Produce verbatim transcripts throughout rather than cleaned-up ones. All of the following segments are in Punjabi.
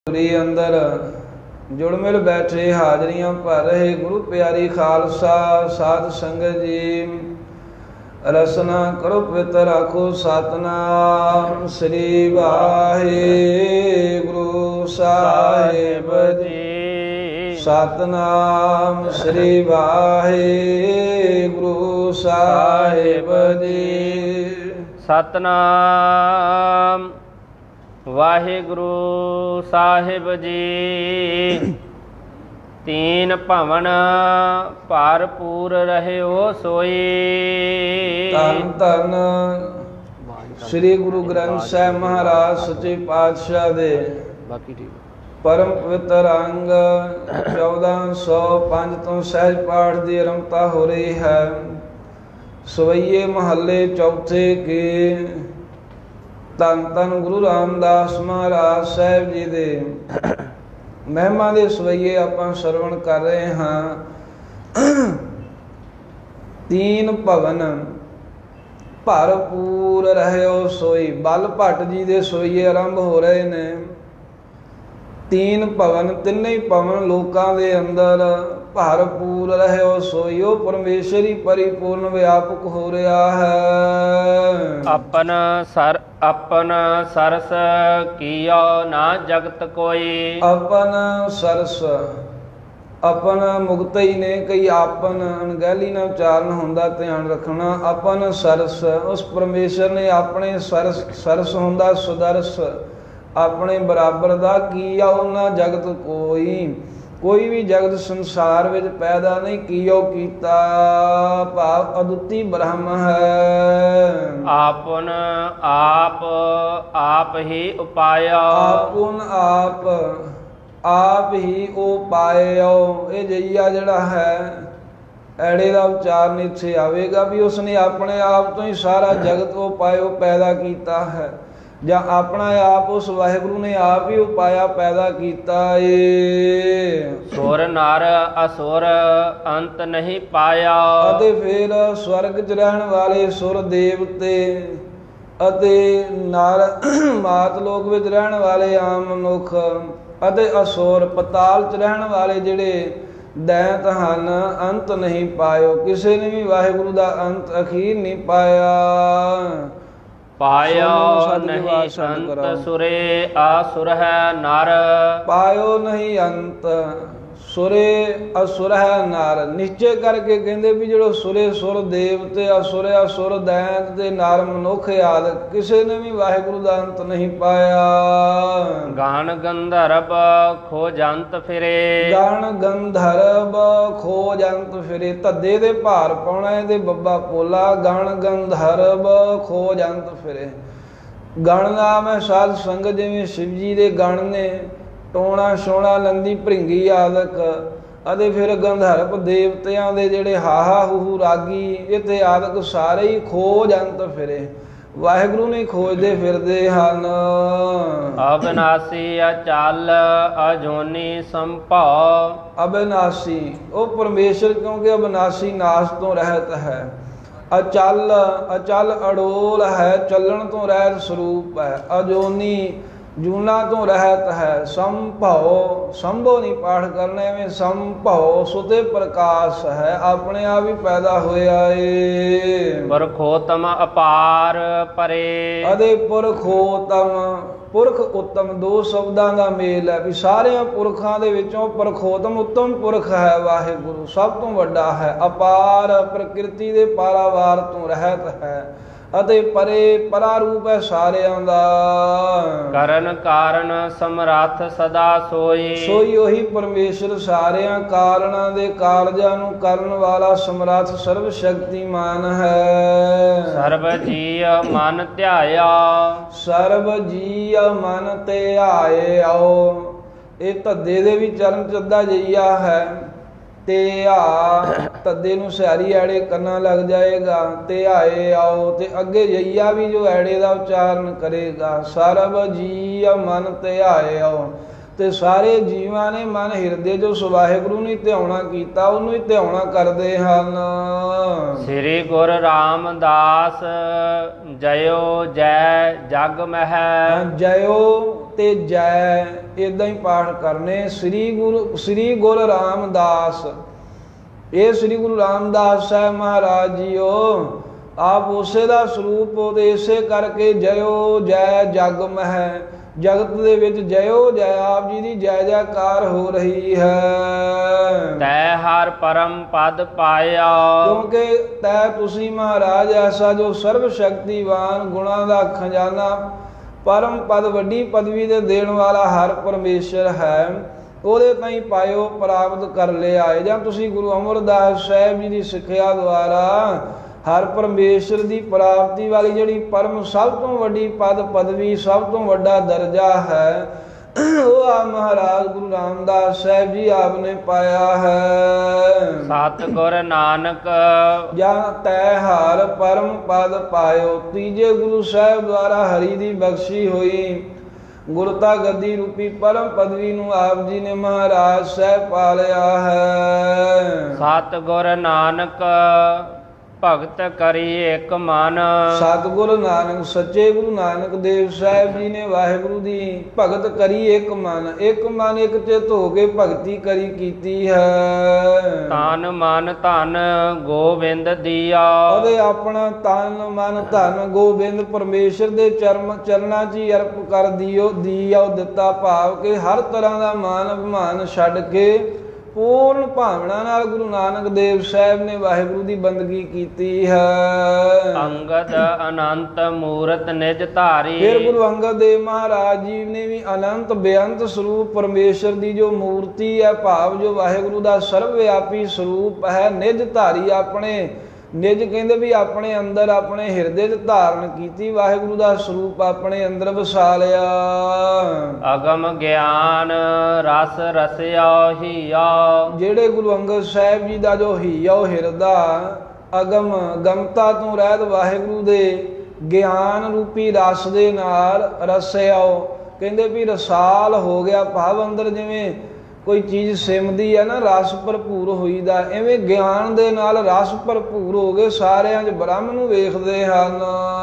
अंदर जुड़ मिल बैठे हाजरियां भर रहे गुरु प्यारी खालसा साध संगत जी। रसना करो पवित्र आखो सतनाम श्री वाहिगुरु साहिब जी। सतनाम श्री वाहिगुरु साहिब जी। सतनाम वाहिगुरु साहिब जी। तीन भवन भरपूर रहियो सोई। धन धन श्री गुरु ग्रंथ साहिब महाराज सच्चे पातशाह दे परम पवित्र अंग चौदह सौ पांच तो सहज पाठ की आरंभता हो रही है। सवैये महल्ले चौथे के धन धन गुरु रामदास महाराज साहिब जी दे महिमा दे सवैये आपां श्रवण कर रहे हाँ। तीन भवन भरपूर रहियो सोई। बल भट्ट जी दे सवैये आरंभ हो रहे ने। तीन भवन तिन्ने ही भवन लोकां दे अंदर भरपूर रहियो सोई। ओ परमेश्वर ही परिपूर्ण व्यापक हो रहा है। अपन सर अपन सरस कियो ना जगत कोई। अपन सरस अपन मुक्त ही ने कई आपन अनगैली ना उच्चारण होंदा ध्यान रखना। अपन सरस उस परमेश्वर ने अपने सरस सरस होंदा सुदर्श अपने बराबर दा किया उन्ना जगत कोई। कोई भी जगत संसार विच पैदा नहीं कियो कीता। भाव अद्वितीय ब्रह्म है। आपन आप आप ही उपाया। आपुन आप आप ही उपायो। ये जइया जड़ा है एड़े का उच्चारण इत्थे आवेगा भी उसने अपने आप तो ही सारा जगत उपायो पैदा किया है। ਜਾਂ ਆਪਣਾ ਆਪ ਉਸ ਵਾਹਿਗੁਰੂ ਨੇ ਆਪ ਹੀ ਉਪਾਇਆ ਪੈਦਾ ਕੀਤਾ ਏ। ਸੁਰ ਨਰ ਅਸੁਰ ਅੰਤ ਨਹੀਂ ਪਾਇਆ। ਅਤੇ ਫਿਰ ਸਵਰਗ 'ਚ ਰਹਿਣ ਵਾਲੇ ਸੁਰ ਦੇਵਤੇ ਅਤੇ ਨਰ ਮਾਤ ਲੋਕ ਵਿੱਚ ਰਹਿਣ ਵਾਲੇ ਆਮ ਮਨੁੱਖ ਅਤੇ ਅਸੁਰ ਪਤਾਲ 'ਚ ਰਹਿਣ ਵਾਲੇ ਜਿਹੜੇ ਦੈਂਤ ਹਨ ਅੰਤ ਨਹੀਂ ਪਾਇਓ। ਕਿਸੇ ਨੇ ਵੀ ਵਾਹਿਗੁਰੂ ਦਾ ਅੰਤ ਅਖੀਰ ਨਹੀਂ ਪਾਇਆ। पायो नहीं अंत सुरे असुर है नर। पायो नहीं अंत सुरे असुर है नर। निश्चय करके कहते भी जो सुरे सुर देवते असुर असुर दैंत ते नर मनुख आदि किसी ने भी वाहिगुरु का अंत नहीं पाया। गान गंधर्व खोजंत फिरे। गान गंधर्व खोजंत फिरे। धद्दे दे भार पाउणा ते बब्बा पोला। गान गंधर्व खोजंत फिरे। गण नाम है साध संगत जिवें शिव जी दे गण ने टोणा सोना लंदी भृंगी आदक ਅਤੇ ਫਿਰ ਗੰਧਰਵ ਦੇਵਤਿਆਂ ਦੇ ਜਿਹੜੇ ਹਾਹਾ ਹੂਹੂ ਰਾਗੀ ਇੱਥੇ ਆਦਿਕ ਸਾਰੇ ਹੀ ਖੋਜ ਅੰਤ ਫਿਰੇ। ਵਾਹਿਗੁਰੂ ਨੇ ਖੋਜਦੇ ਫਿਰਦੇ ਹਨ। ਅਬਿਨਾਸੀ ਅਚਲ ਅਜੋਨੀ ਸੰਭਾਵ। ਅਬਿਨਾਸੀ ਉਹ ਪਰਮੇਸ਼ਰ ਕਿਉਂਕਿ ਅਬਿਨਾਸੀ ਨਾਸ ਤੋਂ ਰਹਿਤ ਹੈ। ਅਚਲ ਅਚਲ ਅਡੋਲ ਹੈ ਚੱਲਣ ਤੋਂ ਰਹਿਤ ਸਰੂਪ ਹੈ। ਅਜੋਨੀ जूना तो रहत है। संभव संभव नहीं पाठ करने में संभव सुते प्रकाश है अपने आप ही पैदा होया है। पुरखोत्तम अपार परे। अदे पुरखोत्तम पुरख उत्तम दो शब्दां दा मेल है भी सारे पुरखां दे विचों पुरखोत्तम उत्तम पुरख है वाहिगुरु सब तो वड्डा है। अपार प्रकृति दे पारावार तो रहत है ਅਤੇ ਪਰੇ ਪਰਾ ਰੂਪ ਹੈ ਸਾਰਿਆਂ ਦਾ। ਕਰਨ ਕਾਰਨ ਸਮਰੱਥ ਸਦਾ ਸੋਈ। ਸੋਈ ਉਹੀ ਪਰਮੇਸ਼ਰ ਸਾਰਿਆਂ ਕਾਰਨਾਂ ਦੇ ਕਾਰਜਾਂ ਨੂੰ ਕਰਨ ਵਾਲਾ ਸਮਰੱਥ ਸਰਵ ਸ਼ਕਤੀਮਾਨ ਹੈ। ਸਰਬ ਜੀਅ ਮਨ ਧਿਆਇਆ। ਸਰਬ ਜੀਅ ਮਨ ਧਿਆਇਓ। ਇਹ ਧੱਦੇ ਦੇ ਵੀ ਚਰਨ ਚੱਦਾ ਜਈਆ ਹੈ। ਤੇ ਆ ਧੱਦੇ ਨੂੰ ਸਿਆਰੀ ਐੜੇ ਕੰਨਾਂ ਲੱਗ ਜਾਏਗਾ। ਤੇ ਆਏ ਆਓ ਤੇ ਅੱਗੇ ਜਈਆ ਵੀ ਜੋ ਐੜੇ ਦਾ ਉਚਾਰਨ ਕਰੇਗਾ। ਸਰਬ ਜੀਅ ਮਨ ਤੇ ਆਏ ਆਓ ਤੇ ਸਾਰੇ ਜੀਵਾਂ ਨੇ ਮਨ ਹਿਰਦੇ ਜੋ ਵਾਹਿਗੁਰੂ ਨੇ ਧਿਆਉਣਾ ਕੀਤਾ ਉਹਨੂੰ ਹੀ ਧਿਆਉਣਾ ਕਰਦੇ ਹਨ। ਸ੍ਰੀ ਗੁਰੂ ਰਾਮਦਾਸ ਜਯੋ ਜੈ ਜਗ ਮਹਿ। ਜਯੋ ਤੇ ਜੈ ਇਦਾਂ ਹੀ ਪਾਠ ਕਰਨੇ। ਸ੍ਰੀ ਗੁਰੂ ਸ੍ਰੀ ਗੁਰੂ ਰਾਮਦਾਸ, ਇਹ ਸ੍ਰੀ ਗੁਰੂ ਰਾਮਦਾਸ ਸਾਹਿਬ ਮਹਾਰਾਜ ਜੀਓ ਆਪ ਉਸੇ ਦਾ ਸਰੂਪ ਉਹਦੇ, ਇਸੇ ਕਰਕੇ ਜਯੋ ਜੈ ਜਗ ਮਹਿ, ਜਗਤ ਦੇ ਵਿੱਚ ਜਯੋ ਜੈ ਆਪ ਜੀ ਦੀ ਜੈ ਜੈਕਾਰ ਹੋ ਰਹੀ ਹੈ। ਤੈ ਹਰ ਪਰਮ ਪਦ ਪਾਇਆ, ਕਿਉਂਕਿ ਤੈ ਤੁਸੀਂ ਮਹਾਰਾਜ ਐਸਾ ਜੋ ਸਰਬ ਸ਼ਕਤੀਵਾਨ ਗੁਣਾਂ ਦਾ ਖਜ਼ਾਨਾ ਪਰਮ ਪਦ ਵੱਡੀ ਪਦਵੀ ਦੇ ਦੇਣ ਵਾਲਾ ਹਰ ਪਰਮੇਸ਼ਰ ਹੈ, ਉਹਦੇ ਤਾਈਂ ਪਾਇਓ ਪ੍ਰਾਪਤ ਕਰ ਲਿਆ। ਜਾਂ ਤੁਸੀਂ ਗੁਰੂ ਅਮਰਦਾਸ ਸਾਹਿਬ ਜੀ ਦੀ ਸਿੱਖਿਆ ਦੁਆਰਾ ਹਰ ਪਰਮੇਸ਼ਰ ਦੀ ਪ੍ਰਾਪਤੀ ਵਾਲੀ ਜਿਹੜੀ ਪਰਮ ਸਭ ਤੋਂ ਵੱਡੀ ਪਦ ਪਦਵੀ ਸਭ ਤੋਂ ਵੱਡਾ ਦਰਜਾ ਹੈ, ਉਹ ਆ ਮਹਾਰਾਜ ਗੁਰੂ ਰਾਮਦਾਸ ਸਾਹਿਬ ਜੀ ਆਪ ਨੇ ਪਾਇਆ ਹੈ। ਸਤਿਗੁਰ ਨਾਨਕ ਜਾਂ ਤੈ ਹਰ ਪਰਮ ਪਦ ਪਾਇਓ, ਤੀਜੇ ਗੁਰੂ ਸਾਹਿਬ ਦੁਆਰਾ ਹਰੀ ਦੀ ਬਖਸ਼ੀ ਹੋਈ ਗੁਰਤਾ ਗੱਦੀ ਰੂਪੀ ਪਰਮ ਪਦਵੀ ਨੂੰ ਆਪ ਜੀ ਨੇ ਮਹਾਰਾਜ ਸਾਹਿਬ ਪਾ ਲਿਆ ਹੈ। ਸਤਿਗੁਰ ਨਾਨਕ ਭਗਤ ਕਰੀ ਇੱਕ ਮਨ, ਸਤਿਗੁਰੂ ਨਾਨਕ ਸੱਚੇ ਗੁਰੂ ਨਾਨਕ ਦੇਵ ਸਾਹਿਬ ਜੀ ਨੇ ਵਾਹਿਗੁਰੂ ਦੀ ਭਗਤ ਕਰੀ ਇੱਕ ਮਨ, ਇੱਕ ਮਨ ਇੱਕ ਚਿਤ ਹੋ ਕੇ ਭਗਤੀ ਕਰੀ ਕੀਤੀ ਹੈ। ਤਨ ਮਨ ਧਨ ਗੋਬਿੰਦ ਦੀਆ, ਉਹਦੇ ਆਪਣਾ ਤਨ ਮਨ ਧਨ ਗੋਬਿੰਦ ਪਰਮੇਸ਼ਰ ਦੇ ਚਰਨ ਚਰਨਾਂ 'ਚ ਹੀ ਅਰਪ ਕਰ ਦਿਓ ਦੀਆ ਦਿੱਤਾ, ਭਾਵ ਕਿ ਹਰ ਤਰ੍ਹਾਂ ਦਾ ਮਾਨ ਅਭਿਮਾਨ ਛੱਡ ਕੇ ਪੂਰਨ ਭਾਵਨਾ ਨਾਲ ਗੁਰੂ ਨਾਨਕ ਦੇਵ ਸਾਹਿਬ ਨੇ ਵਾਹਿਗੁਰੂ ਦੀ ਬੰਦਗੀ ਕੀਤੀ ਹੈ। ਅੰਗਦ ਅਨੰਤ ਮੂਰਤ ਨਿਜ ਧਾਰੀ, ਫਿਰ ਗੁਰੂ ਅੰਗਦ ਦੇਵ ਮਹਾਰਾਜ ਜੀ ਨੇ ਵੀ ਅਨੰਤ ਬੇਅੰਤ ਸਰੂਪ ਪਰਮੇਸ਼ਰ ਦੀ ਜੋ ਮੂਰਤੀ ਹੈ, ਭਾਵ ਜੋ ਵਾਹਿਗੁਰੂ ਦਾ ਸਰਵ ਵਿਆਪੀ ਸਰੂਪ ਹੈ, ਨਿਜ ਧਾਰੀ ਆਪਣੇ ਨਿਜ ਕਹਿੰਦੇ ਵੀ ਆਪਣੇ ਅੰਦਰ ਆਪਣੇ ਹਿਰਦੇ 'ਚ ਧਾਰਨ ਕੀਤੀ, ਵਾਹਿਗੁਰੂ ਦਾ ਸਰੂਪ ਆਪਣੇ ਅੰਦਰ ਵਸਾ ਲਿਆ। ਅਗਮ ਗਿਆਨ ਰਸ ਰਸਿਆ ਹੀਆ, ਜਿਹੜੇ ਗੁਰੂ ਅੰਗਦ ਸਾਹਿਬ ਜੀ ਦਾ ਜੋ ਹੀਆ ਉਹ ਹਿਰਦਾ ਅਗਮ ਗਮਤਾ ਤੋਂ ਰਹਿਤ ਵਾਹਿਗੁਰੂ ਦੇ ਗਿਆਨ ਰੂਪੀ ਰਸ ਦੇ ਨਾਲ ਰਸਿਆ, ਕਹਿੰਦੇ ਵੀ ਰਸਾਲ ਹੋ ਗਿਆ, ਭਾਵ ਅੰਦਰ ਜਿਵੇਂ ਕੋਈ ਚੀਜ਼ ਸਿਮਦੀ ਹੈ ਨਾ ਰਸ ਭਰਪੂਰ ਹੋਈਦਾ, ਐਵੇਂ ਗਿਆਨ ਦੇ ਨਾਲ ਰਸ ਭਰਪੂਰ ਹੋ ਗਏ, ਸਾਰਿਆਂ 'ਚ ਬ੍ਰਹਮ ਨੂੰ ਵੇਖਦੇ ਹਨ।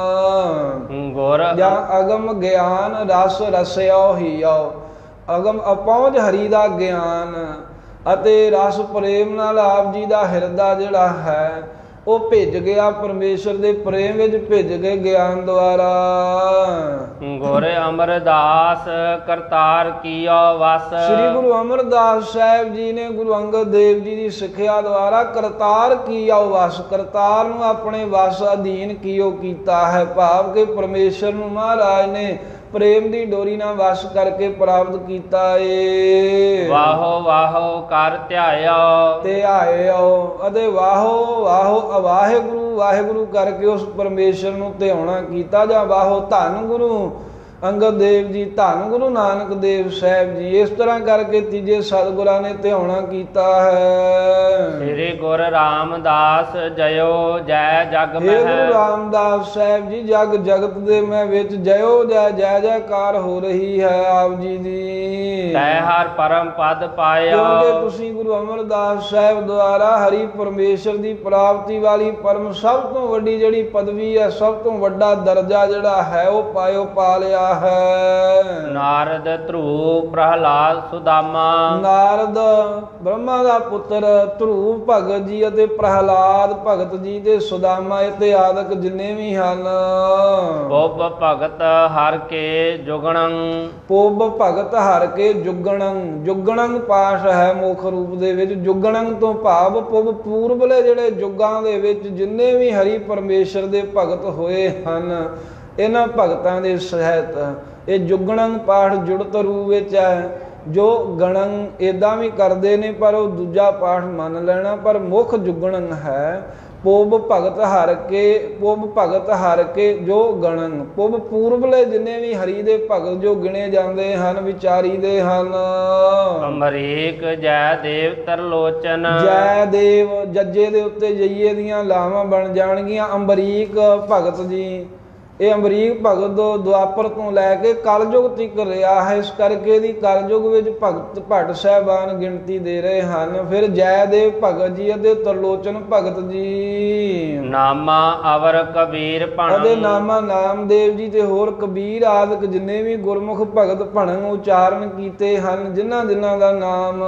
ਗੁਰ ਜਾਂ ਅਗਮ ਗਿਆਨ ਰਸ ਰਸਿਆ ਹੀਆ, ਅਗਮ ਅਪਹੁੰਚ ਹਰੀ ਦਾ ਗਿਆਨ ਅਤੇ ਰਸ ਪ੍ਰੇਮ ਨਾਲ ਆਪ ਜੀ ਦਾ ਹਿਰਦਾ ਜਿਹੜਾ ਹੈ ਉਹ ਭਿੱਜ ਗਿਆ, ਪਰਮੇਸ਼ਰ ਦੇ ਪ੍ਰੇਮ ਵਿੱਚ ਭਿੱਜ ਗਏ ਗਿਆਨ ਦੁਆਰਾ। ਗੁਰ ਅਮਰਦਾਸ ਕਰਤਾਰ ਕੀਆ ਵਸ, ਸ੍ਰੀ ਗੁਰੂ ਅਮਰਦਾਸ ਸਾਹਿਬ ਜੀ ਨੇ ਗੁਰੂ ਅੰਗਦ ਦੇਵ ਜੀ ਦੀ ਸਿੱਖਿਆ ਦੁਆਰਾ ਕਰਤਾਰ ਕੀਆ ਵਸ, ਕਰਤਾਰ ਨੂੰ ਆਪਣੇ ਵਸ ਅਧੀਨ ਕੀਓ ਕੀਤਾ ਹੈ, ਭਾਵ ਕਿ ਪਰਮੇਸ਼ਰ ਨੂੰ ਮਹਾਰਾਜ ਨੇ ਪ੍ਰੇਮ ਦੀ ਡੋਰੀ ਨਾਲ ਵਸ ਕਰਕੇ ਪ੍ਰਾਪਤ ਕੀਤਾ ਏ। ਵਾਹੋ ਵਾਹੋ ਕਰ ਧਿਆਇਆ ਤੇ ਆਇਓ ਅਤੇ ਵਾਹੋ ਵਾਹੋ ਵਾਹਿਗੁਰੂ ਵਾਹਿਗੁਰੂ ਕਰਕੇ ਉਸ ਪਰਮੇਸ਼ਰ ਨੂੰ ਧਿਆਉਣਾ ਕੀਤਾ। ਜਾਂ ਵਾਹੋ ਧੰਨ ਗੁਰੂ ਅੰਗਦ ਦੇਵ ਜੀ, ਧੰਨ ਗੁਰੂ ਨਾਨਕ ਦੇਵ ਸਾਹਿਬ ਜੀ, ਇਸ ਤਰ੍ਹਾਂ ਕਰਕੇ ਤੀਜੇ ਸਤਿਗੁਰਾਂ ਨੇ ਧਿਆਉਣਾ ਕੀਤਾ ਹੈ। ਸ੍ਰੀ ਗੁਰੂ ਰਾਮਦਾਸ ਜਯੋ ਜੈ ਜਗ ਮਹਿ, ਗੁਰੂ ਰਾਮਦਾਸ ਸਾਹਿਬ ਜੀ ਜਗ ਜਗਤ ਦੇ ਮੈਂ ਵਿੱਚ ਜਯੋ ਜੈ ਜੈ ਜੈਕਾਰ ਹੋ ਰਹੀ ਹੈ ਆਪ ਜੀ ਦੀ। ਤੈ ਹਰ ਪਰਮ ਪਦ ਪਾਇਆ, ਕਿਉਂਕਿ ਤੁਸੀਂ ਗੁਰੂ ਅਮਰਦਾਸ ਸਾਹਿਬ ਦੁਆਰਾ ਹਰੀ ਪਰਮੇਸ਼ਰ ਦੀ ਪ੍ਰਾਪਤੀ ਵਾਲੀ ਪਰਮ ਸਭ ਤੋਂ ਵੱਡੀ ਜਿਹੜੀ ਪਦਵੀ ਹੈ, ਸਭ ਤੋਂ ਵੱਡਾ ਦਰਜਾ ਜਿਹੜਾ ਹੈ ਉਹ ਪਾਇਓ ਪਾ ਲਿਆ ਹੈ। ਨਾਰਦ ਧਰੂਪ ਪ੍ਰਹਲਾਦ ਸੁਦਾਮਾ, ਨਾਰਦ ਬ੍ਰਹਮਾ ਦਾ ਪੁੱਤਰ ਧਰੂਪ ਭਗਤ ਜੀ ਅਤੇ ਪ੍ਰਹਲਾਦ ਭਗਤ ਜੀ ਤੇ ਸੁਦਾਮਾ ਇਤਿਆਦਿਕ ਜਿੰਨੇ ਵੀ ਹਨ। ਪੁੱਬ ਭਗਤ ਹਰ ਕੇ ਜੁਗਣੰ, ਪੁੱਬ ਭਗਤ ਹਰ ਕੇ ਜੁਗਣੰ, ਜੁਗਣੰ ਪਾਠ ਹੈ ਮੁੱਖ ਰੂਪ ਦੇ ਵਿੱਚ। ਜੁਗਣੰ ਤੋਂ ਭਾਵ ਪੁੱਬ ਪੂਰਬਲੇ ਜਿਹੜੇ ਯੁੱਗਾਂ ਦੇ ਵਿੱਚ ਜਿੰਨੇ ਵੀ ਹਰੀ ਪਰਮੇਸ਼ਰ ਦੇ ਭਗਤ ਹੋਏ ਹਨ, ਇਹਨਾਂ ਭਗਤਾਂ ਦੇ ਸਹਿਤ ਇਹ ਜੁਗਣੰ ਪਾਠ ਜੁੜਤ ਰੂਪ ਵਿੱਚ ਹੈ। ਜੋ ਗਣੰ ਇੱਦਾਂ ਵੀ ਕਰਦੇ ਨੇ ਪਰ ਉਹ ਦੂਜਾ ਪਾਠ ਮੰਨ ਲੈਣਾ, ਪਰ ਮੁੱਖ ਜੁਗਣੰ ਹੈ। ਪੁੱਬ ਭਗਤ ਹਰ ਕੇ, ਪੁੱਬ ਭਗਤ ਹਰ ਕੇ ਜੋ ਗਣੰ, ਪੁੱਬ ਪੂਰਬਲੇ ਜਿੰਨੇ ਵੀ ਹਰੀ ਦੇ ਭਗਤ ਜੋ ਗਿਣੇ ਜਾਂਦੇ ਹਨ, ਵਿਚਾਰੀ ਦੇ ਹਨ। ਅਮਰੀਕ ਜੈ ਦੇਵ ਤਰਲੋਚਨ, ਜੈ ਦੇਵ ਜੱਜੇ ਦੇ ਉੱਤੇ ਜਈਏ ਦੀਆਂ ਲਾਵਾਂ ਬਣ ਜਾਣਗੀਆਂ। ਅੰਬਰੀਕ ਭਗਤ ਜੀ ਇਹ ਅਮਰੀਕ ਭਗਤ ਦੁਆਪਰ ਤੋਂ ਲੈ ਕੇ ਕਲਯੁਗ ਤੱਕ ਰਿਹਾ ਹੈ। ਇਸ ਕਰਕੇ ਦੀ ਕਲਯੁਗ ਵਿੱਚ ਭਗਤ ਭੱਟ ਸਾਹਿਬਾਨ ਗਿਣਤੀ ਦੇ ਰਹੇ ਹਨ। ਫਿਰ ਜੈਦੇਵ ਭਗਤ ਜੀ ਅਤੇ ਤਰਲੋਚਨ ਭਗਤ ਜੀ, ਨਾਮਾ ਅਵਰ ਕਬੀਰ ਭਣ, ਅਤੇ ਨਾਮਾ ਨਾਮਦੇਵ ਜੀ ਤੇ ਹੋਰ ਕਬੀਰ ਆਦਿਕ ਜਿੰਨੇ ਵੀ ਗੁਰਮੁਖ ਭਗਤ ਭਣਨ ਉਚਾਰਨ ਕੀਤੇ ਹਨ, ਜਿਨ੍ਹਾਂ ਜਿਨ੍ਹਾਂ ਦਾ ਨਾਮ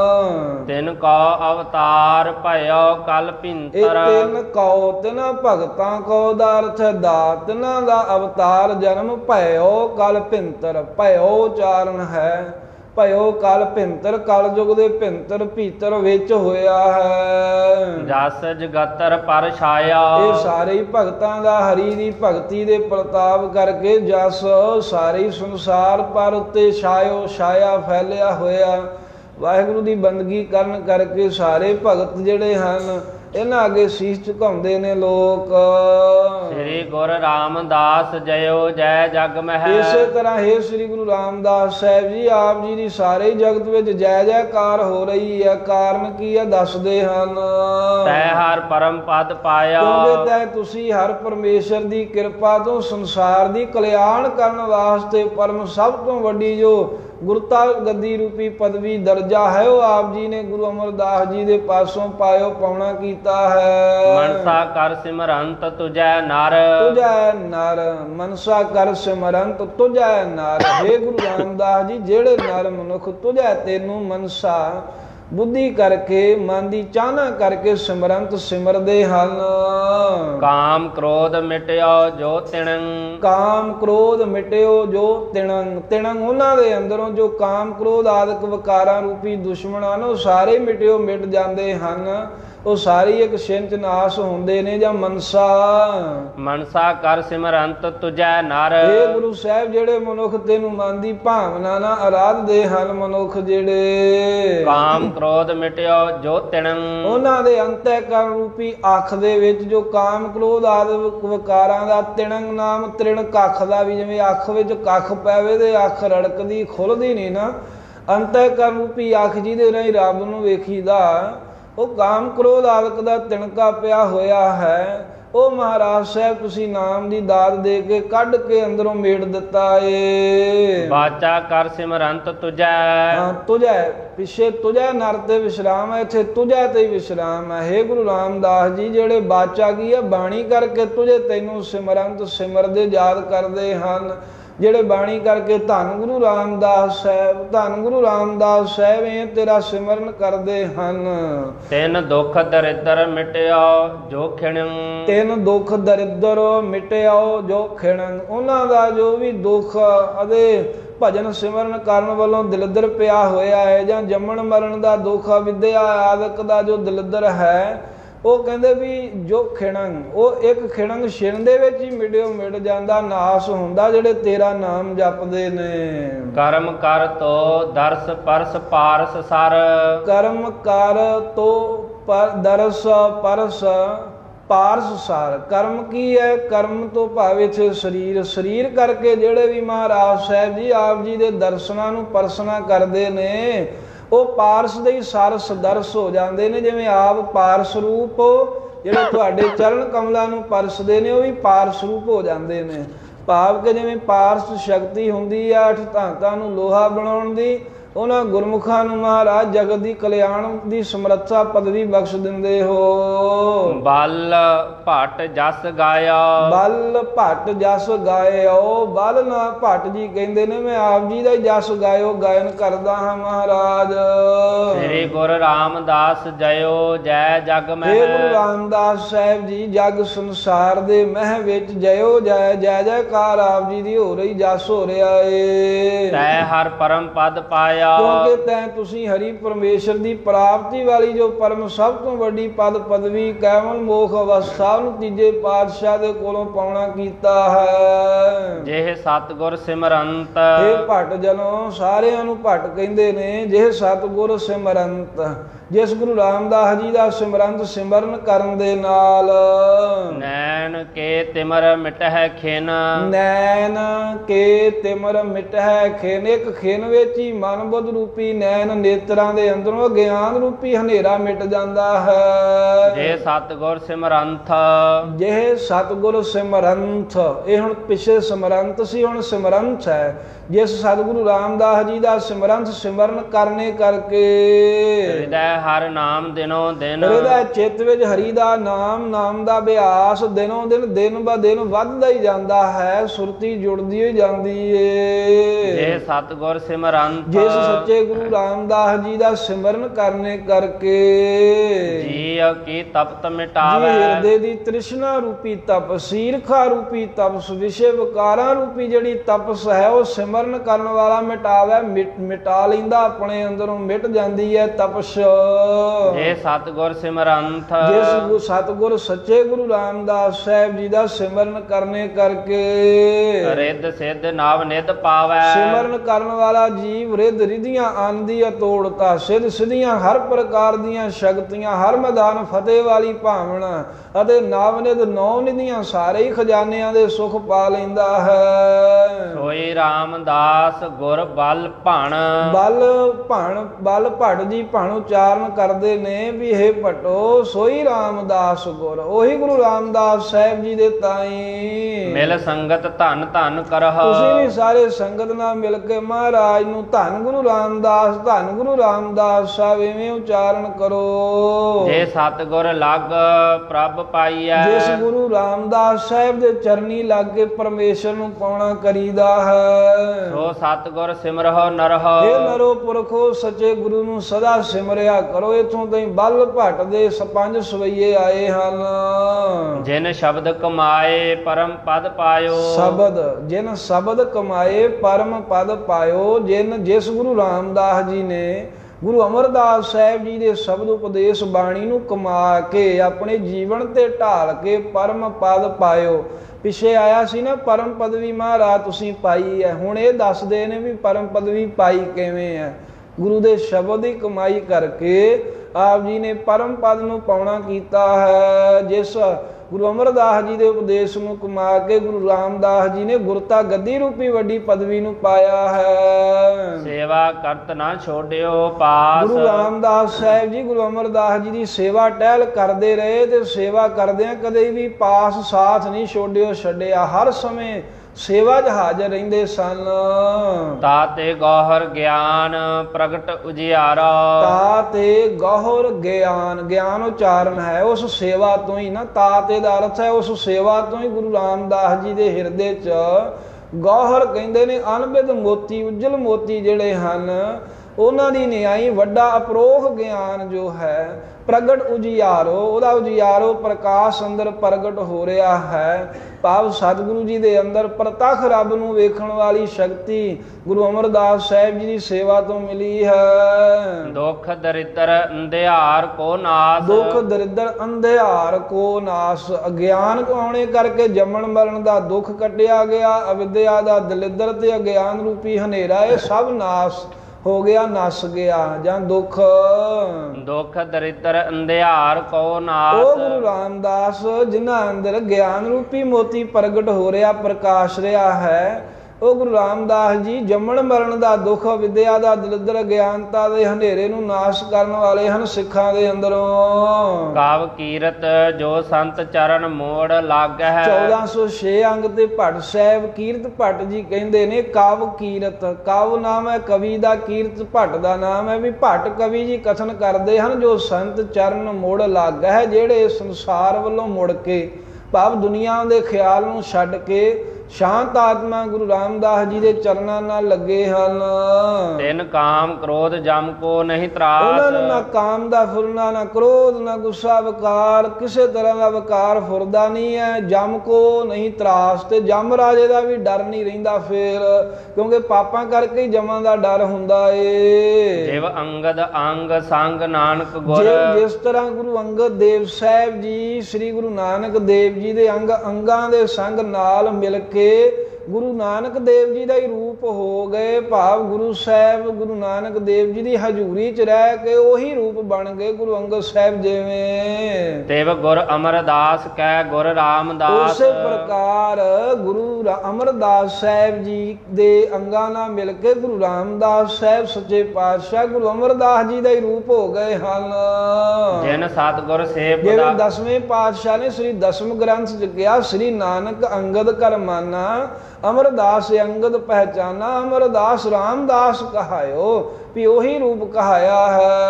ਤਿਨ ਕੋ ਅਵਤਾਰ ਭਇਓ ਕਲ ਇਹ ਭਿੰਤਰ। ਤਿੰਨ ਕਉ ਤਿਨਾਂ ਭਗਤਾਂ ਕਉ ਦਾ ਅਰਥ ਹੈ ਦਾ, ਤਿਨਾਂ ਦਾ ਅਵਤਾਰ ਜਨਮ ਭਇਓ ਕਲ ਭਿੰਤਰ। ਭਇਓ ਉਚਾਰਨ ਹੈ, ਭਇਓ ਕਲ ਭਿੰਤਰ, ਕਲਯੁਗ ਦੇ ਭਿੰਤਰ ਭੀਤਰ ਵਿੱਚ ਹੋਇਆ ਹੈ। ਜਸ ਜਗਤਰ ਪਰ ਛਾਇਆ, ਇਹ ਸਾਰੇ ਹੀ ਭਗਤਾਂ ਦਾ ਹਰੀ ਦੀ ਭਗਤੀ ਦੇ ਪ੍ਰਤਾਪ ਕਰਕੇ ਜਸ ਸਾਰੇ ਸੰਸਾਰ ਪਰ ਉੱਤੇ ਛਾਇਓ ਛਾਇਆ ਫੈਲਿਆ ਹੋਇਆ। ਵਾਹਿਗੁਰੂ ਦੀ ਬੰਦਗੀ ਕਰਨ ਕਰਕੇ ਸਾਰੇ ਭਗਤ ਜਿਹੜੇ ਹਨ ਇਹਨਾਂ ਅੱਗੇ ਸੀਸ ਝੁਕਾਉਂਦੇ ਨੇ ਲੋਕ। ਸ੍ਰੀ ਗੁਰੂ ਰਾਮਦਾਸ ਜਯੋ ਜੈ ਜਗ ਮਹਿ। ਇਸੇ ਤਰ੍ਹਾਂ ਹੈ ਸ੍ਰੀ ਗੁਰੂ ਰਾਮਦਾਸ ਸਾਹਿਬ ਜੀ ਆਪ ਜੀ ਦੀ ਸਾਰੇ ਜਗਤ ਵਿੱਚ ਜੈ ਜੈਕਾਰ ਹੋ ਰਹੀ ਹੈ। ਕਾਰਨ ਕੀ ਹੈ ਦੱਸਦੇ ਹਨ। ਤੈ ਹਰ ਪਰਮ ਪਦ ਪਾਇਆ, ਕਿਉਂਕਿ ਤੈ ਤੁਸੀਂ ਹਰ ਪਰਮੇਸ਼ਰ ਦੀ ਕਿਰਪਾ ਤੋਂ ਸੰਸਾਰ ਦੀ ਕਲਿਆਣ ਕਰਨ ਵਾਸਤੇ ਪਰਮ ਸਭ ਤੋਂ ਵੱਡੀ ਜੋ ਗੁਰਤਾ ਗੱਦੀ ਰੂਪੀ ਪਦਵੀ ਦਰਜਾ ਹੈ ਉਹ ਆਪ ਜੀ ਨੇ ਗੁਰੂ ਅਮਰਦਾਸ ਜੀ ਦੇ ਪਾਸੋਂ ਪਾਇਓ ਪਾਉਣਾ ਕੀਤਾ ਹੈ। ਮਨਸਾ ਕਰ ਸਿਮਰੰਤ ਤੁਜੈ ਨਰ, ਤੁਜੈ ਨਰ, ਮਨਸਾ ਕਰ ਸਿਮਰੰਤ ਤੁਜੈ ਨਰ। ਹੇ ਗੁਰੂ ਰਾਮਦਾਸ ਜੀ ਜਿਹੜੇ ਨਰ ਮਨੁੱਖ ਤੁਜੈ ਤੈਨੂੰ ਮਨਸਾ ਬੁੱਧੀ ਕਰਕੇ ਮਨ ਦੀ ਚਾਹਨਾ ਕਰਕੇ ਸਿਮਰੰਤ ਸਿਮਰਦੇ ਹਨ। ਕਾਮ ਕ੍ਰੋਧ ਮਿਟਿਓ ਜੋ ਤਿਣੰ, ਕਾਮ ਕ੍ਰੋਧ ਮਿਟਿਓ ਜੋ ਤਿਣੰ। ਤਿਣੰ ਉਹਨਾਂ ਦੇ ਅੰਦਰੋਂ ਜੋ ਕਾਮ ਕ੍ਰੋਧ ਆਦਿਕ ਵਿਕਾਰਾਂ ਰੂਪੀ ਦੁਸ਼ਮਣਾਂ ਨੂੰ ਸਾਰੇ ਮਿਟਿਓ ਮਿਟ ਜਾਂਦੇ ਹਨ। ਉਹ ਸਾਰੀ ਇੱਕ ਛਿੰਚ ਨਾਸ ਹੁੰਦੇ ਨੇ। ਜਾਂ ਮਨਸਾ, ਮਨਸਾ ਕਰ ਸਿਮਰੰਤ ਤੁਜੈ ਨਰ। ਇਹ ਗੁਰੂ ਸਾਹਿਬ ਜਿਹੜੇ ਮਨੁੱਖ ਤੈਨੂੰ ਮਨ ਦੀ ਭਾਵਨਾ ਨਾਲ ਆਰਾਧਦੇ ਹਨ, ਮਨੁੱਖ ਜਿਹੜੇ ਕਾਮ ਕ੍ਰੋਧ ਮਿਟਿਓ ਜੋ ਤਿਣੰ, ਉਹਨਾਂ ਦੇ ਅੰਤःਕਰਨ ਰੂਪੀ ਅੱਖ ਦੇ ਵਿੱਚ ਜੋ ਕਾਮ ਕ੍ਰੋਧ ਆਦਿ ਵਿਕਾਰਾਂ ਦਾ ਤਿਣੰ ਨਾਮ ਤ੍ਰਿਣ ਕੱਖ ਦਾ ਵੀ, ਜਿਵੇਂ ਅੱਖ ਵਿੱਚ ਕੱਖ ਪੈਵੇ ਤੇ ਅੱਖ ਰੜਕਦੀ ਖੁੱਲਦੀ ਨਹੀਂ ਨਾ, ਅੰਤःਕਰਨ ਰੂਪੀ ਅੱਖ ਜਿਹਦੇ ਰਾਹੀਂ ਰੱਬ ਨੂੰ ਵੇਖੀਦਾ ਉਹ ਕਾਮ ਕ੍ਰੋਧ ਆਦਿਕ ਦਾ ਤਿਣਕਾ ਪਿਆ ਹੋਇਆ ਹੈ। ਉਹ ਮਹਾਰਾਜ ਸਾਹਿਬ ਤੁਸੀਂ ਨਾਮ ਦੀ ਦਾਤ ਦੇ ਕੇ ਕੱਢ ਕੇ ਅੰਦਰੋਂ ਮੇੜ ਦਿੱਤਾ ਏ। ਬਾਚਾ ਕਰ ਸਿਮਰੰਤ ਤੁਜੈ, ਹਾਂ ਤੁਜੈ ਪਿੱਛੇ ਤੁਜੈ ਨਰ ਤੇ ਵਿਸ਼ਰਾਮ ਹੈ, ਇੱਥੇ ਤੁਜੈ ਤੇ ਵਿਸ਼ਰਾਮ ਹੈ। ਹੇ ਗੁਰੂ ਰਾਮਦਾਸ ਜੀ ਜਿਹੜੇ ਬਾਚਾ ਕੀ ਹੈ ਬਾਣੀ ਕਰਕੇ ਤੁਜੇ ਤੈਨੂੰ ਸਿਮਰੰਤ ਸਿਮਰਦੇ ਯਾਦ ਕਰਦੇ ਹਨ। ਜਿਹੜੇ ਬਾਣੀ ਕਰਕੇ ਧੰਨ ਗੁਰੂ ਰਾਮਦਾਸ ਸਾਹਿਬ ਧੰਨ ਗੁਰੂ ਰਾਮਦਾਸ ਸਾਹਿਬ ਇਹ ਤੇਰਾ ਸਿਮਰਨ ਕਰਦੇ ਹਨ। ਤਿੰਨ ਦੁੱਖ ਦਰਿਦਰ ਮਿਟਿਓ ਜੋ ਖਿਣੰ, ਤਿੰਨ ਦੁੱਖ ਦਰਿਦਰ ਮਿਟਿਓ ਜੋ ਖਿਣੰ। ਉਹਨਾਂ ਦਾ ਜੋ ਵੀ ਦੁੱਖ ਅਤੇ ਭਜਨ ਸਿਮਰਨ ਕਰਨ ਵੱਲੋਂ ਦਿਲਦਰ ਪਿਆ ਹੋਇਆ ਹੈ, ਜਾਂ ਜੰਮਣ ਮਰਨ ਦਾ ਦੁੱਖ ਵਿਦਿਆ ਆਦਿਕ ਦਾ ਜੋ ਦਿਲਦਰ ਹੈ, ਉਹ ਕਹਿੰਦੇ ਵੀ ਜੋ ਖਿਣੰ ਉਹ ਇੱਕ ਖਿਣੰ ਛਿਣ ਦੇ ਵਿੱਚ ਹੀ ਮਿਟਿਓ ਮਿਟ ਜਾਂਦਾ, ਨਾਸ ਹੁੰਦਾ ਜਿਹੜੇ ਤੇਰਾ ਨਾਮ ਜਪਦੇ ਨੇ। ਕਰਮ ਕਰ ਤੋ ਦਰਸ ਪਰਸ ਪਾਰਸ ਸਰ, ਕਰਮ ਕਰ ਤੋ ਪਰ ਦਰਸ ਪਰਸ ਪਾਰਸ ਸਾਰ। ਕਰਮ ਕੀ ਹੈ? ਕਰਮ ਤੋਂ ਭਾਵ ਇੱਥੇ ਸਰੀਰ, ਸਰੀਰ ਕਰਕੇ ਜਿਹੜੇ ਵੀ ਮਹਾਰਾਜ ਸਾਹਿਬ ਜੀ ਆਪ ਜੀ ਦੇ ਦਰਸ਼ਨਾਂ ਨੂੰ ਪਰਸਨਾ ਕਰਦੇ ਨੇ ਉਹ ਪਾਰਸ ਦੇ ਹੀ ਸਰਸ ਦਰਸ ਹੋ ਜਾਂਦੇ ਨੇ। ਜਿਵੇਂ ਆਪ ਪਾਰਸ ਰੂਪ ਜਿਹੜੇ ਤੁਹਾਡੇ ਚਰਨ ਕਮਲਾਂ ਨੂੰ ਪਰਸਦੇ ਨੇ ਉਹ ਵੀ ਪਾਰਸ ਰੂਪ ਹੋ ਜਾਂਦੇ ਨੇ। ਭਾਵ ਕਿ ਜਿਵੇਂ ਪਾਰਸ ਸ਼ਕਤੀ ਹੁੰਦੀ ਆ ਅੱਠ ਧਾਤਾਂ ਨੂੰ ਲੋਹਾ ਬਣਾਉਣ ਦੀ, ਉਹਨਾਂ ਗੁਰਮੁਖਾਂ ਨੂੰ ਮਹਾਰਾਜ ਜਗਤ ਦੀ ਕਲਿਆਣ ਦੀ ਸਮਰੱਥਾ ਪਦਵੀ ਬਖਸ਼ ਦਿੰਦੇ ਹੋ। ਬਲ ਭੱਟ ਜਸ ਗਾਇਆ, ਬਲ ਭੱਟ ਜਸ ਗਾਇਓ। ਬਲ ਨਾ ਭੱਟ ਜੀ ਕਹਿੰਦੇ ਨੇ ਮੈਂ ਆਪ ਜੀ ਦਾ ਹੀ ਜਸ ਗਾਇਓ ਗਾਇਨ ਕਰਦਾ ਹਾਂ ਮਹਾਰਾਜ। ਸ੍ਰੀ ਗੁਰੂ ਰਾਮਦਾਸ ਜਯੋ ਜੈ ਜਗ ਮਹਿ। ਗੁਰੂ ਰਾਮਦਾਸ ਸਾਹਿਬ ਜੀ ਜਗ ਸੰਸਾਰ ਦੇ ਮਹਿ ਵਿੱਚ ਜਯੋ ਜੈ ਜੈ ਜੈਕਾਰ ਆਪ ਜੀ ਦੀ ਹੋ ਰਹੀ, ਜਸ ਹੋ ਰਿਹਾ ਏ। ਤੈ ਹਰ ਪਰਮ ਪਦ ਪਾਇਆ, ਕਿਉਂਕਿ ਤੈਂ ਤੁਸੀਂ ਹਰੀ ਪਰਮੇਸ਼ਰ ਦੀ ਪ੍ਰਾਪਤੀ ਵਾਲੀ ਜੋ ਪਰਮ ਸਭ ਤੋਂ ਵੱਡੀ ਪਦ ਪਦਵੀ ਕੈਵਲ ਮੋਖ ਅਵਸਥਾ ਨੂੰ ਤੀਜੇ ਪਾਤਸ਼ਾਹ ਦੇ ਕੋਲੋਂ ਪਾਉਣਾ ਕੀਤਾ ਹੈ। ਜਿਹੇ ਸਤਿਗੁਰ ਸਿਮਰੰਤ, ਇਹ ਭੱਟ ਜਨੋਂ ਸਾਰਿਆਂ ਨੂੰ ਭੱਟ ਕਹਿੰਦੇ ਨੇ। ਜਿਹੇ ਸਤਿਗੁਰ ਸਿਮਰੰਤ, ਜਿਸ ਗੁਰੂ ਰਾਮਦਾਸ ਜੀ ਦਾ ਸਿਮਰੰਤ ਸਿਮਰਨ ਕਰਨ ਦੇ ਨਾਲ ਨੈਣ ਕੇ ਤਿਮਰ ਮਿਟਹਿ ਖਿਨ, ਨੈਣ ਕੇ ਤਿਮਰ ਮਿਟਹਿ ਖਿਨ। ਇੱਕ ਖਿਨ ਵਿੱਚ ਹੀ ਮਨ ਪਰਮ ਬੁੱਧ ਰੂਪੀ ਨੈਣ ਨੇਤਰਾਂ ਦੇ ਅੰਦਰੋਂ ਅਗਿਆਨ ਰੂਪੀ ਹਨੇਰਾ ਮਿਟ ਜਾਂਦਾ ਹੈ। ਜੇ ਸਤਿਗੁਰ ਸਿਮਰੰਥ ਜੇ ਸਤਿਗੁਰ ਸਿਮਰੰਥ, ਇਹ ਹੁਣ ਪਿਛੇ ਸਿਮਰੰਤ ਸੀ, ਹੁਣ ਸਿਮਰੰਥ ਹੈ। ਜਿਸ ਸਤਿਗੁਰੂ ਰਾਮਦਾਸ ਜੀ ਦਾ ਸਿਮਰੰਥ ਸਿਮਰਨ ਕਰਨੇ ਕਰਕੇ ਹਿਰਦੈ ਹਰ ਨਾਮ ਦਿਨੋ ਦਿਨ, ਹਿਰਦੈ ਚਿੱਤ ਵਿੱਚ ਹਰੀ ਦਾ ਨਾਮ, ਨਾਮ ਦਾ ਅਭਿਆਸ ਦਿਨੋਂ ਦਿਨ ਦਿਨ ਬ ਦਿਨ ਵੱਧਦਾ ਹੀ ਜਾਂਦਾ ਹੈ, ਸੁਰਤੀ ਜੁੜਦੀ ਹੋਈ ਜਾਂਦੀ ਏ। ਜੇ ਸਤਿਗੁਰ ਸਿਮਰੰਥ, ਜਿਸ ਸੱਚੇ ਗੁਰੂ ਰਾਮਦਾਸ ਜੀ ਦਾ ਸਿਮਰਨ ਕਰਨੇ ਕਰਕੇ ਜੀਅ ਕੀ ਤਪਤ ਮਿਟਾਵੇ, ਹਿਰਦੇ ਦੀ ਤ੍ਰਿਸ਼ਨਾ ਰੂਪੀ ਤਪਸ, ਈਰਖਾ ਰੂਪੀ ਤਪਸ, ਵਿਸ਼ੇ ਵਿਕਾਰਾਂ ਰੂਪੀ ਜਿਹੜੀ ਤਪਸ ਹੈ ਉਹ ਸਿਮਰਨ ਕਰਨ ਵਾਲਾ ਮਿਟਾਵੇ, ਮਿਟਾ ਲੈਂਦਾ, ਆਪਣੇ ਅੰਦਰੋਂ ਮਿਟ ਜਾਂਦੀ ਹੈ ਤਪਸ਼। ਜੇ ਸਤਿਗੁਰ ਸਿਮਰੰਥ, ਜਿਸ ਸਤਿਗੁਰ ਸੱਚੇ ਗੁਰੂ ਰਾਮਦਾਸ ਸਾਹਿਬ ਜੀ ਦਾ ਸਿਮਰਨ ਕਰਨੇ ਕਰਕੇ ਰਿੱਧ ਸਿੱਧ ਨਵ ਨਿਧ ਪਾਵੈ, ਸਿਮਰਨ ਕਰਨ ਵਾਲਾ ਜੀਵ ਰਿੱਧ ਰਿਧੀਆਂ ਆਨੰਦੀ ਅਤੋੜਤਾ, ਸਿੱਧ ਸਿੱਧੀਆਂ ਹਰ ਪ੍ਰਕਾਰ ਦੀਆਂ ਸ਼ਕਤੀਆਂ, ਹਰ ਮੈਦਾਨ ਫਤਿਹ ਵਾਲੀ ਭਾਵਨਾ ਅਤੇ ਨਵ ਨਿਧ ਨੌ ਨਿਧੀਆਂ ਸਾਰੇ ਹੀ ਖਜ਼ਾਨਿਆਂ ਦੇ ਸੁਖ ਪਾ ਲੈਂਦਾ ਹੈ। ਸੋਈ ਰਾਮਦਾਸ ਗੁਰ ਬਲ ਭਣ, ਬਲ ਭਣ, ਬਲ ਭਟ ਜੀ ਭਣ ਉਚਾਰਨ ਕਰਦੇ ਨੇ ਵੀ ਇਹ ਭਟੋ ਸੋਈ ਰਾਮਦਾਸ ਗੁਰ, ਉਹੀ ਗੁਰੂ ਰਾਮਦਾਸ ਸਾਹਿਬ ਜੀ ਦੇ ਤਾਈ ਮਿਲ ਸੰਗਤ ਧਨ ਧਨ ਕਰਹੁ, ਤੁਸੀਂ ਵੀ ਸਾਰੇ ਸੰਗਤ ਨਾਲ ਮਿਲ ਕੇ ਮਹਾਰਾਜ ਨੂੰ ਧੰਨ ਗੁਰੂ ਰਾਮਦਾਸ, ਧੰਨ ਗੁਰੂ ਰਾਮਦਾਸ ਸਾਹਿਬ ਇਵੇਂ ਉਚਾਰਨ ਕਰੋ। ਜੇ ਸਤਿਗੁਰ ਲਗ ਪ੍ਰਭ ਪਾਈਐ, ਜਿਸ ਗੁਰੂ ਰਾਮਦਾਸ ਸਾਹਿਬ ਦੇ ਚਰਨੀ ਲੱਗ ਕੇ ਪਰਮੇਸ਼ਰ ਨੂੰ ਪਾਉਣਾ ਕਰੀਦਾ ਹੈ, ਸੋ ਸਤਿਗੁਰ ਸਿਮਰਹੁ ਨਰਹੁ, ਇਹ ਨਰੋ ਪੁਰਖੋ ਸੱਚੇ ਗੁਰੂ ਨੂੰ ਸਦਾ ਸਿਮਰਿਆ ਕਰੋ। ਇਥੋਂ ਤਾਈਂ ਬਲ ਭੱਟ ਦੇ ਪੰਜ ਸਵਈਏ ਆਏ ਹਨ। ਜਿਨ ਸ਼ਬਦ ਕਮਾਏ ਪਰਮ ਪਦ ਪਾਇਓ, ਸ਼ਬਦ ਜਿਨ ਸ਼ਬਦ ਕਮਾਏ ਪਰਮ ਪਦ ਪਾਇਓ, ਜਿਨ ਜਿਸ ਗੁਰੂ ਰਾਮਦਾਸ ਜੀ ਨੇ ਗੁਰੂ ਅਮਰਦਾਸ ਸਾਹਿਬ ਜੀ ਦੇ ਸ਼ਬਦ ਉਪਦੇਸ਼ ਬਾਣੀ ਨੂੰ ਕਮਾ ਕੇ ਆਪਣੇ ਜੀਵਨ ਤੇ ਢਾਲ ਕੇ ਪਰਮ ਪਦ ਪਾਇਓ। ਪਿੱਛੇ ਆਇਆ ਸੀ ਨਾ ਪਰਮ ਪਦਵੀ ਮਹਾਰਾਜ ਤੁਸੀਂ ਪਾਈ ਹੈ, ਹੁਣ ਇਹ ਦੱਸਦੇ ਨੇ ਵੀ ਪਰਮ ਪਦਵੀ ਪਾਈ ਕਿਵੇਂ ਹੈ। ਗੁਰੂ ਦੇ ਸ਼ਬਦ ਦੀ ਕਮਾਈ ਕਰਕੇ ਆਪ ਜੀ ਨੇ ਪਰਮ ਪਦ ਨੂੰ ਪਾਉਣਾ ਕੀਤਾ ਹੈ। ਜਿਸ ਗੁਰੂ ਅਮਰਦਾਸ ਜੀ ਦੇ ਉਪਦੇਸ਼ ਨੂੰ ਕਮਾ ਕੇ ਗੁਰੂ ਰਾਮਦਾਸ ਜੀ ਨੇ ਗੁਰਤਾ ਗੱਦੀ ਰੂਪੀ ਵੱਡੀ ਪਦਵੀ ਨੂੰ ਪਾਇਆ ਹੈ। ਸੇਵਾ ਕਰਤ ਨਾ ਛੋੜਿਓ ਪਾਸ, ਗੁਰੂ ਰਾਮਦਾਸ ਸਾਹਿਬ ਜੀ ਗੁਰੂ ਅਮਰਦਾਸ ਜੀ ਦੀ ਸੇਵਾ ਟਹਿਲ ਕਰਦੇ ਰਹੇ ਤੇ ਸੇਵਾ ਕਰਦਿਆਂ ਕਦੇ ਵੀ ਪਾਸ ਸਾਥ ਨਹੀਂ ਛੋੜਿਓ ਛੱਡਿਆ, ਹਰ ਸਮੇਂ ਸੇਵਾ 'ਚ ਹਾਜ਼ਰ ਰਹਿੰਦੇ ਸਨ। ਤਾਤੇ ਗੌਹਰ ਗਿਆਨ ਪ੍ਰਗਟ ਉਜਿਆਰਾ, ਤਾਤੇ ਗੌਹਰ ਗਿਆਨ, ਗਿਆਨ ਉਚਾਰਨ ਹੈ ਉਸ ਸੇਵਾ ਤੋਂ ਹੀ ਨਾ, ਤਾਤੇ ਦਾ ਅਰਥ ਹੈ ਉਸ ਸੇਵਾ ਤੋਂ ਹੀ ਗੁਰੂ ਰਾਮਦਾਸ ਜੀ ਦੇ ਹਿਰਦੇ 'ਚ ਗੌਹਰ ਕਹਿੰਦੇ ਨੇ ਅਨਬਿਦ ਮੋਤੀ, ਉਜਲ ਮੋਤੀ ਜਿਹੜੇ ਹਨ ਉਹਨਾਂ ਦੀ ਨਿਆਈ ਵੱਡਾ ਅਪਰੋਖ ਗਿਆਨ ਜੋ ਹੈ ਪ੍ਰਗਟ ਉਜਿਆਰੋ, ਉਹਦਾ ਉਜਿਆਰੋ ਪ੍ਰਕਾਸ਼ ਅੰਦਰ ਪ੍ਰਗਟ ਹੋ ਰਿਹਾ ਹੈ। ਭਾਵ ਸਤਿਗੁਰੂ ਜੀ ਦੇ ਅੰਦਰ ਪ੍ਰਤੱਖ ਰੱਬ ਨੂੰ ਵੇਖਣ ਵਾਲੀ ਸ਼ਕਤੀ ਗੁਰੂ ਅਮਰਦਾਸ ਸਾਹਿਬ ਜੀ ਦੀ ਸੇਵਾ ਤੋਂ ਮਿਲੀ ਹੈ। ਦੁੱਖ ਦਰਿਦਰ ਅੰਧਿਆਰ ਕੋ ਨਾਸ, ਦੁੱਖ ਦਰਿਦਰ ਅੰਧਿਆਰ ਕੋ ਨਾਸ, ਅਗਿਆਨ ਆਉਣੇ ਕਰਕੇ ਜੰਮਣ ਮਰਨ ਦਾ ਦੁੱਖ ਕੱਟਿਆ ਗਿਆ, ਅਵਿਦਿਆ ਦਾ ਦਲਿੱਦਰ ਤੇ ਅਗਿਆਨ ਰੂਪੀ ਹਨੇਰਾ ਇਹ ਸਭ ਨਾਸ ਹੋ ਗਿਆ, ਨਸ ਗਿਆ ਜਾਂ ਦੁੱਖ ਦੁੱਖ ਦਰਿਦਰ ਅੰਧਿਆਰ ਕੋ ਨਾਸ, ਉਹ ਗੁਰੂ ਰਾਮਦਾਸ ਜਿਨ੍ਹਾਂ ਅੰਦਰ ਗਿਆਨ ਰੂਪੀ ਮੋਤੀ ਪ੍ਰਗਟ ਹੋ ਰਿਹਾ, ਪ੍ਰਕਾਸ਼ ਰਿਹਾ ਹੈ, ਉਹ ਗੁਰੂ ਰਾਮਦਾਸ ਜੀ ਜੰਮਣ ਮਰਨ ਦਾ ਦੁੱਖ, ਵਿਦਿਆ ਦਾ ਦਲਿੱਦਰ, ਗਿਆਨਤਾ ਦੇ ਹਨੇਰੇ ਨੂੰ ਨਾਸ਼ ਕਰਨ ਵਾਲੇ ਹਨ ਸਿੱਖਾਂ ਦੇ ਅੰਦਰੋਂ। ਕਾਵ ਕੀਰਤ ਜੋ ਸੰਤ ਚਰਨ ਮੋੜ ਲੱਗ ਹੈ, ਚੌਦਾਂ ਸੌ ਛੇ ਅੰਗ ਤੇ ਭੱਟ ਸਾਹਿਬ ਕੀਰਤ ਭੱਟ ਜੀ ਕਹਿੰਦੇ ਨੇ ਕਾਵ ਕੀਰਤ, ਕਾਵ ਨਾਮ ਹੈ ਕਵੀ ਦਾ, ਕੀਰਤ ਭੱਟ ਦਾ ਨਾਮ ਹੈ। ਵੀ ਭੱਟ ਕਵੀ ਜੀ ਕਥਨ ਕਰਦੇ ਹਨ ਜੋ ਸੰਤ ਚਰਨ ਮੋੜ ਲੱਗ ਹੈ, ਜਿਹੜੇ ਸੰਸਾਰ ਵੱਲੋਂ ਮੁੜ ਕੇ ਭਾਵ ਦੁਨੀਆ ਦੇ ਖਿਆਲ ਨੂੰ ਛੱਡ ਕੇ ਸ਼ਾਂਤ ਆਤਮਾ ਗੁਰੂ ਰਾਮਦਾਸ ਜੀ ਦੇ ਚਰਨਾਂ ਨਾਲ ਲੱਗੇ ਹਨ। ਤਿੰਨ ਕਾਮ ਕ੍ਰੋਧ ਜਮ ਕੋ ਨਹੀਂ ਤਰਾਸ, ਉਹਨਾਂ ਨੂੰ ਨਾ ਕਾਮ ਦਾ ਫੁਰਨਾ, ਨਾ ਕ੍ਰੋਧ, ਨਾ ਗੁੱਸਾ, ਵਿਕਾਰ, ਕਿਸੇ ਤਰ੍ਹਾਂ ਦਾ ਵਿਕਾਰ ਫੁਰਦਾ ਨਹੀਂ ਹੈ। ਜਮ ਕੋ ਨਹੀਂ ਤਰਾਸ, ਤੇ ਜਮ ਰਾਜੇ ਦਾ ਵੀ ਡਰ ਨਹੀਂ ਰਹਿੰਦਾ ਫੇਰ, ਕਿਉਂਕਿ ਪਾਪਾਂ ਕਰਕੇ ਹੀ ਜਮਾਂ ਦਾ ਡਰ ਹੁੰਦਾ ਏ। ਜਿਵ ਅੰਗਦ ਅੰਗ ਸੰਗ ਨਾਨਕ ਗੁਰ, ਜਿਸ ਤਰ੍ਹਾਂ ਗੁਰੂ ਅੰਗਦ ਦੇਵ ਸਾਹਿਬ ਜੀ ਸ੍ਰੀ ਗੁਰੂ ਨਾਨਕ ਦੇਵ ਜੀ ਦੇ ਅੰਗ ਅੰਗਾਂ ਦੇ ਸੰਗ ਨਾਲ ਮਿਲ ਕੇ ਗੁਰੂ ਨਾਨਕ ਦੇਵ ਜੀ ਦਾ ਹੀ ਰੂਪ ਰੂਪ ਹੋ ਗਏ। ਭਾਵ ਗੁਰੂ ਸਾਹਿਬ ਗੁਰੂ ਨਾਨਕ ਦੇਵ ਜੀ ਦੀ ਹਜ਼ੂਰੀ ਚ ਰਹਿ ਕੇ ਉਹੀ ਰੂਪ ਬਣ ਗਏ ਗੁਰੂ ਅੰਗਦ ਸਾਹਿਬ ਜਿਵੇਂ। ਤੇਵ ਗੁਰ ਅਮਰਦਾਸ ਕੈ ਗੁਰ ਰਾਮਦਾਸ। ਉਸੇ ਪ੍ਰਕਾਰ ਗੁਰੂ ਅਮਰਦਾਸ ਸਾਹਿਬ ਜੀ ਦੇ ਅੰਗਾਂ ਨਾਲ ਮਿਲ ਕੇ ਗੁਰੂ ਰਾਮਦਾਸ ਸਾਹਿਬ ਸੱਚੇ ਪਾਤਸ਼ਾਹ ਗੁਰੂ ਅਮਰਦਾਸ ਜੀ ਦਾ ਹੀ ਰੂਪ ਹੋ ਗਏ ਹਨ। ਜਿਨ ਸਤਿਗੁਰ ਸੇਵ ਜਿਵੇਂ ਦਸਵੇਂ ਪਾਤਸ਼ਾਹ ਨੇ ਸ੍ਰੀ ਦਸਮ ਗ੍ਰੰਥ ਚ ਕਿਹਾ, ਸ੍ਰੀ ਨਾਨਕ ਅੰਗਦ ਕਰ ਮਾਨਾ, ਅਮਰਦਾਸ ਅੰਗਦ ਪਹਿਚਾਨਾ, ਅਮਰਦਾਸ ਰਾਮਦਾਸ ਕਹਾਇਓ। ਵੀ ਉਹੀ ਰੂਪ ਕਹਾਇਆ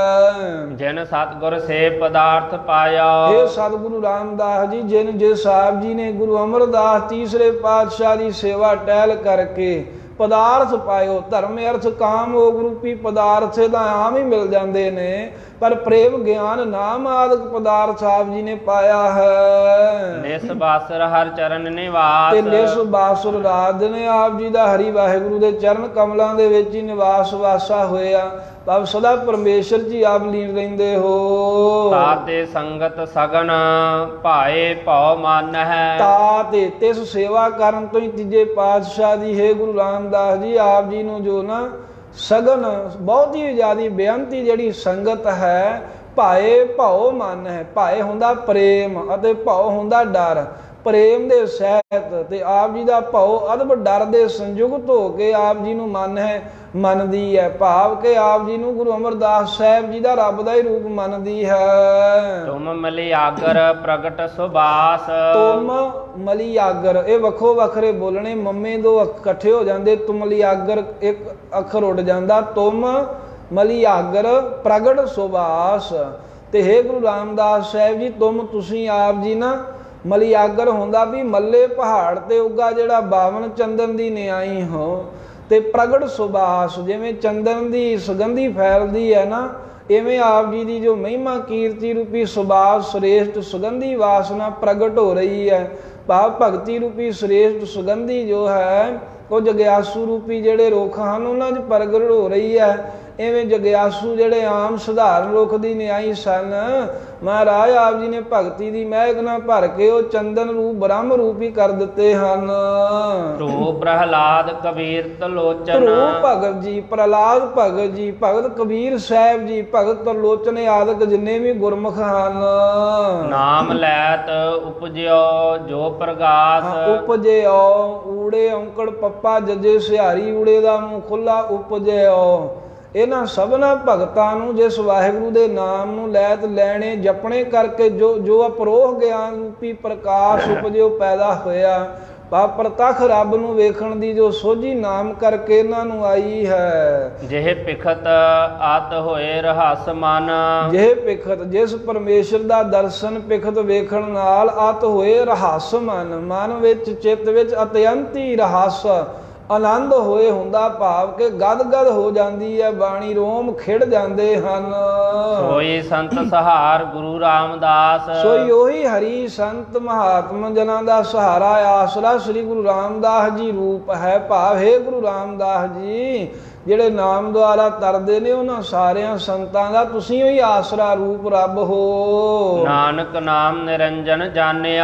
ਹੈ। ਜਿਨ ਸਤਿਗੁਰ ਸੇਵ ਪਦਾਰਥ ਪਾਇਆ। ਇਹ ਸਤਿਗੁਰੂ ਰਾਮਦਾਸ ਜੀ ਜਿਨ ਜਿਸ ਸਾਹਿਬ ਜੀ ਨੇ ਗੁਰੂ ਅਮਰਦਾਸ ਤੀਸਰੇ ਪਾਤਸ਼ਾਹ ਦੀ ਸੇਵਾ ਟਹਿਲ ਕਰਕੇ ਪਦਾਰਥ ਪਾਇਓ। ਧਰਮ ਅਰਥ ਕਾਮ ਉਹ ਰੂਪੀ ਪਦਾਰਥ ਤਾਂ ਆਮ ਹੀ ਮਿਲ ਜਾਂਦੇ ਨੇ, ਪਰ ਪ੍ਰੇਮ ਗਿਆਨ ਨਾਮ ਆਦਿਕ ਪਦਾਰਥ ਆਪ ਜੀ ਨੇ ਪਾਇਆ ਹੈ। ਨਿਸ ਬਾਸਰ ਹਰ ਚਰਨ ਨਿਵਾਸ। ਤੇ ਨਿਸ ਬਾਸੁਰ ਰਾਤ ਨੇ ਆਪ ਜੀ ਦਾ ਹਰੀ ਵਾਹਿਗੁਰੂ ਦੇ ਚਰਨ ਕਮਲਾਂ ਦੇ ਵਿੱਚ ਹੀ ਨਿਵਾਸ ਵਾਸਾ ਹੋਇਆ। ਭਾਵ ਸਦਾ ਪਰਮੇਸ਼ਰ ਜੀ ਆਪ ਲੀਨ ਰਹਿੰਦੇ ਹੋ। ਤਾਤੇ ਸੰਗਤ ਸਗਨ ਭਾਏ ਭਉ ਮਨ ਹੈ। ਤਾ ਤੇ ਤਿਸ ਸੇਵਾ ਕਰਨ ਤੋਂ ਹੀ ਤੀਜੇ ਪਾਤਸ਼ਾਹ ਦੀ ਹੈ ਗੁਰੂ ਰਾਮਦਾਸ ਜੀ ਆਪ ਜੀ ਨੂੰ ਜੋ ਨਾ ਸਗਨ ਬਹੁਤ ਹੀ ਜ਼ਿਆਦਾ ਬੇਅੰਤੀ ਜਿਹੜੀ ਸੰਗਤ ਹੈ। ਭਾਏ ਭਉ ਮਨ ਹੈ। ਭਾਏ ਹੁੰਦਾ ਪ੍ਰੇਮ ਅਤੇ ਭਉ ਹੁੰਦਾ ਡਰ। ਪ੍ਰੇਮ ਦੇ ਸਹਿਤ ਤੇ ਆਪ ਜੀ ਦਾ ਭਉ ਅਦਬ ਡਰ ਦੇ ਸੰਯੁਕਤ ਹੋ ਕੇ ਆਪ ਜੀ ਨੂੰ ਮਨ ਹੈ ਮੰਨਦੀ ਹੈ। ਭਾਵ ਕਿ ਆਪ ਜੀ ਨੂੰ ਗੁਰੂ ਅਮਰਦਾਸ ਸਾਹਿਬ ਜੀ ਦਾ ਰੱਬ ਦਾ ਹੀ ਰੂਪ ਮੰਨਦੀ ਹੈ। ਤੁਮ ਮਲਿਆਗਰ ਪ੍ਰਗਟ ਸੁਬਾਸ। ਤੁਮ ਮਲਿਆਗਰ ਇਹ ਵੱਖੋ ਵੱਖਰੇ ਬੋਲਣੇ, ਮੰਮੇ ਦੋ ਇਕੱਠੇ ਹੋ ਜਾਂਦੇ, ਤੁਮਲਿਆਗਰ ਇੱਕ ਅੱਖਰ ਉੱਡ ਜਾਂਦਾ। ਤੁਮ ਮਲਿਆਗਰ ਪ੍ਰਗਟ ਸੁਬਾਸ। ਤੇ ਹੇ ਗੁਰੂ ਰਾਮਦਾਸ ਸਾਹਿਬ ਜੀ, ਤੁਮ ਤੁਸੀਂ ਆਪ ਜੀ ਨਾ ਮਲਿਆਗਰ ਹੁੰਦਾ ਵੀ ਮੱਲੇ ਪਹਾੜ ਤੇ ਉੱਗਾ ਜਿਹੜਾ ਬਾਵਨ ਚੰਦਨ ਦੀ ਨਿਆਈ ਹੋ। ਤੇ ਪ੍ਰਗਟ ਸੁਬਾਸ ਜਿਵੇਂ ਚੰਦਨ ਦੀ ਸੁਗੰਧੀ ਫੈਲਦੀ ਹੈ ਨਾ, ਇਵੇਂ ਆਪ ਜੀ ਦੀ ਜੋ ਮਹਿਮਾ ਕੀਰਤੀ ਰੂਪੀ ਸੁਬਾਸ ਸ੍ਰੇਸ਼ਟ ਸੁਗੰਧੀ ਵਾਸਨਾ ਪ੍ਰਗਟ ਹੋ ਰਹੀ ਹੈ। ਭਾਵ ਭਗਤੀ ਰੂਪੀ ਸ੍ਰੇਸ਼ਟ ਸੁਗੰਧੀ ਜੋ ਹੈ ਉਹ ਜਗਿਆਸੂ ਰੂਪੀ ਜਿਹੜੇ ਰੁੱਖ ਹਨ ਉਹਨਾਂ 'ਚ ਪ੍ਰਗਟ ਹੋ ਰਹੀ ਹੈ। ਇਵੇਂ ਜਗਿਆਸੂ ਜਿਹੜੇ ਆਮ ਸਧਾਰਨ ਰੁੱਖ ਦੀ ਨਿਆਈ ਸਨ, ਮਹਾਰਾਜ ਆਪ ਜੀ ਨੇ ਭਗਤੀ ਦੀ ਮਹਿਕ ਨਾਲ ਭਰ ਕੇ ਉਹ ਚੰਦਨ ਰੂਪ ਬ੍ਰਹਮ ਰੂਪ ਹੀ ਕਰ ਦਿੱਤੇ ਹਨ। ਧਰੂ ਪ੍ਰਹਲਾਦ ਕਬੀਰ ਤਲੋਚਨ। ਧਰੂ ਭਗਤ ਜੀ, ਪ੍ਰਹਲਾਦ ਭਗਤ ਜੀ, ਭਗਤ ਕਬੀਰ ਸਾਹਿਬ ਜੀ, ਭਗਤ ਤਲੋਚਨ ਆਦਿਕ ਜਿੰਨੇ ਵੀ ਗੁਰਮੁਖ ਹਨ। ਨਾਮ ਲੈਤ ਉਪਜਿਓ ਜੋ ਪ੍ਰਗਾਸ। ਉਪਜਿਓ ਊੜੇ ਔਂਕੜ ਪੱਪਾ ਜੱਜੇ ਸਿਹਾਰੀ ਊੜੇ ਦਾ ਮੂੰਹ ਖੁੱਲਾ ਉਪਜਿਓ। ਇਹਨਾਂ ਸਭਨਾ ਭਗਤਾਂ ਨੂੰ ਜਿਸ ਵਾਹਿਗੁਰੂ ਦੇ ਨਾਮ ਨੂੰ ਲੈਤ ਲੈਣੇ ਜਪਣੇ ਕਰਕੇ ਜੋ ਜੋ ਅਪਰੋਹ ਗਿਆਨ ਰੂਪੀ ਪ੍ਰਕਾਸ਼ ਉਪਜਿਓ ਪੈਦਾ ਹੋਇਆ। ਪਾ ਪ੍ਰਤੱਖ ਰੱਬ ਨੂੰ ਵੇਖਣ ਦੀ ਜੋ ਸੋਝੀ ਨਾਮ ਕਰਕੇ ਇਹਨਾਂ ਨੂੰ ਆਈ ਹੈ। ਜਿਹੇ ਪਿਖਤ ਆਤ ਹੋਏ ਰਹੱਸ ਮਨ। ਜਿਹੇ ਪਿਖਤ ਜਿਸ ਪਰਮੇਸ਼ਰ ਦਾ ਦਰਸ਼ਨ ਪਿਖਤ ਵੇਖਣ ਨਾਲ ਆਤ ਹੋਏ ਰਹੱਸ ਮਨ। ਮਨ ਵਿੱਚ ਚਿੱਤ ਵਿੱਚ ਅਤਿਅੰਤੀ ਰਹੱਸ ਆਨੰਦ ਹੋਏ ਹੁੰਦਾ। ਭਾਵ ਕਿ ਗਦ ਗਦ ਹੋ ਜਾਂਦੀ ਹੈ ਬਾਣੀ, ਰੋਮ ਖਿੜ ਜਾਂਦੇ ਹਨ। ਸੋਈ ਸੰਤ ਸਹਾਰ ਗੁਰੂ ਰਾਮਦਾਸ। ਸੋਈ ਉਹੀ ਹਰੀ ਸੰਤ ਮਹਾਤਮ ਜਨਾਂ ਦਾ ਸਹਾਰਾ ਆਸਰਾ ਸ੍ਰੀ ਗੁਰੂ ਰਾਮਦਾਸ ਜੀ ਰੂਪ ਹੈ। ਭਾਵ ਹੈ ਗੁਰੂ ਰਾਮਦਾਸ ਜੀ ਜਿਹੜੇ ਨਾਮ ਦੁਆਰਾ ਤਰਦੇ ਨੇ ਉਹਨਾਂ ਸਾਰਿਆਂ ਸੰਤਾਂ ਦਾ ਤੁਸੀਂ ਹੀ ਆਸਰਾ ਰੂਪ ਰੱਬ ਹੋ। ਨਾਨਕ ਨਾਮ ਨਿਰੰਜਨ ਜਾਣਿਓ।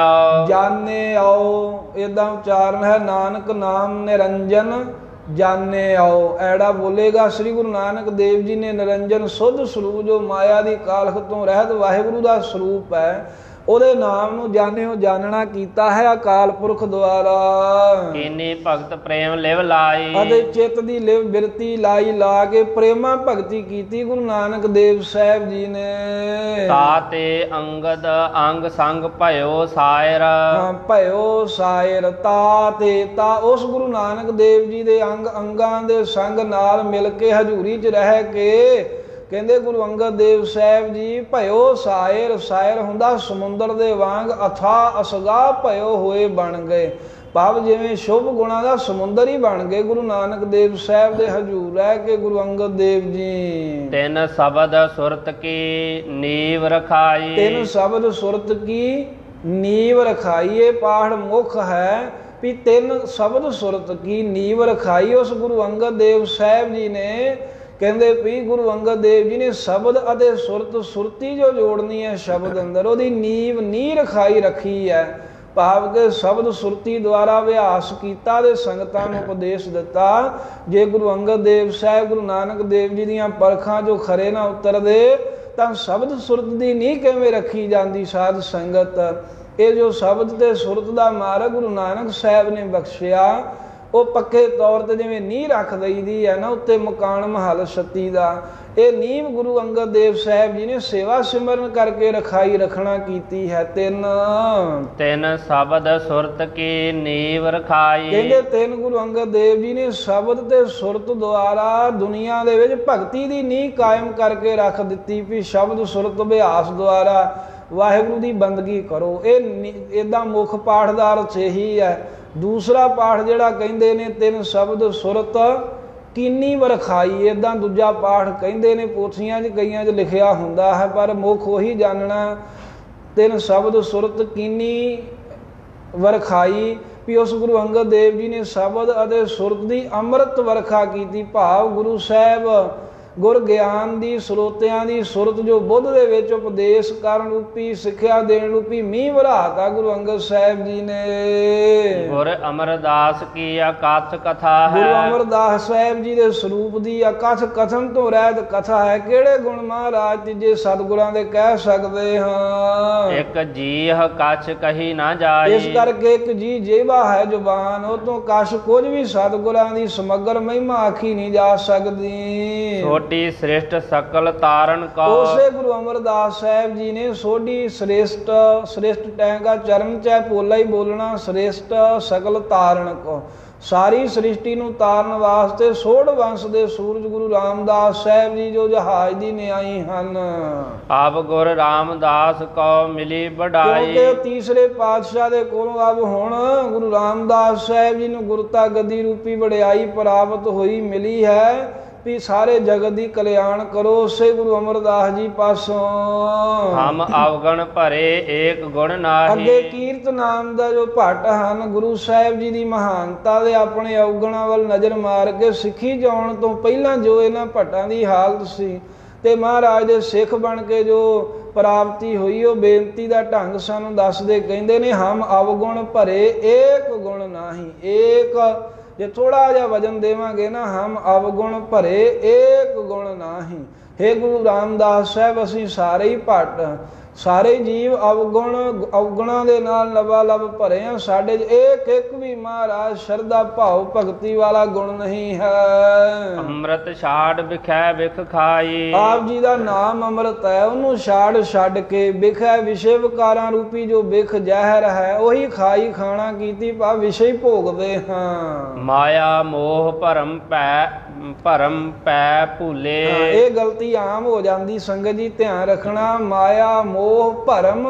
ਜਾਣਿਓ ਏਦਾਂ ਉਚਾਰਨ ਹੈ, ਨਾਨਕ ਨਾਮ ਨਿਰੰਜਨ ਜਾਣਿਓ। ਐੜਾ ਬੋਲੇਗਾ ਸ੍ਰੀ ਗੁਰੂ ਨਾਨਕ ਦੇਵ ਜੀ ਨੇ ਨਿਰੰਜਨ ਸੁੱਧ ਸਰੂਪ ਜੋ ਮਾਇਆ ਦੀ ਕਾਲਖ ਤੋਂ ਰਹਿਤ ਵਾਹਿਗੁਰੂ ਦਾ ਸਰੂਪ ਹੈ, ਉਹਦੇ ਨਾਮ ਨੂੰ ਜਾਣਿਓ ਜਾਣਨਾ ਕੀਤਾ ਹੈ ਅਕਾਲ ਪੁਰਖ ਦੁਆਰਾ। ਕੀਨੀ ਭਗਤ ਪ੍ਰੇਮ ਲਿਵ ਲਾਈ। ਅਤੇ ਚਿੱਤ ਦੀ ਲਿਵ ਬਿਰਤੀ ਲਾਈ ਲਾ ਕੇ ਪ੍ਰੇਮਾ ਭਗਤੀ ਕੀਤੀ ਗੁਰੂ ਨਾਨਕ ਦੇਵ ਸਾਹਿਬ ਜੀ ਨੇ। ਤਾਤੇ ਅੰਗਦ ਅੰਗ ਸੰਗ ਭਇਓ ਸਾਇਰ। ਹਾਂ ਭਇਓ ਸਾਇਰ। ਤਾ ਤੇ ਤਾ ਉਸ ਗੁਰੂ ਨਾਨਕ ਦੇਵ ਜੀ ਦੇ ਅੰਗ ਅੰਗਾਂ ਦੇ ਸੰਗ ਨਾਲ ਮਿਲ ਕੇ ਹਜ਼ੂਰੀ 'ਚ ਰਹਿ ਕੇ ਕਹਿੰਦੇ ਗੁਰੂ ਅੰਗਦ ਦੇਵ ਸਾਹਿਬ ਜੀ ਭਇਓ ਸਾਇਰ। ਸਾਇਰ ਹੁੰਦਾ ਸਮੁੰਦਰ ਦੇ ਵਾਂਗ ਅਥਾ ਅਸਗਾ ਭਇਓ ਹੋਏ ਬਣ ਗਏ। ਭਾਵ ਜਿਵੇਂ ਸ਼ੁਭ ਗੁਣਾਂ ਦਾ ਸਮੁੰਦਰ ਹੀ ਬਣ ਗਏ ਗੁਰੂ ਨਾਨਕ ਦੇਵ ਸਾਹਿਬ ਦੇ ਹਜ਼ੂਰ ਰਹਿ ਕੇ ਗੁਰੂ ਅੰਗਦ ਦੇਵ ਜੀ। ਤਿੰਨ ਸ਼ਬਦ ਸੁਰਤ ਕੀ ਨੀਵ ਰਖਾਈ। ਤਿੰਨ ਸ਼ਬਦ ਸੁਰਤ ਕੀ ਨੀਵ ਰਖਾਈ। ਇਹ ਪਾਠ ਮੁੱਖ ਹੈ ਵੀ ਤਿੰਨ ਸ਼ਬਦ ਸੁਰਤ ਕੀ ਨੀਵ ਰਖਾਈ। ਉਸ ਗੁਰੂ ਅੰਗਦ ਦੇਵ ਸਾਹਿਬ ਜੀ ਨੇ ਕਹਿੰਦੇ ਵੀ ਗੁਰੂ ਅੰਗਦ ਦੇਵ ਜੀ ਨੇ ਸ਼ਬਦ ਅਤੇ ਸੁਰਤ ਸੁਰਤੀ ਜੋ ਜੋੜਨੀ ਹੈ ਸ਼ਬਦ ਅੰਦਰ, ਉਹਦੀ ਨੀਵ ਨੀਂਹ ਰਖਾਈ ਰੱਖੀ ਹੈ। ਭਾਵ ਕਿ ਸ਼ਬਦ ਸੁਰਤੀ ਦੁਆਰਾ ਅਭਿਆਸ ਕੀਤਾ ਤੇ ਸੰਗਤਾਂ ਨੂੰ ਉਪਦੇਸ਼ ਦਿੱਤਾ। ਜੇ ਗੁਰੂ ਅੰਗਦ ਦੇਵ ਸਾਹਿਬ, ਗੁਰੂ ਨਾਨਕ ਦੇਵ ਜੀ ਦੀਆਂ ਪਰਖਾਂ ਜੋ ਖਰੇ ਨਾ ਉਤਰਦੇ ਤਾਂ ਸ਼ਬਦ ਸੁਰਤ ਦੀ ਨੀਂਹ ਕਿਵੇਂ ਰੱਖੀ ਜਾਂਦੀ ਸਾਧ ਸੰਗਤ। ਇਹ ਜੋ ਸ਼ਬਦ ਤੇ ਸੁਰਤ ਦਾ ਮਾਰਗ ਗੁਰੂ ਨਾਨਕ ਸਾਹਿਬ ਨੇ ਬਖਸ਼ਿਆ, ਉਹ ਪੱਕੇ ਤੌਰ ਤੇ ਜਿਵੇਂ ਨੀਂਹ ਰੱਖ ਦਈਦੀ ਹੈ ਨਾ ਉੱਤੇ ਮਕਾਨ ਮਹਲ ਛੱਤੀ ਦਾ, ਇਹ ਨੀਂਹ ਗੁਰੂ ਅੰਗਦ ਦੇਵ ਸਾਹਿਬ ਜੀ ਨੇ ਸੇਵਾ ਸਿਮਰਨ ਕਰਕੇ ਰਖਾਈ ਰੱਖਣਾ ਕੀਤੀ ਹੈ। ਤਿੰਨ ਤਿੰਨ ਸ਼ਬਦ ਸੁਰਤ ਕੀ ਨੀਵ ਰਖਾਈ। ਕਹਿੰਦੇ ਤਿੰਨ ਗੁਰੂ ਅੰਗਦ ਦੇਵ ਜੀ ਨੇ ਸ਼ਬਦ ਤੇ ਸੁਰਤ ਦੁਆਰਾ ਦੁਨੀਆ ਦੇ ਵਿੱਚ ਭਗਤੀ ਦੀ ਨੀਂਹ ਕਾਇਮ ਕਰਕੇ ਰੱਖ ਦਿੱਤੀ ਵੀ ਸ਼ਬਦ ਸੁਰਤ ਅਭਿਆਸ ਦੁਆਰਾ ਵਾਹਿਗੁਰੂ ਦੀ ਬੰਦਗੀ ਕਰੋ। ਇਹ ਇੱਦਾਂ ਮੁੱਖ ਪਾਠ ਦਾ ਅਰਥ ਇਹੀ ਹੈ। ਦੂਸਰਾ ਪਾਠ ਜਿਹੜਾ ਕਹਿੰਦੇ ਨੇ ਤਿੰਨ ਸ਼ਬਦ ਸੁਰਤ ਕੀਨੀ ਵਰਖਾਈ, ਇੱਦਾਂ ਦੂਜਾ ਪਾਠ ਕਹਿੰਦੇ ਨੇ, ਪੋਥੀਆਂ 'ਚ ਕਈਆਂ 'ਚ ਲਿਖਿਆ ਹੁੰਦਾ ਹੈ, ਪਰ ਮੁੱਖ ਉਹੀ ਜਾਣਨਾ ਤਿੰਨ ਸ਼ਬਦ ਸੁਰਤ ਕੀਨੀ ਵਰਖਾਈ ਵੀ ਉਸ ਗੁਰੂ ਅੰਗਦ ਦੇਵ ਜੀ ਨੇ ਸ਼ਬਦ ਅਤੇ ਸੁਰਤ ਦੀ ਅੰਮ੍ਰਿਤ ਵਰਖਾ ਕੀਤੀ। ਭਾਵ ਗੁਰੂ ਸਾਹਿਬ ਗੁਰ ਗਿਆਨ ਦੀ ਸਰੋਤਿਆਂ ਦੀ ਸੁਰਤ ਜੋ ਬੁੱਧ ਦੇ ਵਿੱਚ ਉਪਦੇਸ਼ ਕਰਨ ਰੂਪੀ ਸਿੱਖਿਆ ਦੇਣ ਰੂਪੀ ਮੀਂਹ ਵਰ੍ਹਾਤਾ ਗੁਰੂ ਅੰਗਦ ਸਾਹਿਬ ਜੀ ਨੇ। ਗੁਰ ਅਮਰਦਾਸ ਕੀ ਅਕਥ ਕਥਾ ਹੈ। ਗੁਰੂ ਅਮਰਦਾਸ ਸਾਹਿਬ ਜੀ ਦੇ ਸਰੂਪ ਦੀ ਅਕਥ ਕਥਨ ਤੋਂ ਰਹਿਤ ਕਥਾ ਹੈ। ਕਿਹੜੇ ਗੁਣ ਮਹਾਰਾਜ ਤੀਜੇ ਸਤਿਗੁਰਾਂ ਦੇ ਕਹਿ ਸਕਦੇ ਹਾਂ। ਇੱਕ ਜੀਹ ਕਛ ਕਹੀ ਨਾ ਜਾਈ। ਇਸ ਕਰਕੇ ਇੱਕ ਜੀ ਜੇਵਾ ਹੈ ਜ਼ੁਬਾਨ, ਉਹ ਤੋਂ ਕਛ ਕੁਝ ਵੀ ਸਤਿਗੁਰਾਂ ਦੀ ਸਮਗਰ ਮਹਿਮਾ ਆਖੀ ਨਹੀਂ ਜਾ ਸਕਦੀ। ਸੋਢੀ ਸ੍ਰੇਸ਼ਟ ਸਕਲ ਤਾਰਨ ਕੋ। ਉਸੇ ਗੁਰੂ ਅਮਰਦਾਸ ਸਾਹਿਬ ਜੀ ਨੇ ਸੋਢੀ ਸ੍ਰੇਸ਼ਟ ਸ੍ਰੇਸ਼ਟ ਟੈਂਗਾ ਚਰਨ ਚੈ ਪੋਲਾ ਹੀ ਬੋਲਣਾ ਸ੍ਰੇਸ਼ਟ ਸਕਲ ਤਾਰਨ ਕੋ, ਸਾਰੀ ਸ੍ਰਿਸ਼ਟੀ ਨੂੰ ਤਾਰਨ ਵਾਸਤੇ ਸੋਢ ਵੰਸ਼ ਦੇ ਸੂਰਜ ਗੁਰੂ ਰਾਮਦਾਸ ਸਾਹਿਬ ਜੀ ਜੋ ਜਹਾਜ਼ ਦੀ ਨਿਆਈ ਹਨ। ਆਪ ਗੁਰ ਰਾਮਦਾਸ ਕੋ ਮਿਲੀ ਵਡਾਈ। ਕਿਉਂਕਿ ਤੀਸਰੇ ਪਾਤਸ਼ਾਹ ਦੇ ਕੋਲੋਂ ਆਪ ਹੁਣ ਗੁਰੂ ਰਾਮਦਾਸ ਸਾਹਿਬ ਜੀ ਨੂੰ ਗੁਰਤਾ ਗੱਦੀ ਰੂਪੀ ਵਡਿਆਈ ਪ੍ਰਾਪਤ ਹੋਈ ਮਿਲੀ ਹੈ ਵੀ ਸਾਰੇ ਜਗਤ ਦੀ ਕਲਿਆਣ ਕਰੋ। ਉਸੇ ਗੁਰੂ ਅਮਰਦਾਸ ਜੀ ਪਾਸੋਂ ਹਮ ਅਵਗਣ ਭਰੇ ਏਕ ਗੁਣ ਨਾਹੀ। ਅੱਗੇ ਕੀਰਤ ਨਾਮ ਦਾ ਜੋ ਭੱਟ ਹਨ, ਗੁਰੂ ਸਾਹਿਬ ਜੀ ਦੀ ਮਹਾਨਤਾ ਦੇ ਆਪਣੇ ਅਵਗੁਣਾਂ ਵੱਲ ਨਜ਼ਰ ਮਾਰ ਕੇ ਸਿੱਖੀ ਜਾਣ ਤੋਂ ਪਹਿਲਾਂ ਜੋ ਇਹਨਾਂ ਭੱਟਾਂ ਦੀ ਹਾਲਤ ਸੀ ਤੇ ਮਹਾਰਾਜ ਦੇ ਸਿੱਖ ਬਣ ਕੇ ਜੋ ਪ੍ਰਾਪਤੀ ਹੋਈ, ਉਹ ਬੇਨਤੀ ਦਾ ਢੰਗ ਸਾਨੂੰ ਦੱਸਦੇ ਕਹਿੰਦੇ ਨੇ ਹਮ ਅਵਗੁਣ ਭਰੇ ਏਕ ਗੁਣ ਨਾਹੀ। ਏਕ ਜੇ ਥੋੜਾ ਜਿਹਾ ਵਜਨ ਦੇਵਾਂਗੇ ਨਾ, ਹਮ ਅਵਗੁਣ ਭਰੇ ਏਕ ਗੁਣ ਨਾਹੀ। ਹੇ ਗੁਰੂ ਰਾਮਦਾਸ ਸਾਹਿਬ, ਅਸੀਂ ਸਾਰੇ ਹੀ ਭੱਟ, ਸਾਰੇ ਜੀਵ ਅਵਗੁਣ ਅਵਗੁਣਾਂ ਦੇ ਨਾਲ ਲਬਾ ਲਬ ਭਰੇ ਆ। ਸਾਡੇ 'ਚ ਇੱਕ ਇੱਕ ਵੀ ਮਹਾਰਾਜ ਸ਼ਰਧਾ ਭਾਵ ਭਗਤੀ ਵਾਲਾ ਗੁਣ ਨਹੀਂ ਹੈ। ਅੰਮ੍ਰਿਤ ਛਾੜ ਵਿਖੈ ਵਿਖ ਖਾਈ। ਆਪ ਜੀ ਦਾ ਨਾਮ ਅੰਮ੍ਰਿਤ ਹੈ, ਉਹਨੂੰ ਛਾੜ ਛੱਡ ਕੇ ਵਿਖੈ ਵਿਸ਼ੇ ਵਿਕਾਰਾਂ ਰੂਪੀ ਜੋ ਵਿਖ ਜ਼ਹਿਰ ਹੈ ਉਹੀ ਖਾਈ ਖਾਣਾ ਕੀਤੀ ਭਾਵ ਵਿਸ਼ੇ ਹੀ ਭੋਗਦੇ ਹਾਂ। ਮਾਇਆ ਮੋਹ ਭਰਮ ਪੈ ਭਰਮ ਪੈ ਭੁੱਲੇ। ਇਹ ਗਲਤੀ ਆਮ ਹੋ ਜਾਂਦੀ ਸੰਗਤ ਜੀ, ਧਿਆਨ ਰੱਖਣਾ। ਮਾਇਆ ਮੋਹ ਭਰਮ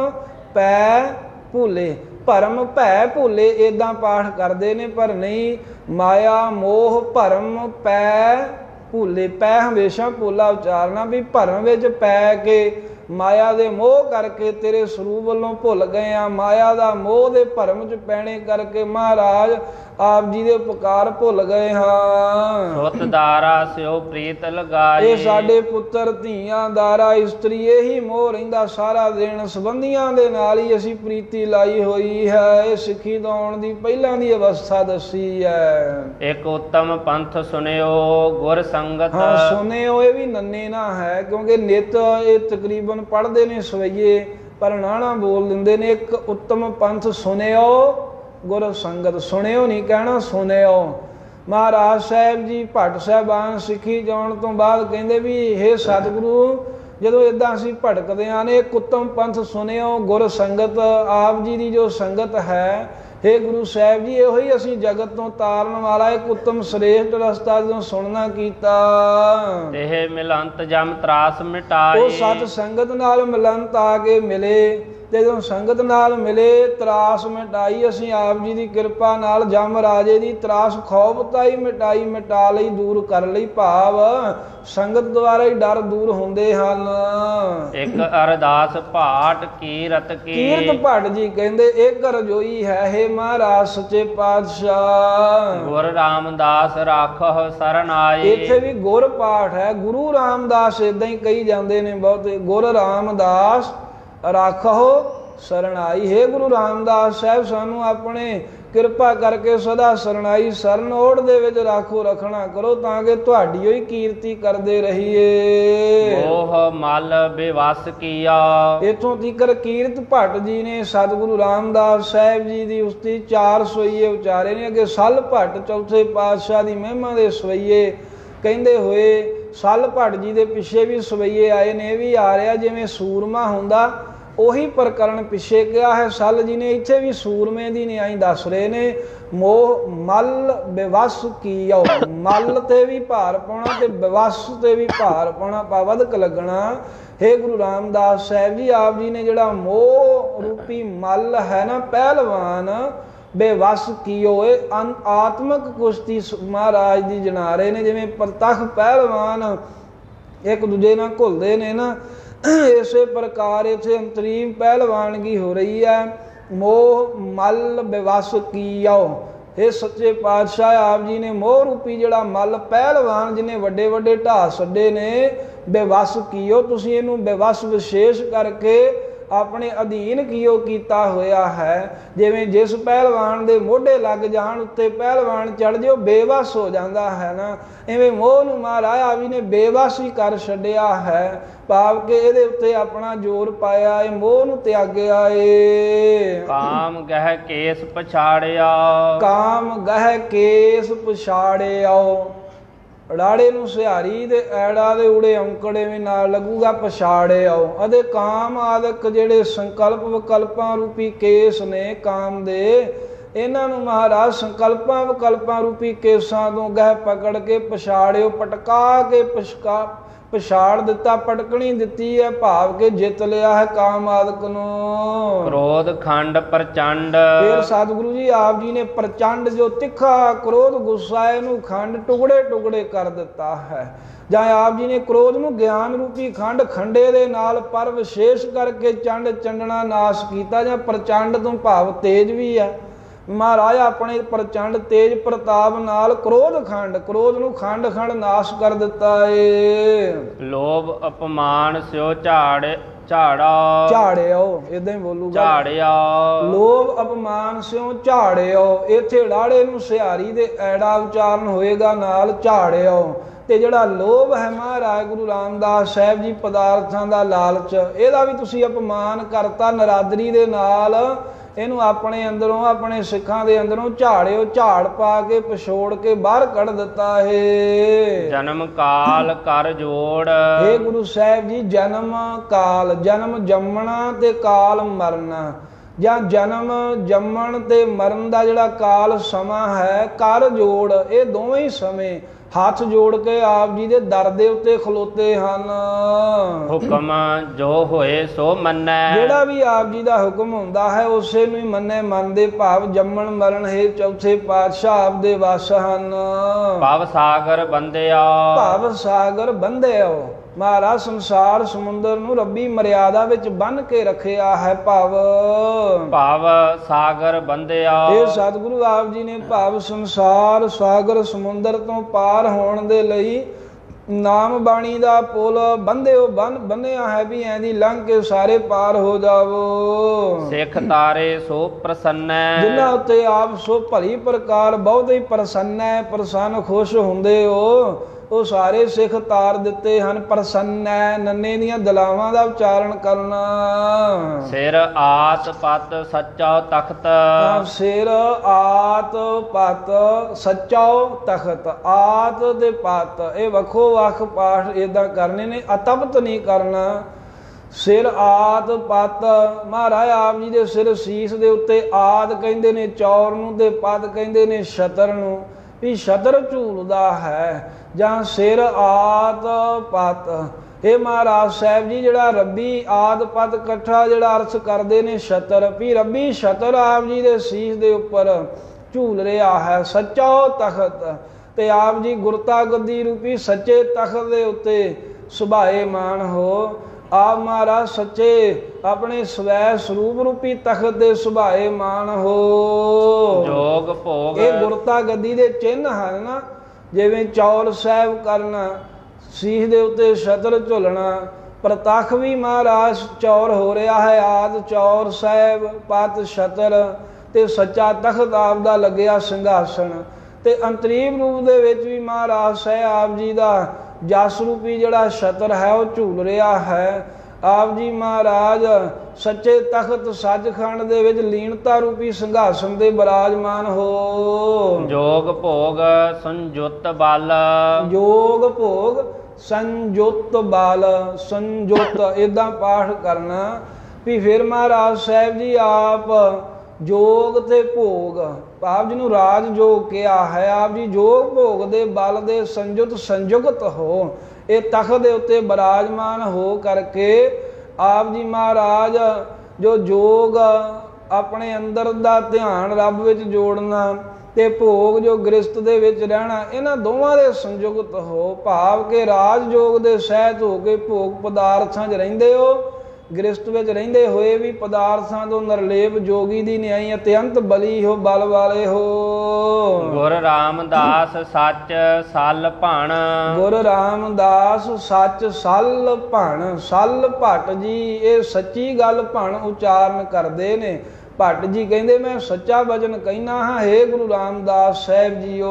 ਪੈ ਭੁੱਲੇ, ਭਰਮ ਭੈ ਭੁੱਲੇ ਏਦਾਂ ਪਾਠ ਕਰਦੇ ਨੇ, ਪਰ ਨਹੀਂ। ਮਾਇਆ ਮੋਹ ਭਰਮ ਪੈ ਭੁੱਲੇ, ਪੈ ਹਮੇਸ਼ਾ ਭੁੱਲਾ ਉਚਾਰਨਾ ਵੀ ਭਰਮ ਵਿੱਚ ਪੈ ਕੇ ਮਾਇਆ ਦੇ ਮੋਹ ਕਰਕੇ ਤੇਰੇ ਸਰੂਪ ਵੱਲੋਂ ਭੁੱਲ ਗਏ ਆ। ਮਾਇਆ ਦਾ ਮੋਹ ਦੇ ਭਰਮ 'ਚ ਪੈਣੇ ਕਰਕੇ ਮਹਾਰਾਜ ਆਪ ਜੀ ਦੇ ਉਪਕਾਰ ਭੁੱਲ ਗਏ ਹਾਂ। ਸੁਤ ਦਾਰਾ ਸਿਓ ਪ੍ਰੀਤ ਲਗਾਈ। ਇਹ ਸਾਡੇ ਪੁੱਤਰ ਧੀਆਂ ਦਾਰਾ ਇਸਤਰੀ ਇਹੀ ਮੋਹ ਰਹਿੰਦਾ ਸਾਰਾ ਦਿਨ, ਸੰਬੰਧੀਆਂ ਦੇ ਨਾਲ ਹੀ ਅਸੀਂ ਪ੍ਰੀਤੀ ਲਾਈ ਹੋਈ ਹੈ। ਇਹ ਸਿੱਖੀ ਤੋਂ ਆਉਣ ਦੀ ਪਹਿਲਾਂ ਦੀ ਅਵਸਥਾ ਦੱਸੀ ਹੈ। ਇੱਕ ਉੱਤਮ ਪੰਥ ਸੁਣਿਓ ਗੁਰ ਸੰਗਤ। ਹਾਂ ਸੁਣਿਓ, ਇਹ ਵੀ ਨੰਨੇ ਨਾ ਹੈ ਕਿਉਂਕਿ ਨਿਤ ਇਹ ਤਕਰੀਬਨ ਪੜ੍ਹਦੇ ਨੇ ਸਵਈਏ, ਪਰ ਨਾਣਾ ਬੋਲ ਦਿੰਦੇ ਨੇ। ਇੱਕ ਉੱਤਮ ਪੰਥ ਸੁਣਿਓ ਗੁਰ ਸੰਗਤ, ਸੁਣਿਓ ਨਹੀਂ ਕਹਿਣਾ, ਸੁਣਿਓ। ਮਹਾਰਾਜ ਸਾਹਿਬ ਜੀ ਭੱਟ ਸਾਹਿਬਾਨ ਸਿੱਖੀ ਜਾਣ ਤੋਂ ਬਾਅਦ ਕਹਿੰਦੇ ਵੀ ਹੇ ਸਤਿਗੁਰੂ, ਜਦੋਂ ਇੱਦਾਂ ਅਸੀਂ ਭਟਕਦੇ ਹਾਂ ਨੇ, ਇੱਕ ਉੱਤਮ ਪੰਥ ਸੁਣਿਓ ਗੁਰ ਸੰਗਤ। ਆਪ ਜੀ ਦੀ ਜੋ ਸੰਗਤ ਹੈ, ਹੇ ਗੁਰੂ ਸਾਹਿਬ ਜੀ, ਇਹੋ ਹੀ ਅਸੀਂ ਜਗਤ ਤੋਂ ਤਾਰਨ ਵਾਲਾ ਇੱਕ ਉੱਤਮ ਸ੍ਰੇਸ਼ਟ ਰਸਤਾ ਜਦੋਂ ਸੁਣਨਾ ਕੀਤਾ। ਇਹ ਮਿਲੰਤ ਜਮ ਤਰਾਸ ਮਿਟਾਈ। ਉਹ ਸਤ ਸੰਗਤ ਨਾਲ ਮਿਲੰਤ ਆ ਕੇ ਮਿਲੇ ਤੇ ਜਦੋਂ ਸੰਗਤ ਨਾਲ ਮਿਲੇ ਤਰਾਸ ਮਿਟਾਈ। ਅਸੀਂ ਆਪ ਜੀ ਦੀ ਕਿਰਪਾ ਨਾਲ ਜਮ ਰਾਜੇ ਦੀ ਤਰਾਸ ਖੌਫਤਾਈ ਮਿਟਾਈ, ਮਿਟਾ ਲਈ, ਦੂਰ ਕਰ ਲਈ। ਭਾਵ ਸੰਗਤ ਦੁਆਰਾ ਹੀ ਡਰ ਦੂਰ ਹੁੰਦੇ ਹਨ। ਇੱਕ ਅਰਦਾਸ ਭਾਟ ਕੀਰਤ ਕੀ। ਕੀਰਤ ਭੱਟ ਜੀ ਕਹਿੰਦੇ ਇੱਕ ਰਜੋਈ ਹੈ, ਹੇ ਮਹਾਰਾਜ ਸੱਚੇ ਪਾਤਸ਼ਾਹ ਗੁਰ ਰਾਮਦਾਸ ਰਾਖਹੁ ਸਰਨ ਆਈ। ਇੱਥੇ ਵੀ ਗੁਰ ਪਾਠ ਹੈ, ਗੁਰੂ ਰਾਮਦਾਸ ਏਦਾਂ ਹੀ ਕਹੀ ਜਾਂਦੇ ਨੇ ਬਹੁਤੇ। ਗੁਰ ਰਾਮਦਾਸ ਰਾਖਹੁ ਸਰਣਾਈ। ਹੈ ਗੁਰੂ ਰਾਮਦਾਸ ਸਾਹਿਬ ਸਾਨੂੰ ਆਪਣੇ ਕਿਰਪਾ ਕਰਕੇ ਸਦਾ ਸਰਣਾਈ ਸਰਨ ਓੜ ਦੇ ਵਿੱਚ ਰਾਖੋ ਰੱਖਣਾ ਕਰੋ, ਤਾਂ ਕਿ ਤੁਹਾਡੀ ਹੀ ਕੀਰਤੀ ਕਰਦੇ ਰਹੀਏ। ਮੋਹ ਮਲ ਬੇਵਸ ਕੀਆ। ਇਥੋਂ ਤੀਕਰ ਕੀਰਤ ਭੱਟ ਜੀ ਨੇ ਸਤਿਗੁਰੂ ਰਾਮਦਾਸ ਸਾਹਿਬ ਜੀ ਦੀ ਉਸਤੀ ਚਾਰ ਸਵਈਏ ਉਚਾਰੇ ਨੇ। ਅੱਗੇ ਸਲ ਭੱਟ ਚੌਥੇ ਪਾਤਸ਼ਾਹ ਦੀ ਮਹਿਮਾ ਦੇ ਸਵਈਏ ਕਹਿੰਦੇ ਹੋਏ ਸਲ ਭੱਟ ਜੀ ਦੇ ਪਿੱਛੇ ਵੀ ਸਵਈਏ ਆਏ ਨੇ। ਇਹ ਵੀ ਆ ਰਿਹਾ ਜਿਵੇਂ ਸੂਰਮਾ ਹੁੰਦਾ, ਉਹੀ ਪ੍ਰਕਰਨ ਪਿੱਛੇ ਕਿਹਾ ਹੈ ਸਲ ਜੀ ਨੇ, ਇੱਥੇ ਵੀ ਸੂਰਮੇ ਦੀ ਨਿਆਈ ਦੱਸ ਰਹੇ ਨੇ। ਮੋਹ ਮਲ ਬੇਵਸ ਕੀਓ, ਮਲ ਤੇ ਵੀ ਭਾਰ ਪਾਉਣਾ ਤੇ ਬੇਵਸ ਤੇ ਵੀ ਭਾਰ ਪਾਉਣਾ, ਪਾਵਦਕ ਲੱਗਣਾ। हे ਗੁਰੂ ਰਾਮਦਾਸ ਸਾਹਿਬ ਜੀ, ਆਪ ਜੀ ਨੇ ਜਿਹੜਾ ਮੋਹ ਰੂਪੀ ਮਲ ਹੈ ਨਾ ਪਹਿਲਵਾਨ ਬੇਵਸ ਕੀਓ, ਇਹ ਆਤਮਕ ਕੁਸ਼ਤੀ ਮਹਾਰਾਜ ਦੀ ਜਣਾ ਰਹੇ ਨੇ। ਜਿਵੇਂ ਪ੍ਰਤੱਖ ਪਹਿਲਵਾਨ ਇੱਕ ਦੂਜੇ ਨਾਲ ਘੁਲਦੇ ਨੇ ਨਾ, ਇਸੇ ਪ੍ਰਕਾਰ ਇੱਥੇ ਅੰਤਰੀਮ ਪਹਿਲਵਾਨਗੀ ਹੋ ਰਹੀ ਹੈ। ਮੋਹ ਮਲ ਬੇਵਸ ਕੀਓ। ਇਹ ਸੱਚੇ ਪਾਤਸ਼ਾਹ ਆਪ ਜੀ ਨੇ ਮੋਹ ਰੂਪੀ ਜਿਹੜਾ ਮਲ ਪਹਿਲਵਾਨ ਜਿਹਨੇ ਵੱਡੇ ਵੱਡੇ ਢਾਹ ਛੱਡੇ ਨੇ, ਬੇਵਸ ਕੀਓ, ਤੁਸੀਂ ਇਹਨੂੰ ਬੇਵਸ ਵਿਸ਼ੇਸ਼ ਕਰਕੇ ਆਪਣੇ ਅਧੀਨ ਕੀਓ ਕੀਤਾ ਹੋਇਆ ਹੈ। ਜਿਵੇਂ ਜਿਸ ਪਹਿਲਵਾਨ ਦੇ ਮੋਢੇ ਲੱਗ ਜਾਣ ਉੱਤੇ ਪਹਿਲਵਾਨ ਚੜ ਜੇ ਉਹ ਬੇਵਸ ਹੋ ਜਾਂਦਾ ਹੈ ਨਾ, ਇਵੇਂ ਮੋਹ ਨੂੰ ਮਹਾਰਾਜ ਆਪ ਜੀ ਨੇ ਬੇਵਸ ਹੀ ਕਰ ਛੱਡਿਆ ਹੈ। ਭਾਵ ਕਿ ਇਹਦੇ ਉੱਤੇ ਆਪਣਾ ਜ਼ੋਰ ਪਾਇਆ ਏ, ਮੋਹ ਨੂੰ ਤਿਆਗਿਆ ਏ। ਕਾਮ ਗਹਿ ਕੇਸ ਪਛਾੜਿਆ। ਕਾਮ ਗਹਿ ਕੇਸ ਪਛਾੜਿਆਓ। ਰਾੜੇ ਨੂੰ ਸਿਹਾਰੀ ਤੇ ਐੜਾ ਦੇ ਉੜੇ ਔਂਕੜੇ ਵੀ ਨਾਲ ਲੱਗੂਗਾ, ਪਛਾੜੇ ਆਓ। ਅਤੇ ਕਾਮ ਆਦਿਕ ਜਿਹੜੇ ਸੰਕਲਪ ਵਿਕਲਪਾਂ ਰੂਪੀ ਕੇਸ ਨੇ ਕਾਮ ਦੇ, ਇਹਨਾਂ ਨੂੰ ਮਹਾਰਾਜ ਸੰਕਲਪਾਂ ਵਿਕਲਪਾਂ ਰੂਪੀ ਕੇਸਾਂ ਤੋਂ ਗਹਿ ਪਕੜ ਕੇ ਪਛਾੜਿਓ, ਪਟਕਾ ਕੇ ਪਛਕਾ ਪਛਾੜ ਦਿੱਤਾ, ਪਟਕਣੀ ਦਿੱਤੀ ਹੈ। ਭਾਵ ਕਿ ਜਿੱਤ ਲਿਆ ਹੈ ਕਾਮ ਆਦਿਕ ਨੂੰ। ਕ੍ਰੋਧ ਖੰਡ ਪ੍ਰਚੰਡ। ਫਿਰ ਸਤਿਗੁਰੂ ਜੀ ਆਪ ਜੀ ਨੇ ਪ੍ਰਚੰਡ ਜੋ ਤਿੱਖਾ ਕ੍ਰੋਧ ਗੁੱਸਾ ਇਹਨੂੰ ਖੰਡ ਟੁਕੜੇ ਟੁਕੜੇ ਕਰ ਦਿੱਤਾ ਹੈ। ਜਾਂ ਆਪ ਜੀ ਨੇ ਕ੍ਰੋਧ ਨੂੰ ਗਿਆਨ ਰੂਪੀ ਖੰਡ ਖੰਡੇ ਦੇ ਨਾਲ ਪਰ ਵਿਸ਼ੇਸ਼ ਕਰਕੇ ਚੰਡ ਚੰਡਣਾ ਨਾਸ਼ ਕੀਤਾ। ਜਾਂ ਪ੍ਰਚੰਡ ਤੋਂ ਭਾਵ ਤੇਜ ਵੀ ਹੈ। ਮਹਾਰਾਜ ਆਪਣੇ ਪ੍ਰਚੰਡ ਤੇਜ ਪ੍ਰਤਾਪ ਨਾਲ ਕ੍ਰੋਧ ਖੰਡ ਕ੍ਰੋਧ ਨੂੰ ਖੰਡ ਖੰਡ ਨਾਸ਼ ਕਰ ਦਿੱਤਾ ਏ। ਲੋਭ ਅਪਮਾਨ ਸਿਓ ਝਾੜੇ ਝਾੜਾ। ਝਾੜਿਓ, ਏਦਾਂ ਹੀ ਬੋਲੂਗਾ, ਝਾੜਿਆ। ਲੋਭ ਅਪਮਾਨ ਸਿਓ ਝਾੜਿਓ। ਇੱਥੇ ਲਾੜੇ ਨੂੰ ਸਿਹਾਰੀ ਦੇ ਐੜਾ ਉਚਾਰਨ ਹੋਏਗਾ ਨਾਲ ਝਾੜਿਓ। ਤੇ ਜਿਹੜਾ ਲੋਭ ਹੈ ਮਹਾਰਾਜ ਗੁਰੂ ਰਾਮਦਾਸ ਸਾਹਿਬ ਜੀ ਪਦਾਰਥਾਂ ਦਾ ਲਾਲਚ, ਇਹਦਾ ਵੀ ਤੁਸੀਂ ਅਪਮਾਨ ਕਰਤਾ ਨਰਾਦਰੀ ਦੇ ਨਾਲ। ਇਹਨੂੰ ਆਪਣੇ ਅੰਦਰੋਂ ਆਪਣੇ ਸਿੱਖਾਂ ਦੇ ਅੰਦਰੋਂ ਝਾੜਿਓ, ਝਾੜ ਪਾ ਕੇ ਪਛੋੜ ਕੇ ਬਾਹਰ ਕੱਢ ਦਿੱਤਾ ਹੈ। ਜਨਮ ਕਾਲ ਕਰ ਜੋੜ। ਇਹ ਗੁਰੂ ਸਾਹਿਬ ਜੀ ਜਨਮ ਕਾਲ, ਜਨਮ ਜੰਮਣਾ ਤੇ ਕਾਲ ਮਰਨਾ, ਜਾਂ ਜਨਮ ਜੰਮਣ ਤੇ ਮਰਨ ਦਾ ਜਿਹੜਾ ਕਾਲ ਸਮਾਂ ਹੈ, ਕਰ ਜੋੜ, ਇਹ ਦੋਵੇਂ ਹੀ ਸਮੇਂ ਹੱਥ ਜੋੜ ਕੇ ਆਪ ਜੀ ਦੇ ਦਰ ਦੇ ਉੱਤੇ ਖਲੋਤੇ ਹਨ। ਹੁਕਮ ਜੋ ਹੋਏ ਸੋ ਮੰਨੈ। ਜਿਹੜਾ ਵੀ ਆਪ ਜੀ ਦਾ ਹੁਕਮ ਹੁੰਦਾ ਹੈ ਉਸੇ ਨੂੰ ਹੀ ਮੰਨੇ, ਮੰਨਦੇ। ਭਾਵ ਜੰਮਣ ਮਰਨ ਹੈ ਚੌਥੇ ਪਾਤਸ਼ਾਹ ਆਪ ਦੇ ਵਸ ਹਨ। ਭਵ ਸਾਗਰ ਬੰਧਿਆ। ਭਵ ਸਾਗਰ ਬੰਧਿਓ। ਮਹਾਰਾਜ ਸੰਸਾਰ ਸਮੁੰਦਰ ਨੂੰ ਰੱਬੀ ਮਰਿਆਦਾ ਵਿੱਚ ਬੰਨ ਕੇ ਰੱਖਿਆ ਹੈ। ਭਵ ਭਵ ਸਾਗਰ ਬੰਧਿਆ। ਇਹ ਸਤਿਗੁਰੂ ਆਪ ਜੀ ਨੇ ਭਵ ਸੰਸਾਰ ਸਾਗਰ ਸਮੁੰਦਰ ਤੋਂ ਪਾਰ ਹੋਣ ਦੇ ਲਈ ਨਾਮ ਬਾਣੀ ਦਾ ਪੁਲ ਬੰਧਿਓ ਬੰਨ ਬੰਨਿਆ ਹੈ ਵੀ ਐਂ ਦੀ ਲੰਘ ਕੇ ਸਾਰੇ ਪਾਰ ਹੋ ਜਾਵੋ। ਸਿੱਖ ਤਾਰੇ ਸੋ ਪ੍ਰਸੰਨੈ। ਜਿਨ੍ਹਾਂ ਉੱਤੇ ਆਪ ਸੋ ਭਲੀ ਪ੍ਰਕਾਰ ਬਹੁਤ ਹੀ ਪ੍ਰਸੰਨ ਪ੍ਰਸੰਨ ਖੁਸ਼ ਹੁੰਦੇ ਹੋ, ਉਹ ਸਾਰੇ ਸਿੱਖ ਤਾਰ ਦਿੱਤੇ ਹਨ। ਪ੍ਰਸੰਨੈ ਨੰਨੇ ਦੀਆਂ ਦਲਾਵਾਂ ਦਾ ਉਚਾਰਨ ਕਰਨਾ। ਸਿਰ ਆਤ ਪਤ ਸੱਚਾ ਤਖਤ। ਸਿਰ ਆਤ ਪਤ ਸੱਚਾ ਤਖਤ। ਆਤ ਤੇ ਪਤ ਇਹ ਵੱਖੋ ਵੱਖ ਪਾਠ ਏਦਾਂ ਕਰਨੇ ਨੇ, ਅਤਬਤ ਨਹੀਂ ਕਰਨਾ। ਸਿਰ ਆਤ ਪਤ, ਮਹਾਰਾਜ ਆਪ ਜੀ ਦੇ ਸਿਰ ਸੀਸ ਦੇ ਉੱਤੇ ਆਦ ਕਹਿੰਦੇ ਨੇ ਚੌਰ ਨੂੰ, ਤੇ ਪਤ ਕਹਿੰਦੇ ਨੇ ਛਤਰ ਨੂੰ, ਵੀ ਛਤਰ ਝੂਲਦਾ ਹੈ। ਜਾਂ ਸਿਰ ਆਤ ਪਤ, ਇਹ ਮਹਾਰਾਜ ਸਾਹਿਬ ਜੀ ਜਿਹੜਾ ਰੱਬੀ ਆਦ ਪਤ ਇਕੱਠਾ ਜਿਹੜਾ ਅਰਥ ਕਰਦੇ ਨੇ ਛਤਰ, ਵੀ ਰੱਬੀ ਛਤਰ ਆਪ ਜੀ ਦੇ ਸੀਸ ਦੇ ਉੱਪਰ ਝੂਲ ਰਿਹਾ ਹੈ। ਸੱਚਾ ਤਖਤ, ਤੇ ਆਪ ਜੀ ਗੁਰਤਾ ਗੱਦੀ ਰੂਪੀ ਸੱਚੇ ਤਖਤ ਦੇ ਉੱਤੇ ਸੁਭਾਏ ਮਾਨ ਹੋ। ਆਪ ਮਹਾਰਾਜ ਸੱਚੇ ਆਪਣੇ ਸਵੈ ਸਰੂਪ ਰੂਪੀ ਤਖਤ ਦੇ ਸੁਭਾਏ ਮਾਨ ਹੋ। ਜੋਗ ਭੋਗ, ਇਹ ਗੁਰਤਾ ਗੱਦੀ ਦੇ ਚਿੰਨ੍ਹ ਹਨ ਨਾ। ਜਿਵੇਂ ਚੌਲ ਸਾਹਿਬ ਕਰਨਾ, ਸੀਸ ਦੇ ਉੱਤੇ ਛਤਰ ਝੁਲਣਾ, ਪ੍ਰਤੱਖ ਵੀ ਮਹਾਰਾਜ ਚੌਰ ਹੋ ਰਿਹਾ ਹੈ। ਆਦ ਚੌਰ ਸਾਹਿਬ ਪਤ ਛਤਰ ਤੇ ਸੱਚਾ ਤਖਤ ਆਪ ਦਾ ਲੱਗਿਆ ਸਿੰਘਾਸਣ, ਤੇ ਅੰਤਰੀਮ ਰੂਪ ਦੇ ਵਿੱਚ ਵੀ ਮਹਾਰਾਜ ਸਾਹਿਬ ਆਪ ਜੀ ਦਾ ਜਸ ਰੂਪੀ ਜਿਹੜਾ ਛਤਰ ਹੈ ਉਹ ਝੂਲ ਰਿਹਾ ਹੈ। ਆਪ ਜੀ ਮਹਾਰਾਜ ਸੱਚੇ ਤਖਤ ਸੱਚਖੰਡ ਦੇ ਵਿੱਚ ਲੀਨਤਾ ਰੂਪੀ ਸਿੰਘਾਸਣ ਦੇ ਬਿਰਾਜਮਾਨ ਹੋ। ਜੋਗ ਭੋਗ ਸੰਜੁਤ ਬਲ, ਜੋਗ ਭੋਗ ਸੰਜੁਤ ਬਲ, ਸੰਜੁਤ ਏਦਾਂ ਪਾਠ ਕਰਨਾ ਵੀ ਫਿਰ ਮਹਾਰਾਜ ਸਾਹਿਬ ਜੀ ਆਪ ਜੋਗ ਤੇ ਭੋਗ, ਆਪ ਜੀ ਨੂੰ ਰਾਜ ਜੋਗ ਕਿਹਾ ਹੈ। ਆਪ ਜੀ ਜੋਗ ਭੋਗ ਦੇ ਬਲ ਦੇ ਸੰਜੁਤ ਸੰਯੁਗਤ ਹੋ, ਇਹ ਤਖਤ ਦੇ ਉੱਤੇ ਬਿਰਾਜਮਾਨ ਹੋ ਕਰਕੇ ਆਪ ਜੀ ਮਹਾਰਾਜ ਜੋ ਜੋਗ ਆਪਣੇ ਅੰਦਰ ਦਾ ਧਿਆਨ ਰੱਬ ਵਿੱਚ ਜੋੜਨਾ ਤੇ ਭੋਗ ਜੋ ਗ੍ਰਸਤ ਦੇ ਵਿੱਚ ਰਹਿਣਾ, ਇਹਨਾਂ ਦੋਵਾਂ ਦੇ ਸੰਯੁਗਤ ਹੋ, ਭਾਵ ਕਿ ਰਾਜ ਜੋਗ ਦੇ ਸਹਿਤ ਹੋ ਕੇ ਭੋਗ ਪਦਾਰਥਾਂ 'ਚ ਰਹਿੰਦੇ ਹੋ, ਗ੍ਰਸਤ ਵਿੱਚ ਰਹਿੰਦੇ ਹੋਏ ਵੀ ਪਦਾਰਥਾਂ ਤੋਂ ਨਿਰਲੇਪ ਜੋਗੀ ਦੀ ਨਿਆਈ ਅਤਿਅੰਤ ਬਲੀ ਹੋ, ਬਲ ਵਾਲੇ ਹੋ। ਗੁਰ ਰਾਮਦਾਸ ਸੱਚ ਸਲ ਭਣ, ਗੁਰ ਰਾਮਦਾਸ ਸੱਚ ਸਲ ਭਣ, ਸਲ ਭੱਟ ਜੀ ਇਹ ਸੱਚੀ ਗੱਲ ਭਣ ਉਚਾਰਨ ਕਰਦੇ ਨੇ। ਭੱਟ ਜੀ ਕਹਿੰਦੇ ਮੈਂ ਸੱਚਾ ਵਚਨ ਕਹਿਣਾ ਹਾਂ, ਹੇ ਗੁਰੂ ਰਾਮਦਾਸ ਸਾਹਿਬ ਜੀਓ।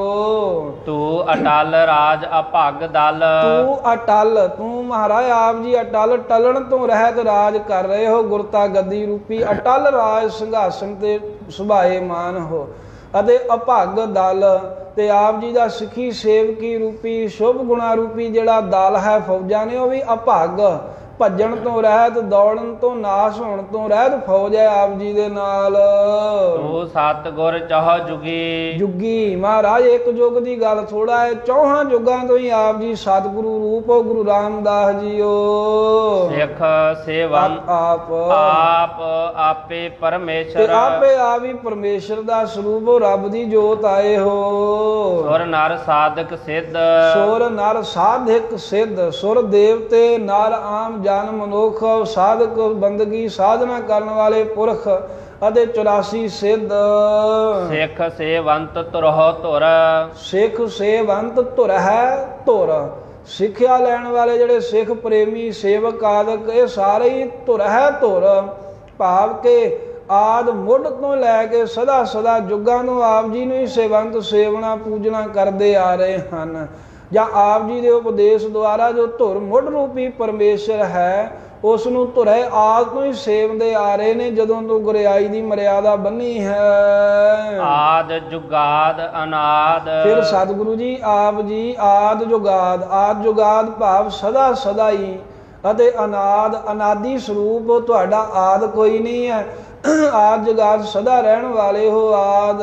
ਤੂੰ ਅਟਲ ਰਾਜ ਅਭਗ ਦਲ, ਤੂੰ ਅਟਲ, ਤੂੰ ਮਹਾਰਾਜ ਆਪ ਜੀ ਅਟਲ ਟਲਣ ਤੋਂ ਰਹਿਤ ਰਾਜ ਕਰ ਰਹੇ ਹੋ, ਗੁਰਤਾ ਗੱਦੀ ਰੂਪੀ ਅਟਲ ਰਾਜ ਸਿੰਘਾਸਣ ਤੇ ਸੁਭਾਏ ਮਾਨ ਹੋ। ਅਤੇ ਅਭਗ ਦਲ ਤੇ ਆਪ ਜੀ ਦਾ ਸਿੱਖੀ ਸੇਵਕੀ ਰੂਪੀ ਸ਼ੁਭ ਗੁਣਾ ਰੂਪੀ ਜਿਹੜਾ ਦਲ ਹੈ ਫੌਜਾਂ ਨੇ, ਉਹ ਵੀ ਅਭਗ ਭੱਜਣ ਤੋਂ ਰਹਿਤ, ਦੌੜਨ ਤੋਂ ਨਾਸ ਹੋਣ ਤੋਂ ਰਹਿਤ ਫੌਜ ਹੈ ਆਪ ਜੀ ਦੇ ਨਾਲ। ਤੂੰ ਸਤਿਗੁਰ ਚੌਹ ਜੁਗੀ, ਜੁਗੀ ਮਹਾਰਾਜ ਇੱਕ ਯੁੱਗ ਦੀ ਗੱਲ ਥੋੜਾ ਹੈ, ਚੌਹਾਂ ਯੁੱਗਾਂ ਤੋਂ ਹੀ ਆਪ ਜੀ ਸਤਿਗੁਰੂ ਰੂਪ ਹੋ ਗੁਰੂ ਰਾਮਦਾਸ ਜੀਓ। ਸਿੱਖ ਸੇਵਨ ਆਪ ਆਪ ਆਪੇ ਪਰਮੇਸ਼ਰ, ਆਪੇ ਆਪ ਹੀ ਪਰਮੇਸ਼ਰ ਦਾ ਸਰੂਪ ਹੋ, ਰੱਬ ਦੀ ਜੋਤ ਆਏ ਹੋ। ਸੁਰ ਨਰ ਸਾਧਕ ਸਿੱਧ, ਸੁਰ ਨਰ ਸਾਧਕ ਸਿੱਧ, ਸੁਰ ਦੇਵਤੇ ਨਰ ਆਮ ਜਨ ਮਨੁੱਖ ਸਾਧਕ ਬੰਦਗੀ ਸਾਧਨਾ ਕਰਨ ਵਾਲੇ ਪੁਰਖ ਅਤੇ ਚੁਰਾਸੀ ਸਿੱਧ। ਸਿੱਖ ਸੇਵੰਤ ਤੁਰਹ ਧੁਰ, ਸਿੱਖ ਸੇਵੰਤ ਧੁਰ ਹੈ ਧੁਰ, ਸਿੱਖਿਆ ਲੈਣ ਵਾਲੇ ਜਿਹੜੇ ਸਿੱਖ ਪ੍ਰੇਮੀ ਸੇਵਕ ਆਦਿਕ ਇਹ ਸਾਰੇ ਹੀ ਧੁਰ ਹੈ ਧੁਰ, ਭਾਵ ਕਿ ਆਦ ਮੁੱਢ ਤੋਂ ਲੈ ਕੇ ਸਦਾ ਸਦਾ ਯੁੱਗਾਂ ਨੂੰ ਆਪ ਜੀ ਨੂੰ ਹੀ ਸੇਵੰਤ ਸੇਵਨਾ ਪੂਜਣਾ ਕਰਦੇ ਆ ਰਹੇ ਹਨ। ਜਾਂ ਆਪ ਜੀ ਦੇ ਉਪਦੇਸ਼ ਦੁਆਰਾ ਜੋ ਧੁਰ ਮੁੱਢ ਰੂਪੀ ਪਰਮੇਸ਼ਰ ਹੈ ਉਸ ਨੂੰ ਧੁਰੇ ਆਦ ਤੋਂ ਹੀ ਸੇਵਦੇ ਆ ਰਹੇ ਨੇ, ਜਦੋਂ ਤੋਂ ਗੁਰਿਆਈ ਦੀ ਮਰਿਆਦਾ ਬੰਨੀ ਹੈ। ਆਦ ਜੁਗਾਦ ਅਨਾਦ, ਫਿਰ ਸਤਿਗੁਰੂ ਜੀ ਆਪ ਜੀ ਆਦ ਜੁਗਾਦ, ਆਦ ਜੁਗਾਦ ਭਾਵ ਸਦਾ ਸਦਾ ਹੀ, ਅਤੇ ਅਨਾਦ ਅਨਾਦੀ ਸਰੂਪ, ਤੁਹਾਡਾ ਆਦ ਕੋਈ ਨਹੀਂ ਹੈ, ਆਦ ਜੁਗਾਦ ਸਦਾ ਰਹਿਣ ਵਾਲੇ ਹੋ। ਆਦ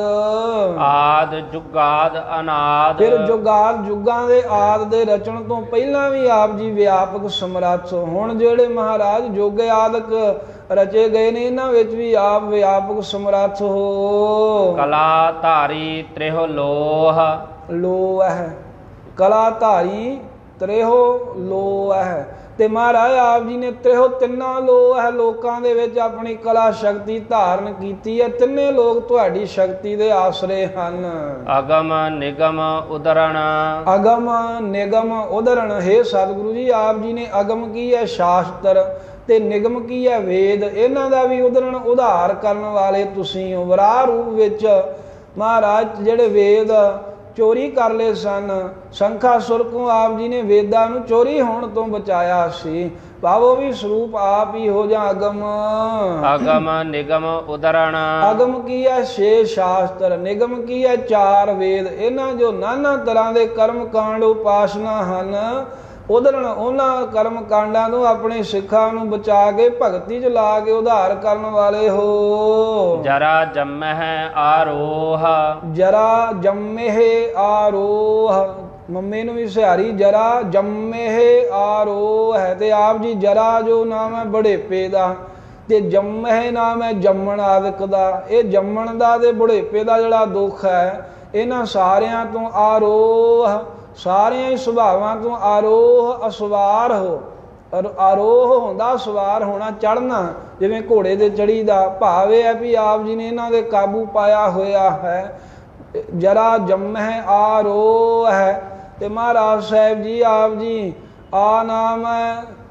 ਆਦ ਜੁਗਾਦ ਅਨਾਦ, ਫਿਰ ਜੁਗਾਦ ਜੁਗਾਂ ਦੇ ਆਦ ਦੇ ਰਚਣ ਤੋਂ ਪਹਿਲਾਂ ਵੀ ਆਪ ਜੀ ਵਿਆਪਕ ਸਮਰੱਥ। ਹੁਣ ਜਿਹੜੇ ਮਹਾਰਾਜ ਜੋਗੇ ਆਦਿਕ ਰਚੇ ਗਏ ਨੇ ਇਹਨਾਂ ਵਿੱਚ ਵੀ ਆਪ ਵਿਆਪਕ ਸਮਰੱਥ ਹੋ। ਕਲਾ ਧਾਰੀ ਤ੍ਰਿਹੁ ਲੋਹ, ਲੋਹ ਹੈ ਕਲਾ ਧਾਰੀ ਤ੍ਰਿਹੁ ਲੋਹ ਹੈ, ਤੇ ਮਹਾਰਾਜ ਆਪ ਜੀ ਨੇ ਤ੍ਰਿਹੁ ਤਿੰਨਾਂ ਲੋਹ ਹੈ ਲੋਕਾਂ ਦੇ ਵਿੱਚ ਆਪਣੀ ਕਲਾ ਸ਼ਕਤੀ ਧਾਰਨ ਕੀਤੀ ਹੈ। ਤਿੰਨੇ ਲੋਕ ਤੁਹਾਡੀ ਸ਼ਕਤੀ ਦੇ ਆਸਰੇ ਹਨ। ਅਗਮ ਨਿਗਮ ਉਦਰਣ, ਅਗਮ ਨਿਗਮ ਉਦਰਣ, ਹੇ ਸਤਿਗੁਰੂ ਜੀ ਆਪ ਜੀ ਨੇ ਅਗਮ ਕੀ ਹੈ ਸ਼ਾਸਤਰ ਤੇ ਨਿਗਮ ਕੀ ਹੈ ਵੇਦ, ਇਹਨਾਂ ਦਾ ਵੀ ਉਦਰਣ ਉਧਾਰ ਕਰਨ ਵਾਲੇ ਤੁਸੀਂ ਹੋ। ਵਰਾਹ ਰੂਪ ਵਿੱਚ ਮਹਾਰਾਜ ਜਿਹੜੇ ਵੇਦ ਚੋਰੀ ਕਰ ਲਏ ਸਨ, ਸ਼ੰਖਾਸੁਰ ਤੋਂ ਆਪ ਜੀ ਨੇ ਵੇਦਾਂ ਨੂੰ ਚੋਰੀ ਹੋਣ ਤੋਂ ਬਚਾਇਆ ਸੀ, ਭਾਵੋ ਵੀ ਸਰੂਪ ਆਪ ਹੀ ਹੋ ਜਾ ਅਗਮ। ਅਗਮ ਨਿਗਮ ਉਦਰਣ, ਅਗਮ ਕੀ ਹੈ ਛੇ ਸ਼ਾਸਤਰ, ਨਿਗਮ ਕੀ ਹੈ ਚਾਰ ਵੇਦ, ਇਹਨਾਂ ਜੋ ਨਾਨਾ ਤਰ੍ਹਾਂ ਦੇ ਕਰਮ ਕਾਂਡ ਉਪਾਸਨਾ ਹਨ, ਉਦਰਣ ਉਹਨਾਂ ਕਰਮ ਕਾਂਡਾਂ ਨੂੰ ਆਪਣੇ ਸਿੱਖਾਂ ਨੂੰ ਬਚਾ ਕੇ ਭਗਤੀ ਚ ਲਾ ਕੇ ਉਧਾਰ ਕਰਨ ਵਾਲੇ ਹੋ। ਜਰਾ ਜੰਮਹਿ ਆਰੋਹ, ਜਰਾ ਜੰਮਹਿ ਆਰੋਹ, ਮੰਮੇ ਨੂੰ ਵੀ ਸਿਹਾਰੀ ਜਰਾ ਜੰਮਹਿ ਆਰੋਹ ਹੈ, ਤੇ ਆਪ ਜੀ ਜਰਾ ਜੋ ਨਾਮ ਹੈ ਬੁਢੇਪੇ ਦਾ, ਤੇ ਜੰਮਹਿ ਨਾਮ ਹੈ ਜੰਮਣ ਆਦਿਕ ਦਾ। ਇਹ ਜੰਮਣ ਦਾ ਤੇ ਬੁਢੇਪੇ ਦਾ ਜਿਹੜਾ ਦੁੱਖ ਹੈ ਇਹਨਾਂ ਸਾਰਿਆਂ ਤੋਂ ਆਰੋਹ, ਸਾਰਿਆਂ ਹੀ ਸੁਭਾਵਾਂ ਤੋਂ ਆਰੋਹ ਅਸਵਾਰ ਹੋ। ਆਰੋਹ ਹੁੰਦਾ ਸਵਾਰ ਹੋਣਾ, ਚੜ੍ਹਨਾ, ਜਿਵੇਂ ਘੋੜੇ ਦੇ ਚੜੀ ਦਾ ਭਾਵ ਇਹ ਹੈ ਵੀ ਆਪ ਜੀ ਨੇ ਇਹਨਾਂ ਦੇ ਕਾਬੂ ਪਾਇਆ ਹੋਇਆ ਹੈ। ਜਰਾ ਜੰਮਹਿ ਆਰੋਹ ਹੈ, ਤੇ ਮਹਾਰਾਜ ਸਾਹਿਬ ਜੀ ਆਪ ਜੀ ਆ ਨਾਮ ਹੈ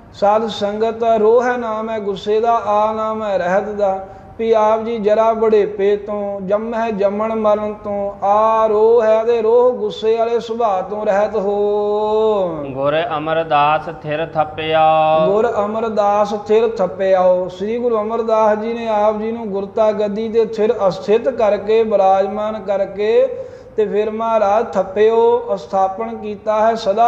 ਸਾਧ ਸੰਗਤ ਰੋਹ ਹੈ ਨਾਮ ਹੈ ਗੁੱਸੇ ਦਾ, ਆ ਨਾਮ ਹੈ ਰਹਿਤ ਦਾ। ਵੀ ਆਪ ਜੀ ਜਰਾ ਬੁਢੇਪੇ ਤੋਂ, ਜੰਮ ਹੈ ਜੰਮਣ ਮਰਨ ਤੋਂ, ਆ ਰੋਹ ਹੈ ਤੇ ਰੋਹ ਗੁੱਸੇ ਵਾਲੇ ਸੁਭਾਅ ਤੋਂ ਰਹਿਤ ਹੋ। ਗੁਰ ਅਮਰਦਾਸ ਥਿਰ ਥੱਪਿਆ, ਗੁਰ ਅਮਰਦਾਸ ਥਿਰ ਥੱਪਿਆਓ। ਸ੍ਰੀ ਗੁਰੂ ਅਮਰਦਾਸ ਜੀ ਨੇ ਆਪ ਜੀ ਨੂੰ ਗੁਰਤਾ ਗੱਦੀ ਤੇ ਥਿਰ ਅਸਥਿਤ ਕਰਕੇ, ਬਿਰਾਜਮਾਨ ਕਰਕੇ ਤੇ ਫਿਰ ਮਹਾਰਾਜ ਥੱਪਿਓ ਸਥਾਪਨ ਕੀਤਾ ਹੈ ਸਦਾ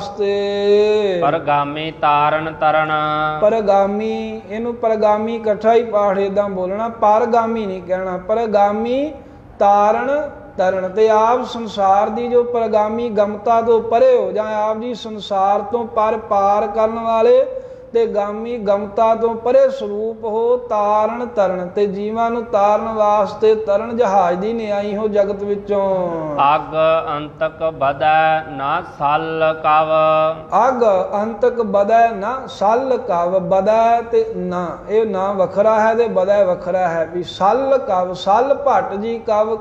ਵਾਸਤੇ। ਪਰਗਾਮੀ ਤਾਰਨ ਤਰਨ, ਪਰਗਾਮੀ, ਇਹਨੂੰ ਪਰਗਾਮੀ ਇਕੱਠਾ ਹੀ ਪਾਠ ਏਦਾਂ ਬੋਲਣਾ, ਪਰਗਾਮੀ ਨਹੀਂ ਕਹਿਣਾ, ਪਰਗਾਮੀ ਤਾਰਨ ਤਰਨ। ਤੇ ਆਪ ਸੰਸਾਰ ਦੀ ਜੋ ਪਰਗਾਮੀ ਗਮਤਾ ਤੋਂ ਪਰੇ ਹੋ, ਜਾਂ ਆਪ ਜੀ ਸੰਸਾਰ ਤੋਂ ਪਰ ਪਾਰ ਕਰਨ ਵਾਲੇ ਤੇ ਗਾਮੀ ਗਮਤਾ ਤੋਂ ਪਰੇ ਸਰੂਪ ਹੋ, ਤਾਰਨ ਤਰਨ। ਤੇ ਜੀਵਾਂ ਨੂੰ ਤਾਰਨ ਵਾਸਤੇ ਤਰਨ ਜਹਾਜ਼ ਦੀ ਨਿਆਈ ਹੋ ਜਗਤ ਵਿੱਚੋਂ। ਅਗ ਅੰਤਕ ਬਦੈ ਨਾ ਸਲ ਕਵ, ਅਗ ਅੰਤਕ ਬਦੈ ਨਾ ਸਲ ਕਵ। ਬਦੈ ਤੇ ਨਾ, ਇਹ ਨਾ ਵੱਖਰਾ ਹੈ ਤੇ ਬਦੈ ਵੱਖਰਾ ਹੈ। ਵੀ ਸਲ ਕਵ, ਸਲ ਭੱਟ ਜੀ ਕਵ,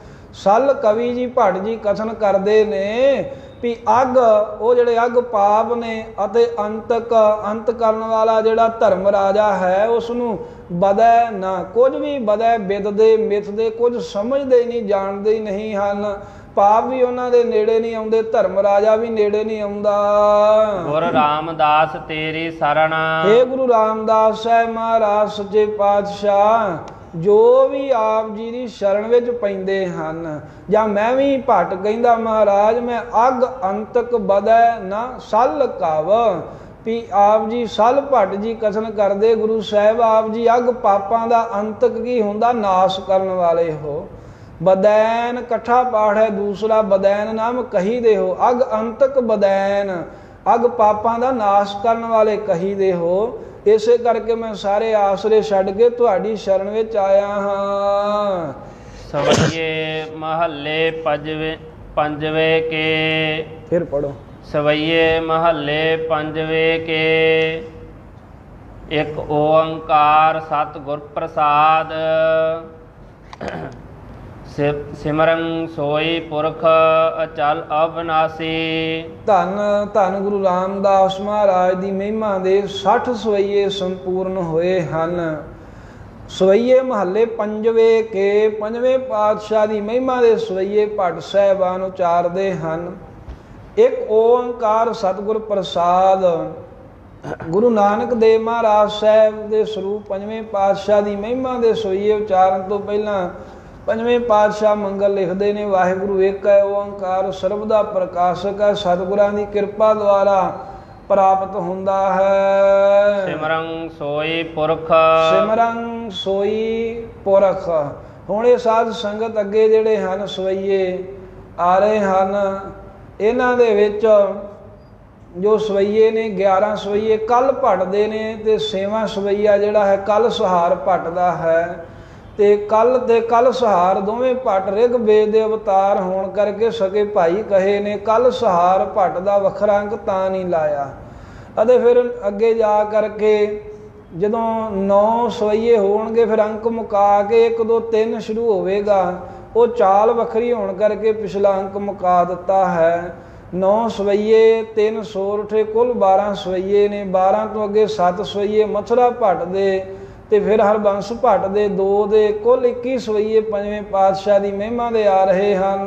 ਸਲ ਕਵੀ ਜੀ ਭੱਟ ਜੀ ਕਥਨ ਕਰਦੇ ਨੇ ਵੀ ਅੱਗ, ਉਹ ਜਿਹੜੇ ਅੱਗ ਪਾਪ ਨੇ, ਅਤੇ ਅੰਤਕ, ਅੰਤ ਕਰਨ ਵਾਲਾ ਜਿਹੜਾ ਧਰਮ ਰਾਜਾ ਹੈ, ਉਸ ਨੂੰ ਬਦੈ ਨਾ, ਕੁਝ ਵੀ ਬਦੈ ਬਿਦਦੇ ਮਿੱਥਦੇ, ਕੁਝ ਸਮਝਦੇ ਨਹੀਂ, ਜਾਣਦੇ ਹੀ ਨਹੀਂ ਹਨ। ਪਾਪ ਵੀ ਉਹਨਾਂ ਦੇ ਨੇੜੇ ਨਹੀਂ ਆਉਂਦੇ, ਧਰਮ ਰਾਜਾ ਵੀ ਨੇੜੇ ਨਹੀਂ ਆਉਂਦਾ। ਗੁਰ ਰਾਮਦਾਸ ਤੇਰੀ ਸਰਣ, ਹੇ ਗੁਰੂ ਰਾਮਦਾਸ ਸਾਹਿਬ ਮਹਾਰਾਜ ਸੱਚੇ ਪਾਤਸ਼ਾਹ, ਜੋ ਵੀ ਆਪ ਜੀ ਦੀ ਸ਼ਰਨ ਵਿੱਚ ਪੈਂਦੇ ਹਨ, ਜਾਂ ਮੈਂ ਵੀ ਭੱਟ ਕਹਿੰਦਾ ਮਹਾਰਾਜ, ਮੈਂ ਅਗ ਅੰਤਕ ਬਦੈ ਨਾ ਸਲ ਕਵ। ਵੀ ਆਪ ਜੀ ਸਲ ਭੱਟ ਜੀ ਕਥਨ ਕਰਦੇ ਗੁਰੂ ਸਾਹਿਬ, ਆਪ ਜੀ ਅਗ ਪਾਪਾਂ ਦਾ ਅੰਤਕ ਕੀ ਹੁੰਦਾ, ਨਾਸ਼ ਕਰਨ ਵਾਲੇ ਹੋ। ਬਦੈਨ ਇਕੱਠਾ ਪਾਠ ਹੈ, ਦੂਸਰਾ ਬਦੈਨ ਨਾਮ ਕਹੀ ਦੇ ਹੋ। ਅਗ ਅੰਤਕ ਬਦੈਨ, ਅਗ ਪਾਪਾਂ ਦਾ ਨਾਸ਼ ਕਰਨ ਵਾਲੇ ਕਹੀ ਦੇ ਹੋ। ਇਸੇ ਕਰਕੇ ਮੈਂ ਸਾਰੇ ਆਸਰੇ ਛੱਡ ਕੇ ਤੁਹਾਡੀ ਸ਼ਰਨ ਵਿੱਚ ਆਇਆ ਹਾਂ। ਸਵਈਏ ਮਹੱਲੇ ਪੰਜਵੇਂ ਪੰਜਵੇਂ ਕੇ, ਫਿਰ ਪੜੋ। ਸਵਈਏ ਮਹੱਲੇ ਪੰਜਵੇਂ ਕੇ, ਇੱਕ ਓੰਕਾਰ ਸਤਿਗੁਰ ਪ੍ਰਸਾਦ। ਸਿਮਰਨ ਸੋਈ ਪੁਰਖ ਅਚਲ ਅਬਨਾਸੀ। ਧੰਨ ਧੰਨ ਗੁਰੂ ਰਾਮਦਾਸ ਮਹਾਰਾਜ ਦੀ ਮਹਿਮਾ ਦੇ ਸੱਠ ਸਵਈਏ ਸੰਪੂਰਨ ਹੋਏ ਹਨ। ਸਵਈਏ ਮਹੱਲੇ ਪੰਜਵੇਂ ਕੇ, ਪੰਜਵੇਂ ਪਾਤਸ਼ਾਹ ਦੀ ਮਹਿਮਾ ਦੇ ਸਵਈਏ ਭੱਟ ਸਾਹਿਬਾਨ ਉਚਾਰਦੇ ਹਨ। ਇੱਕ ਓੰਕਾਰ ਸਤਿਗੁਰ ਪ੍ਰਸਾਦ। ਗੁਰੂ ਨਾਨਕ ਦੇਵ ਮਹਾਰਾਜ ਸਾਹਿਬ ਦੇ ਸਰੂਪ ਪੰਜਵੇਂ ਪਾਤਸ਼ਾਹ ਦੀ ਮਹਿਮਾ ਦੇ ਸਵਈਏ ਉਚਾਰਨ ਤੋਂ ਪਹਿਲਾਂ ਪੰਜਵੇਂ ਪਾਤਸ਼ਾਹ ਮੰਗਲ ਲਿਖਦੇ ਨੇ, ਵਾਹਿਗੁਰੂ ਇੱਕ ਹੈ ਓੰਕਾਰ, ਸਰਬ ਦਾ ਪ੍ਰਕਾਸ਼ਕ ਹੈ, ਸਤਿਗੁਰਾਂ ਦੀ ਕਿਰਪਾ ਦੁਆਰਾ ਪ੍ਰਾਪਤ ਹੁੰਦਾ ਹੈ। ਸਿਮਰਨ ਸੋਈ ਪੁਰਖ, ਸਿਮਰਨ ਸੋਈ ਪੁਰਖ। ਹੁਣ ਇਹ ਸਾਧ ਸੰਗਤ ਅੱਗੇ ਜਿਹੜੇ ਹਨ ਸਵਈਏ ਆ ਰਹੇ ਹਨ, ਇਹਨਾਂ ਦੇ ਵਿੱਚ ਜੋ ਸਵਈਏ ਨੇ ਗਿਆਰਾਂ ਸਵਈਏ ਕੱਲ ਭੱਟਦੇ ਨੇ, ਤੇ ਛੇਵਾਂ ਸਵਈਆ ਜਿਹੜਾ ਹੈ ਕੱਲ ਸੁਹਾਰ ਭੱਟਦਾ ਹੈ। ਤੇ ਕੱਲ ਤੇ ਕੱਲ ਸੁਹਾਰ ਦੋਵੇਂ ਭੱਟ ਰਿਗਵੇਦ ਦੇ ਅਵਤਾਰ ਹੋਣ ਕਰਕੇ ਸਕੇ ਭਾਈ ਕਹੇ ਨੇ। ਕੱਲ ਸੁਹਾਰ ਭੱਟ ਦਾ ਵੱਖਰਾ ਅੰਕ ਤਾਂ ਨਹੀਂ ਲਾਇਆ। ਅਤੇ ਫਿਰ ਅੱਗੇ ਜਾ ਕਰਕੇ ਜਦੋਂ ਨੌ ਸਵਈਏ ਹੋਣਗੇ, ਫਿਰ ਅੰਕ ਮੁਕਾ ਕੇ ਇੱਕ ਦੋ ਤਿੰਨ ਸ਼ੁਰੂ ਹੋਵੇਗਾ। ਉਹ ਚਾਲ ਵੱਖਰੀ ਹੋਣ ਕਰਕੇ ਪਿਛਲਾ ਅੰਕ ਮੁਕਾ ਦਿੱਤਾ ਹੈ। ਨੌ ਸਵਈਏ, ਤਿੰਨ ਸੋਰਠੇ, ਕੁੱਲ ਬਾਰਾਂ ਸਵਈਏ ਨੇ। ਬਾਰਾਂ ਤੋਂ ਅੱਗੇ ਸੱਤ ਸਵਈਏ ਮਥੁਰਾ ਭੱਟ ਦੇ, ਤੇ ਫਿਰ ਹਰਬੰਸ ਭੱਟ ਦੇ ਦੋ ਦੇ, ਕੁੱਲ ਇੱਕੀ ਸਵਈਏ ਪੰਜਵੇਂ ਪਾਤਸ਼ਾਹ ਦੀ ਮਹਿਮਾ ਦੇ ਆ ਰਹੇ ਹਨ।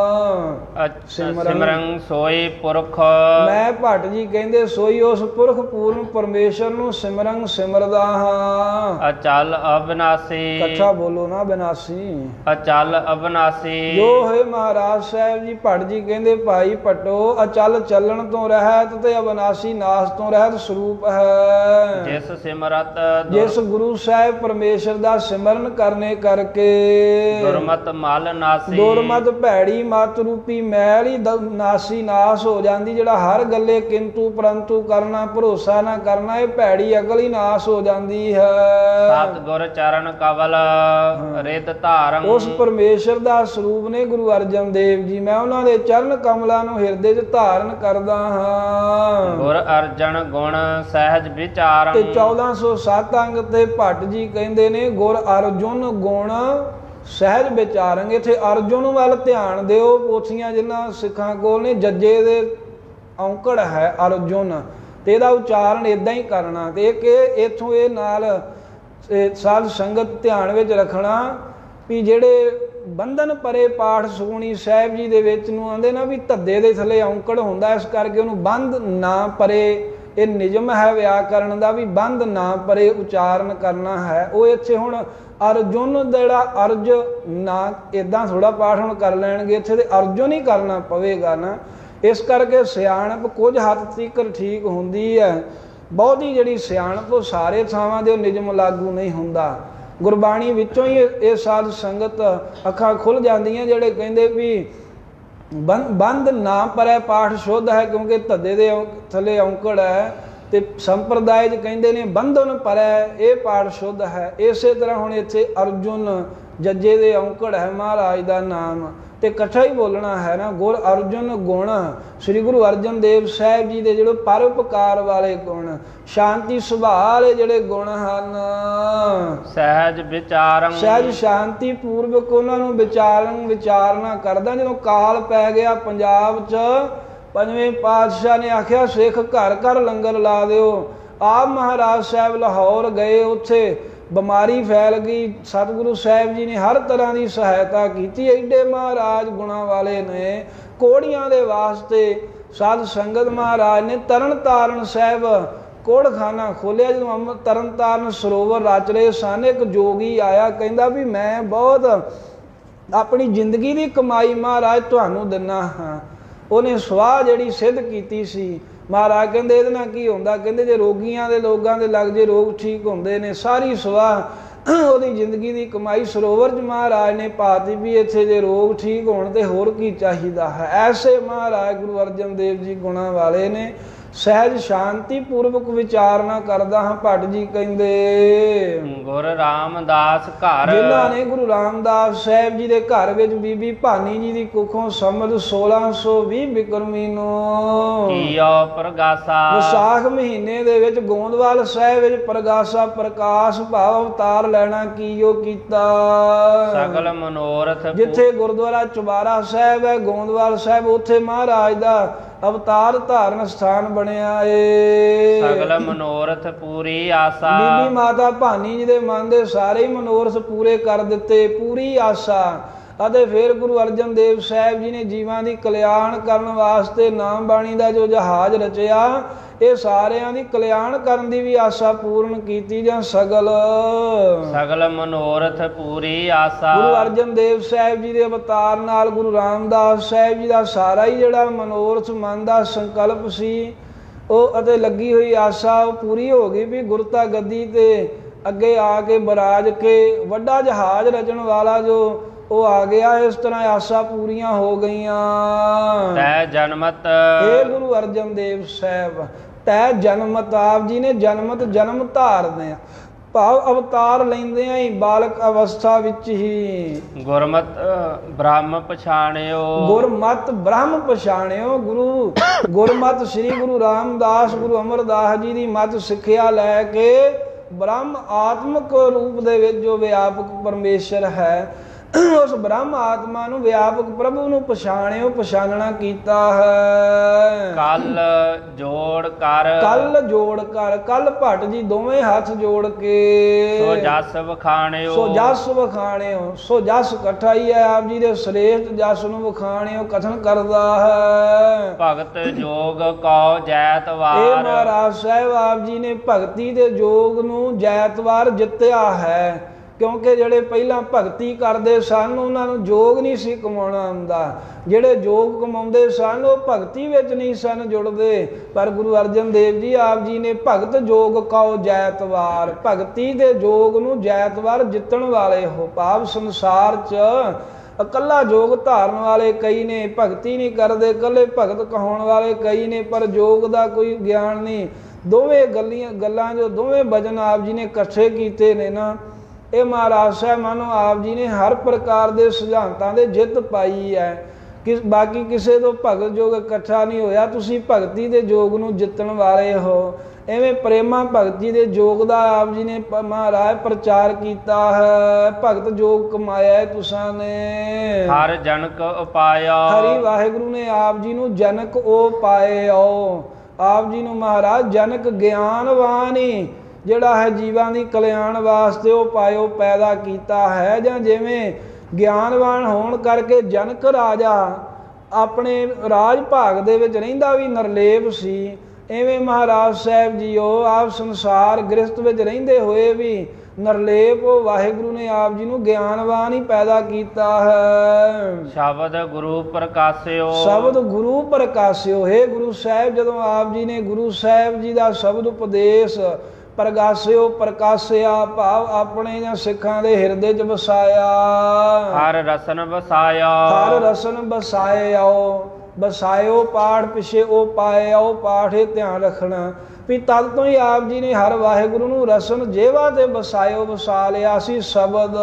ਸਿਮਰਨ ਸੋਈ ਪੁਰਖ। ਮੈਂ ਭੱਟ ਜੀ ਕਹਿੰਦੇ ਸੋਈ ਉਸ ਪੁਰਖ ਪੂਰਨ ਪਰਮੇਸ਼ਰ ਨੂੰ ਸਿਮਰਨ ਸਿਮਰਦਾ ਹਾਂ। ਅਚਲ ਅਬਨਾਸੀ। ਇਕੱਠਾ ਬੋਲੋ ਨਾ, ਬਿਨਾਸੀ। ਅਚਲ ਅਬਨਾਸੀ। ਜੋ ਹੋਏ ਮਹਾਰਾਜ ਸਾਹਿਬ ਜੀ ਭੱਟ ਜੀ ਕਹਿੰਦੇ ਭਾਈ ਭੱਟੋ, ਅਚਲ ਚੱਲਣ ਤੋਂ ਰਹਿਤ ਤੇ ਅਬਨਾਸੀ ਨਾਸ ਤੋਂ ਰਹਿਤ ਸਰੂਪ ਹੈ। ਜਿਸ ਸਿਮਰਤ, ਜਿਸ ਗੁਰੂ ਸਾਹਿਬ ਪਰਮੇਸ਼ਰ ਦਾ ਸਿਮਰਨ ਕਰਨੇ ਕਰਕੇ ਦੁਰਮਤ ਮਲ ਨਾਸੀ। ਦੁਰਮਤ ਭੈੜੀ ਮਤ ਰੂਪੀ ਮੈਲ ਹੀ ਨਾਸੀ ਨਾਸ ਹੋ ਜਾਂਦੀ। ਜਿਹੜਾ ਹਰ ਗੱਲੇ ਕਿੰਤੂ ਪਰੰਤੂ ਕਰਨਾ, ਭਰੋਸਾ ਨਾ ਕਰਨਾ, ਇਹ ਭੈੜੀ ਅਕਲ ਹੀ ਨਾਸ ਹੋ ਜਾਂਦੀ ਹੈ। ਸਤਿਗੁਰ ਚਰਨ ਕਵਲ ਰਿਦ ਧਾਰੰ। ਉਸ ਪਰਮੇਸ਼ਰ ਦਾ ਸਰੂਪ ਨੇ ਗੁਰੂ ਅਰਜਨ ਦੇਵ ਜੀ। ਮੈਂ ਉਹਨਾਂ ਦੇ ਚਰਨ ਕਮਲਾਂ ਨੂੰ ਹਿਰਦੇ 'ਚ ਧਾਰਨ ਕਰਦਾ ਹਾਂ। ਗੁਰ ਅਰਜਨ ਗੁਣ ਸਹਿਜ ਵਿਚਾਰੰ। ਤੇ ਚੌਦਾਂ ਸੌ ਸੱਤ ਅੰਗ ਤੇ ਭੱਟ ਜੀ ਕਹਿੰਦੇ ਨੇ ਗੁਰ ਅਰਜੁਨ ਗੁਣ ਸਹਿਜ ਵਿਚਾਰਾਂਗੇ। ਇੱਥੇ ਅਰਜੁਨ ਵੱਲ ਧਿਆਨ ਦਿਓ। ਪੋਥੀਆਂ ਜਿਨ੍ਹਾਂ ਸਿੱਖਾਂ ਕੋਲ ਨੇ, ਜੱਜੇ ਦੇ ਔਂਕੜ ਹੈ ਅਰਜੁਨ। ਤੇ ਇਹਦਾ ਉਚਾਰਨ ਇਦਾਂ ਹੀ ਕਰਨਾ। ਤੇ ਇੱਕ ਇਹ ਇੱਥੋਂ ਇਹ ਨਾਲ ਸਾਧ ਸੰਗਤ ਧਿਆਨ ਵਿੱਚ ਰੱਖਣਾ ਵੀ ਜਿਹੜੇ ਬੰਧਨ ਪਰੇ ਪਾਠ ਸੁਖਮਨੀ ਸਾਹਿਬ ਜੀ ਦੇ ਵਿੱਚ ਨੂੰ ਆਂਦੇ ਨਾ ਵੀ ਧੱਦੇ ਦੇ ਥੱਲੇ ਔਂਕੜ ਹੁੰਦਾ, ਇਸ ਕਰਕੇ ਉਹਨੂੰ ਬੰਧ ਨਾ ਪਰੇ, ਇਹ ਨਿਯਮ ਹੈ ਵਿਆਕਰਨ ਦਾ ਵੀ ਬੰਧ ਨਾ ਪਰੇ ਉਚਾਰਨ ਕਰਨਾ ਹੈ। ਉਹ ਇੱਥੇ ਹੁਣ ਅਰਜੁਨ ਜਿਹੜਾ ਅਰਜ ਨਾ ਇੱਦਾਂ ਥੋੜ੍ਹਾ ਪਾਠ ਹੁਣ ਕਰ ਲੈਣਗੇ, ਇੱਥੇ ਤੇ ਅਰਜੁਨ ਹੀ ਕਰਨਾ ਪਵੇਗਾ ਨਾ। ਇਸ ਕਰਕੇ ਸਿਆਣਪ ਕੁਝ ਹੱਦ ਤੀਕਰ ਠੀਕ ਹੁੰਦੀ ਹੈ, ਬਹੁਤੀ ਜਿਹੜੀ ਸਿਆਣਪ ਉਹ ਸਾਰੇ ਥਾਵਾਂ ਦੇ ਉਹ ਨਿਯਮ ਲਾਗੂ ਨਹੀਂ ਹੁੰਦਾ। ਗੁਰਬਾਣੀ ਵਿੱਚੋਂ ਹੀ ਇਹ ਸਾਧ ਸੰਗਤ ਅੱਖਾਂ ਖੁੱਲ੍ਹ ਜਾਂਦੀਆਂ ਜਿਹੜੇ ਕਹਿੰਦੇ ਵੀ ਬੰਦ ਬੰਦ ਨਾ ਪਰੈ ਪਾਠ ਸ਼ੁੱਧ ਹੈ, ਕਿਉਂਕਿ ਧੱਦੇ ਦੇ ਥੱਲੇ ਔਂਕੜ ਹੈ। ਤੇ ਸੰਪਰਦਾਇ 'ਚ ਕਹਿੰਦੇ ਨੇ ਬੰਧਨ ਪਰੈ, ਇਹ ਪਾਠ ਸ਼ੁੱਧ ਹੈ। ਇਸੇ ਤਰ੍ਹਾਂ ਹੁਣ ਇੱਥੇ ਅਰਜੁਨ ਜੱਜੇ ਦੇ ਔਂਕੜ ਹੈ ਮਹਾਰਾਜ ਦਾ ਨਾਮ, ਤੇ ਇਕੱਠਾ ਹੀ ਬੋਲਣਾ ਹੈ ਨਾ। ਗੁਰ ਅਰਜੁਨ ਗੁਣ, ਸ੍ਰੀ ਗੁਰੂ ਅਰਜਨ ਦੇਵ ਸਾਹਿਬ ਜੀ ਦੇ ਜਿਹੜੇ ਪਰਉਪਕਾਰ ਵਾਲੇ ਗੁਣ, ਸ਼ਾਂਤੀ ਸੁਭਾਅ ਵਾਲੇ ਜਿਹੜੇ ਗੁਣ ਹਨ, ਸਹਿਜ ਵਿਚਾਰੰ, ਸਹਿਜ ਸ਼ਾਂਤੀ ਪੂਰਵਕ ਉਹਨਾਂ ਨੂੰ ਵਿਚਾਰਨ ਵਿਚਾਰਨਾ ਕਰਦਾ। ਜਦੋਂ ਕਾਲ ਪੈ ਗਿਆ ਪੰਜਾਬ 'ਚ, ਪੰਜਵੇਂ ਪਾਤਸ਼ਾਹ ਨੇ ਆਖਿਆ ਸਿੱਖ ਘਰ ਘਰ ਲੰਗਰ ਲਾ ਦਿਓ। ਆਪ ਮਹਾਰਾਜ ਸਾਹਿਬ ਲਾਹੌਰ ਗਏ, ਉੱਥੇ ਬਿਮਾਰੀ ਫੈਲ ਗਈ। ਸਤਿਗੁਰੂ ਸਾਹਿਬ ਜੀ ਨੇ ਹਰ ਤਰ੍ਹਾਂ ਦੀ ਸਹਾਇਤਾ ਕੀਤੀ। ਐਡੇ ਮਹਾਰਾਜ ਗੁਣਾਂ ਵਾਲੇ ਨੇ। ਕੋੜੀਆਂ ਦੇ ਵਾਸਤੇ ਸਾਧ ਸੰਗਤ ਮਹਾਰਾਜ ਨੇ ਤਰਨ ਤਾਰਨ ਸਾਹਿਬ ਕੋੜਖਾਨਾ ਖੋਲ੍ਹਿਆ। ਜਦੋਂ ਤਰਨ ਤਾਰਨ ਸਰੋਵਰ ਰਚ ਰਹੇ ਸਨ, ਇੱਕ ਜੋਗੀ ਆਇਆ, ਕਹਿੰਦਾ ਵੀ ਮੈਂ ਬਹੁਤ ਆਪਣੀ ਜ਼ਿੰਦਗੀ ਦੀ ਕਮਾਈ ਮਹਾਰਾਜ ਤੁਹਾਨੂੰ ਦਿੰਦਾ ਹਾਂ। ਉਹਨੇ ਸਵਾਹ ਜਿਹੜੀ ਸਿੱਧ ਕੀਤੀ ਸੀ। ਮਹਾਰਾਜ ਕਹਿੰਦੇ ਇਹਦੇ ਨਾਲ ਕੀ ਹੁੰਦਾ? ਕਹਿੰਦੇ ਜੇ ਰੋਗੀਆਂ ਦੇ ਲੋਕਾਂ ਦੇ ਲੱਗ ਜੇ ਰੋਗ ਠੀਕ ਹੁੰਦੇ ਨੇ। ਸਾਰੀ ਸਵਾਹ ਉਹਦੀ ਜ਼ਿੰਦਗੀ ਦੀ ਕਮਾਈ ਸਰੋਵਰ 'ਚ ਮਹਾਰਾਜ ਨੇ ਪਾਤੀ ਵੀ ਇੱਥੇ ਜੇ ਰੋਗ ਠੀਕ ਹੋਣ ਤੇ ਹੋਰ ਕੀ ਚਾਹੀਦਾ ਹੈ। ਐਸੇ ਮਹਾਰਾਜ ਗੁਰੂ ਅਰਜਨ ਦੇਵ ਜੀ ਗੁਣਾਂ ਵਾਲੇ ਨੇ। ਸਹਿਜ ਸ਼ਾਂਤੀ ਪੂਰਵਕ ਵਿਚਾਰਨਾ ਕਰਦਾ ਹਾਂ। ਭੱਟ ਜੀ ਕਹਿੰਦੇ ਗੁਰ ਰਾਮਦਾਸ ਘਰ, ਜਿਨ੍ਹਾਂ ਨੇ ਗੁਰੂ ਰਾਮਦਾਸ ਸਾਹਿਬ ਜੀ ਦੇ ਘਰ ਵਿੱਚ ਬੀਬੀ ਭਾਨੀ ਜੀ ਦੀ ਕੁੱਖੋਂ ਸੰਮਤ ਸੋਲਾਂ ਸੌ ਵੀਹ ਬਿਕਰਮੀ ਨੂੰ ਕੀਓ ਪ੍ਰਗਾਸਾ, ਵਿਸਾਖ ਮਹੀਨੇ ਦੇ ਵਿੱਚ ਗੋਂਦਵਾਲ ਸਾਹਿਬ ਵਿੱਚ ਪ੍ਰਗਾਸਾ ਪ੍ਰਕਾਸ਼ ਭਾਵ ਅਵਤਾਰ ਲੈਣਾ ਕੀਓ ਕੀਤਾ। ਸਗਲ ਮਨੋਰਥ, ਜਿੱਥੇ ਗੁਰਦੁਆਰਾ ਚੁਬਾਰਾ ਸਾਹਿਬ ਹੈ ਗੋਂਦਵਾਲ ਸਾਹਿਬ, ਉੱਥੇ ਮਹਾਰਾਜ ਦਾ ਅਵਤਾਰ ਧਾਰਨ ਸਥਾਨ ਬਣਿਆ ਏ। ਸਗਲ ਮਨੋਰਥ ਪੂਰੀ ਆਸਾ, ਬੀਬੀ ਮਾਤਾ ਭਾਨੀ ਜੀ ਦੇ ਮਨ ਦੇ ਸਾਰੇ ਹੀ ਮਨੋਰਥ ਪੂਰੇ ਕਰ ਦਿੱਤੇ। ਪੂਰੀ ਆਸਾ। ਅਤੇ ਫਿਰ ਗੁਰੂ ਅਰਜਨ ਦੇਵ ਸਾਹਿਬ ਜੀ ਨੇ ਜੀਵਾਂ ਦੀ ਕਲਿਆਣ ਕਰਨ ਵਾਸਤੇ ਨਾਮ ਬਾਣੀ ਦਾ ਜੋ ਜਹਾਜ਼ ਰਚਿਆ, ਇਹ ਸਾਰਿਆਂ ਦੀ ਕਲਿਆਣ ਕਰਨ ਦੀ ਵੀ ਆਸਾ ਪੂਰਨ ਕੀਤੀ। ਜਾਂ ਸਗਲ ਸਗਲ ਮਨੋਰਥ ਪੂਰੀ ਆਸਾ, ਗੁਰੂ ਅਰਜਨ ਦੇਵ ਸਾਹਿਬ ਜੀ ਦੇ ਅਵਤਾਰ ਨਾਲ ਗੁਰੂ ਰਾਮਦਾਸ ਸਾਹਿਬ ਜੀ ਦਾ ਸਾਰਾ ਹੀ ਜਿਹੜਾ ਮਨੋਰਥ ਮਨ ਦਾ ਸੰਕਲਪ ਸੀ ਉਹ ਅਤੇ ਲੱਗੀ ਹੋਈ ਆਸਾ ਉਹ ਪੂਰੀ ਹੋ ਗਈ ਵੀ ਗੁਰਤਾ ਗੱਦੀ ਤੇ ਅੱਗੇ ਆ ਕੇ ਬਰਾਜ ਕੇ ਵੱਡਾ ਜਹਾਜ਼ ਰਚਣ ਵਾਲਾ ਜੋ ਉਹ ਆ ਗਿਆ। ਇਸ ਤਰ੍ਹਾਂ ਆਸਾ ਪੂਰੀਆਂ ਹੋ ਗਈਆਂ। ਤੈ ਜਨਮਤ, ਇਹ ਗੁਰੂ ਅਰਜਨ ਦੇਵ ਸਾਹਿਬ ਤੈ ਜਨਮਤ, ਆਪ ਜੀ ਨੇ ਜਨਮਤ ਜਨਮ ਧਾਰਦੇ ਆ ਭਾਵ ਅਵਤਾਰ ਲੈਂਦੇ ਆ ਹੀ ਬਾਲਕ ਅਵਸਥਾ ਵਿੱਚ ਹੀ। ਗੁਰਮਤ ਬ੍ਰਹਮ ਪਛਾਣਿਓ, ਗੁਰਮਤ ਬ੍ਰਹਮ ਪਛਾਣਿਓ। ਗੁਰੂ ਗੁਰਮਤ ਸ੍ਰੀ ਗੁਰੂ ਰਾਮਦਾਸ ਗੁਰੂ ਅਮਰਦਾਸ ਜੀ ਦੀ ਮਤ ਸਿੱਖਿਆ ਲੈ ਕੇ ਬ੍ਰਹਮ ਆਤਮਕ ਰੂਪ ਦੇ ਵਿੱਚ ਜੋ ਵਿਆਪਕ ਪਰਮੇਸ਼ਰ ਹੈ, ਉਸ ਬ੍ਰਹਮ ਆਤਮਾ ਨੂੰ ਵਿਆਪਕ ਪ੍ਰਭੂ ਨੂੰ ਪਛਾਣਿਓ, ਪਛਾਣਨਾ ਕੀਤਾ ਹੈ। ਕੱਲ ਜੋੜ ਕਰ, ਕੱਲ ਜੋੜ ਕਰ, ਕੱਲ ਭੱਟ ਜੀ ਦੋਵੇਂ ਹੱਥ ਜੋੜ ਕੇ ਸੋ ਜਸ ਵਖਾਣਿਓ, ਸੋ ਜਸ ਵਖਾਣਿਓ। ਸੋ ਜਸ ਇਕੱਠਾ ਹੀ ਹੈ, ਆਪ ਜੀ ਦੇ ਸ੍ਰੇਸ਼ਟ ਜਸ ਨੂੰ ਵਖਾਣਿਓ ਕਥਨ ਕਰਦਾ ਹੈ। ਭਗਤ ਜੋਗ ਕਉ ਜੈਤਵਾਰ, ਇਹ ਮਹਾਰਾਜ ਸਾਹਿਬ ਆਪ ਜੀ ਨੇ ਭਗਤੀ ਦੇ ਜੋਗ ਨੂੰ ਜੈਤਵਾਰ ਜਿੱਤਿਆ ਹੈ। ਕਿਉਂਕਿ ਜਿਹੜੇ ਪਹਿਲਾਂ ਭਗਤੀ ਕਰਦੇ ਸਨ ਉਹਨਾਂ ਨੂੰ ਜੋਗ ਨਹੀਂ ਸੀ ਕਮਾਉਣਾ ਆਉਂਦਾ। ਜਿਹੜੇ ਜੋਗ ਕਮਾਉਂਦੇ ਸਨ ਉਹ ਭਗਤੀ ਵਿੱਚ ਨਹੀਂ ਸਨ ਜੁੜਦੇ। ਪਰ ਗੁਰੂ ਅਰਜਨ ਦੇਵ ਜੀ ਆਪ ਜੀ ਨੇ ਭਗਤ ਜੋਗ ਕਉ ਜੈਤਵਾਰ, ਭਗਤੀ ਦੇ ਜੋਗ ਨੂੰ ਜੈਤਵਾਰ ਜਿੱਤਣ ਵਾਲੇ ਹੋ। ਭਾਵ ਸੰਸਾਰ 'ਚ ਇਕੱਲਾ ਜੋਗ ਧਾਰਨ ਵਾਲੇ ਕਈ ਨੇ, ਭਗਤੀ ਨਹੀਂ ਕਰਦੇ। ਇਕੱਲੇ ਭਗਤ ਕਹਾਉਣ ਵਾਲੇ ਕਈ ਨੇ, ਪਰ ਜੋਗ ਦਾ ਕੋਈ ਗਿਆਨ ਨਹੀਂ। ਦੋਵੇਂ ਗੱਲੀਆਂ ਗੱਲਾਂ ਜੋ ਦੋਵੇਂ ਭਜਨ ਆਪ ਜੀ ਨੇ ਇਕੱਠੇ ਕੀਤੇ ਨੇ ਨਾ, ਇਹ ਮਹਾਰਾਜ ਸਾਹਿਬ ਮਾਨੋ ਆਪ ਜੀ ਨੇ ਹਰ ਪ੍ਰਕਾਰ ਦੇ ਸਿਧਾਂਤਾਂ ਦੇ ਜਿੱਤ ਪਾਈ ਹੈ। ਕਿ ਬਾਕੀ ਕਿਸੇ ਤੋਂ ਭਗਤ ਜੋਗ ਇਕੱਠਾ ਨਹੀਂ ਹੋਇਆ। ਤੁਸੀਂ ਭਗਤੀ ਦੇ ਜੋਗ ਨੂੰ ਜਿੱਤਣ ਵਾਲੇ ਹੋ। ਐਵੇਂ ਪ੍ਰੇਮਾ ਭਗਤੀ ਦੇ ਜੋਗ ਦਾ ਆਪ ਜੀ ਨੇ ਮਹਾਰਾਜ ਪ੍ਰਚਾਰ ਕੀਤਾ ਹੈ। ਭਗਤ ਜੋਗ ਕਮਾਇਆ ਤੁਸਾਂ ਨੇ। ਹਰ ਜਨਕ ਉਪਾਇਆ, ਹਰੀ ਵਾਹਿਗੁਰੂ ਨੇ ਆਪ ਜੀ ਨੂੰ ਜਨਕ ਉਹ ਪਾਏ ਆਓ। ਆਪ ਜੀ ਨੂੰ ਮਹਾਰਾਜ ਜਨਕ ਗਿਆਨਵਾਨ ਹੀ ਜਿਹੜਾ ਹੈ ਜੀਵਾਂ ਦੀ ਕਲਿਆਣ ਵਾਸਤੇ ਉਹ ਪਾਇਓ ਪੈਦਾ ਕੀਤਾ ਹੈ। ਜਾਂ ਜਿਵੇਂ ਗਿਆਨਵਾਨ ਹੋਣ ਕਰਕੇ ਜਨਕ ਰਾਜਾ ਆਪਣੇ ਰਾਜ ਭਾਗ ਦੇ ਵਿੱਚ ਰਹਿੰਦਾ ਵੀ ਨਿਰਲੇਪ ਸੀ, ਇਵੇਂ ਮਹਾਰਾਜ ਸਾਹਿਬ ਜੀਓ ਆਪ ਸੰਸਾਰ ਗ੍ਰਸਤ ਵਿੱਚ ਰਹਿੰਦੇ ਹੋਏ ਵੀ ਨਿਰਲੇਪ ਵਾਹਿਗੁਰੂ ਨੇ ਆਪ ਜੀ ਨੂੰ ਗਿਆਨਵਾਨ ਹੀ ਪੈਦਾ ਕੀਤਾ ਹੈ। ਸ਼ਬਦ ਗੁਰੂ ਪ੍ਰਕਾਸ਼ਿਓ, ਸ਼ਬਦ ਗੁਰੂ ਪ੍ਰਕਾਸ਼ਿਓ। ਹੇ ਗੁਰੂ ਸਾਹਿਬ, ਜਦੋਂ ਆਪ ਜੀ ਨੇ ਗੁਰੂ ਸਾਹਿਬ ਜੀ ਦਾ ਸ਼ਬਦ ਉਪਦੇਸ਼ ਪ੍ਰਗਾਸਿਓ ਪ੍ਰਕਾਸ਼ਿਆ ਭਾਵ ਆਪਣੇ ਜਾਂ ਸਿੱਖਾਂ ਦੇ ਹਿਰਦੇ 'ਚ ਵਸਾਇਆ। ਹਰ ਰਸਨ ਵਸਾਇਆ, ਹਰ ਰਸਨ ਵਸਾਏ ਆਓ, ਵਸਾਇਓ ਪਾਠ ਪਿਛੇ ਉਹ ਪਾਏ ਆਓ। ਪਾਠ ਇਹ ਧਿਆਨ ਰੱਖਣਾ ਵੀ ਤਦ ਤੋਂ ਹੀ ਆਪ ਜੀ ਨੇ ਹਰ ਵਾਹਿਗੁਰੂ ਨੂੰ ਰਸਨ ਜੇਵਾ ਤੇ ਵਸਾਇਓ ਵਸਾ ਲਿਆ ਸੀ ਸ਼ਬਦ।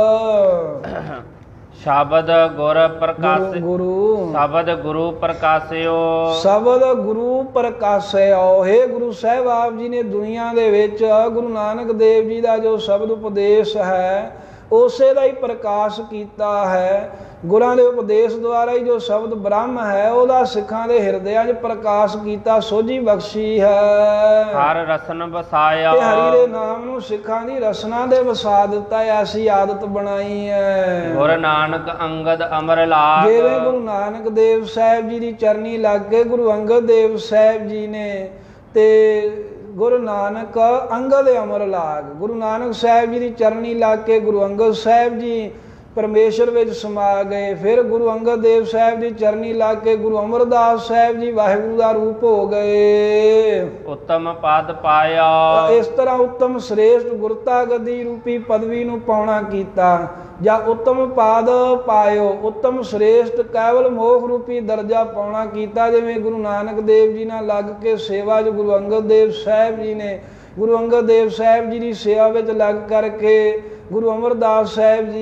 ਸ਼ਬਦ ਗੁਰ ਪ੍ਰਕਾਸ਼ ਗੁਰੂ, ਸ਼ਬਦ ਗੁਰੂ ਪ੍ਰਕਾਸ਼ਿਓ, ਸ਼ਬਦ ਗੁਰੂ ਪ੍ਰਕਾਸ਼ਿਓ। ਹੇ ਗੁਰੂ ਸਾਹਿਬ, ਆਪ ਜੀ ਨੇ ਦੁਨੀਆ ਦੇ ਵਿੱਚ ਗੁਰੂ ਨਾਨਕ ਦੇਵ ਜੀ ਦਾ ਜੋ ਸ਼ਬਦ ਉਪਦੇਸ਼ ਹੈ ਉਸੇ ਦਾ ਹੀ ਪ੍ਰਕਾਸ਼ ਕੀਤਾ ਹੈ। ਗੁਰਾਂ ਦੇ ਉਪਦੇਸ਼ ਦੁਆਰਾ ਹੀ ਜੋ ਸ਼ਬਦ ਬ੍ਰਹਮ ਹੈ ਉਹਦਾ ਸਿੱਖਾਂ ਦੇ ਹਿਰਦਿਆਂ 'ਚ ਪ੍ਰਕਾਸ਼ ਕੀਤਾ, ਸੋਝੀ ਬਖਸ਼ੀ ਹੈ। ਹਰ ਰਸਨ ਵਸਾਇਆ, ਤੇ ਹਰੀ ਦੇ ਨਾਮ ਨੂੰ ਸਿੱਖਾਂ ਦੀ ਰਸਨਾ ਦੇ ਵਸਾ ਦਿੱਤਾ, ਐਸੀ ਆਦਤ ਬਣਾਈ ਹੈ। ਗੁਰੂ ਨਾਨਕ ਅੰਗਦ ਅਮਰ ਲਾਗ, ਜਿਵੇਂ ਗੁਰੂ ਨਾਨਕ ਦੇਵ ਸਾਹਿਬ ਜੀ ਦੀ ਚਰਨੀ ਲੱਗ ਕੇ ਗੁਰੂ ਅੰਗਦ ਦੇਵ ਸਾਹਿਬ ਜੀ ਨੇ ਤੇ ਗੁਰੂ ਨਾਨਕ ਅੰਗਦ ਅਮਰ ਲਾਗ, ਗੁਰੂ ਨਾਨਕ ਸਾਹਿਬ ਜੀ ਦੀ ਚਰਨੀ ਲੱਗ ਕੇ ਗੁਰੂ ਅੰਗਦ ਸਾਹਿਬ ਜੀ ਪਰਮੇਸ਼ਰ ਵਿੱਚ ਸਮਾ ਗਏ। ਫਿਰ ਗੁਰੂ ਅੰਗਦ ਦੇਵ ਸਾਹਿਬ ਦੀ ਚਰਨੀ ਲੱਗ ਕੇ ਗੁਰੂ ਅਮਰਦਾਸ ਸਾਹਿਬ ਜੀ ਵਾਹਿਗੁਰੂ ਦਾ ਰੂਪ ਹੋ ਗਏ। ਉੱਤਮ ਪਦ ਪਾਇਆ, ਇਸ ਤਰ੍ਹਾਂ ਉੱਤਮ ਸ੍ਰੇਸ਼ਟ ਗੁਰਤਾ ਗੱਦੀ ਰੂਪੀ ਪਦਵੀ ਨੂੰ ਪਾਉਣਾ ਕੀਤਾ। ਜਾਂ ਉੱਤਮ ਪਾਦ ਪਾਇਓ, ਉੱਤਮ ਸ੍ਰੇਸ਼ਟ ਕੇਵਲ ਮੋਖ ਰੂਪੀ ਦਰਜਾ ਪਾਉਣਾ ਕੀਤਾ। ਜਿਵੇਂ ਗੁਰੂ ਨਾਨਕ ਦੇਵ ਜੀ ਨਾਲ ਲੱਗ ਕੇ ਸੇਵਾ 'ਚ ਗੁਰੂ ਅੰਗਦ ਦੇਵ ਸਾਹਿਬ ਜੀ ਨੇ ਗੁਰੂ ਅੰਗਦ ਦੇਵ ਸਾਹਿਬ ਜੀ ਦੀ ਸੇਵਾ ਵਿੱਚ ਲੱਗ ਕਰਕੇ ਗੁਰੂ ਅਮਰਦਾਸ ਸਾਹਿਬ ਜੀ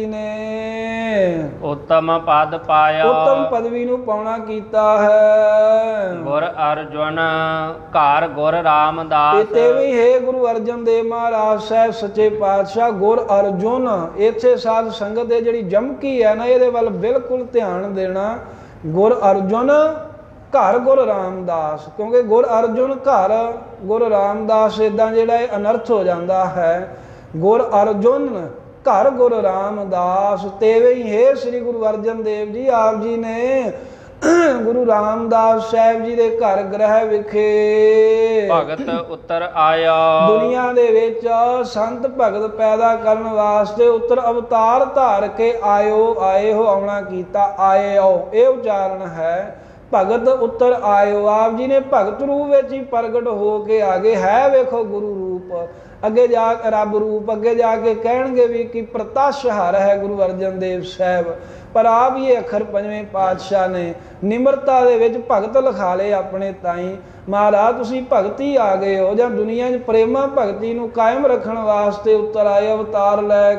ਨੇ ਉੱਤਮ ਪਦ ਪਾਇਆ, ਉੱਤਮ ਪਦਵੀ ਨੂੰ ਪਾਉਣਾ ਕੀਤਾ ਹੈ। ਗੁਰ ਅਰਜੁਨ ਘਰ ਗੁਰ ਰਾਮਦਾਸ, ਇਤੇ ਵੀ ਹੈ ਗੁਰੂ ਅਰਜਨ ਦੇਵ ਮਹਾਰਾਜ ਸਾਹਿਬ ਸੱਚੇ ਪਾਤਸ਼ਾਹ ਗੁਰ ਅਰਜੁਨ। ਇੱਥੇ ਸਾਧ ਸੰਗਤ ਦੇ ਜਿਹੜੀ ਜਮਕੀ ਹੈ ਨਾ ਇਹਦੇ ਵੱਲ ਬਿਲਕੁਲ ਧਿਆਨ ਦੇਣਾ। ਗੁਰ ਅਰਜੁਨ ਘਰ ਗੁਰ ਰਾਮਦਾਸ, ਕਿਉਂਕਿ ਗੁਰ ਅਰਜੁਨ ਘਰ ਗੁਰ ਰਾਮਦਾਸ ਇੱਦਾਂ ਜਿਹੜਾ ਇਹ ਅਨਰਥ ਹੋ ਜਾਂਦਾ ਹੈ। ਗੁਰ ਅਰਜੁਨ ਘਰ ਗੁਰ ਰਾਮਦਾਸ, ਤੇਵੇਂ ਹੀ ਹੈ ਸ੍ਰੀ ਗੁਰੂ ਅਰਜਨ ਦੇਵ ਜੀ ਆਪ ਜੀ ਨੇ ਗੁਰੂ ਰਾਮਦਾਸ ਸਾਹਿਬ ਜੀ ਦੇ ਘਰ ਗ੍ਰਹਿ ਵਿਖੇ ਭਗਤ ਉਤਰ ਆਇਆ, ਦੁਨੀਆ ਦੇ ਵਿੱਚ ਸੰਤ ਭਗਤ ਪੈਦਾ ਕਰਨ ਵਾਸਤੇ ਉਤਰ ਅਵਤਾਰ ਧਾਰ ਕੇ ਆਇਓ, ਆਏ ਹੋ ਆਉਣਾ ਕੀਤਾ। ਆਏ ਆਓ ਇਹ ਉਚਾਰਨ ਹੈ। ਭਗਤ ਉਤਰ ਆਇਓ, ਆਪ ਜੀ ਨੇ ਭਗਤ ਰੂਪ ਵਿੱਚ ਹੀ ਪ੍ਰਗਟ ਹੋ ਕੇ ਆ ਗਏ। ਹੈ ਵੇਖੋ ਗੁਰੂ ਰੂਪ, ਅੱਗੇ ਜਾ ਕੇ ਰੱਬ ਰੂਪ, ਅੱਗੇ ਜਾ ਕੇ ਕਹਿਣਗੇ ਵੀ ਕਿ ਪ੍ਰਤੱਖ ਹਰ ਹੈ ਗੁਰੂ ਅਰਜਨ ਦੇਵ ਸਾਹਿਬ। ਪਰ ਆਪ ਇਹ ਅੱਖਰ ਪੰਜਵੇਂ ਪਾਤਸ਼ਾਹ ਨੇ ਨਿਮਰਤਾ ਦੇ ਵਿੱਚ ਭਗਤ ਲਿਖਾ ਲਏ ਆਪਣੇ ਤਾਈਂ। ਮਹਾਰਾਜ ਤੁਸੀਂ ਭਗਤੀ ਆ ਗਏ ਹੋ, ਜਾਂ ਦੁਨੀਆ 'ਚ ਪ੍ਰੇਮਾ ਭਗਤੀ ਨੂੰ ਕਾਇਮ ਰੱਖਣ ਵਾਸਤੇ ਉਤਰ ਆਏ ਅਵਤਾਰ ਲੈ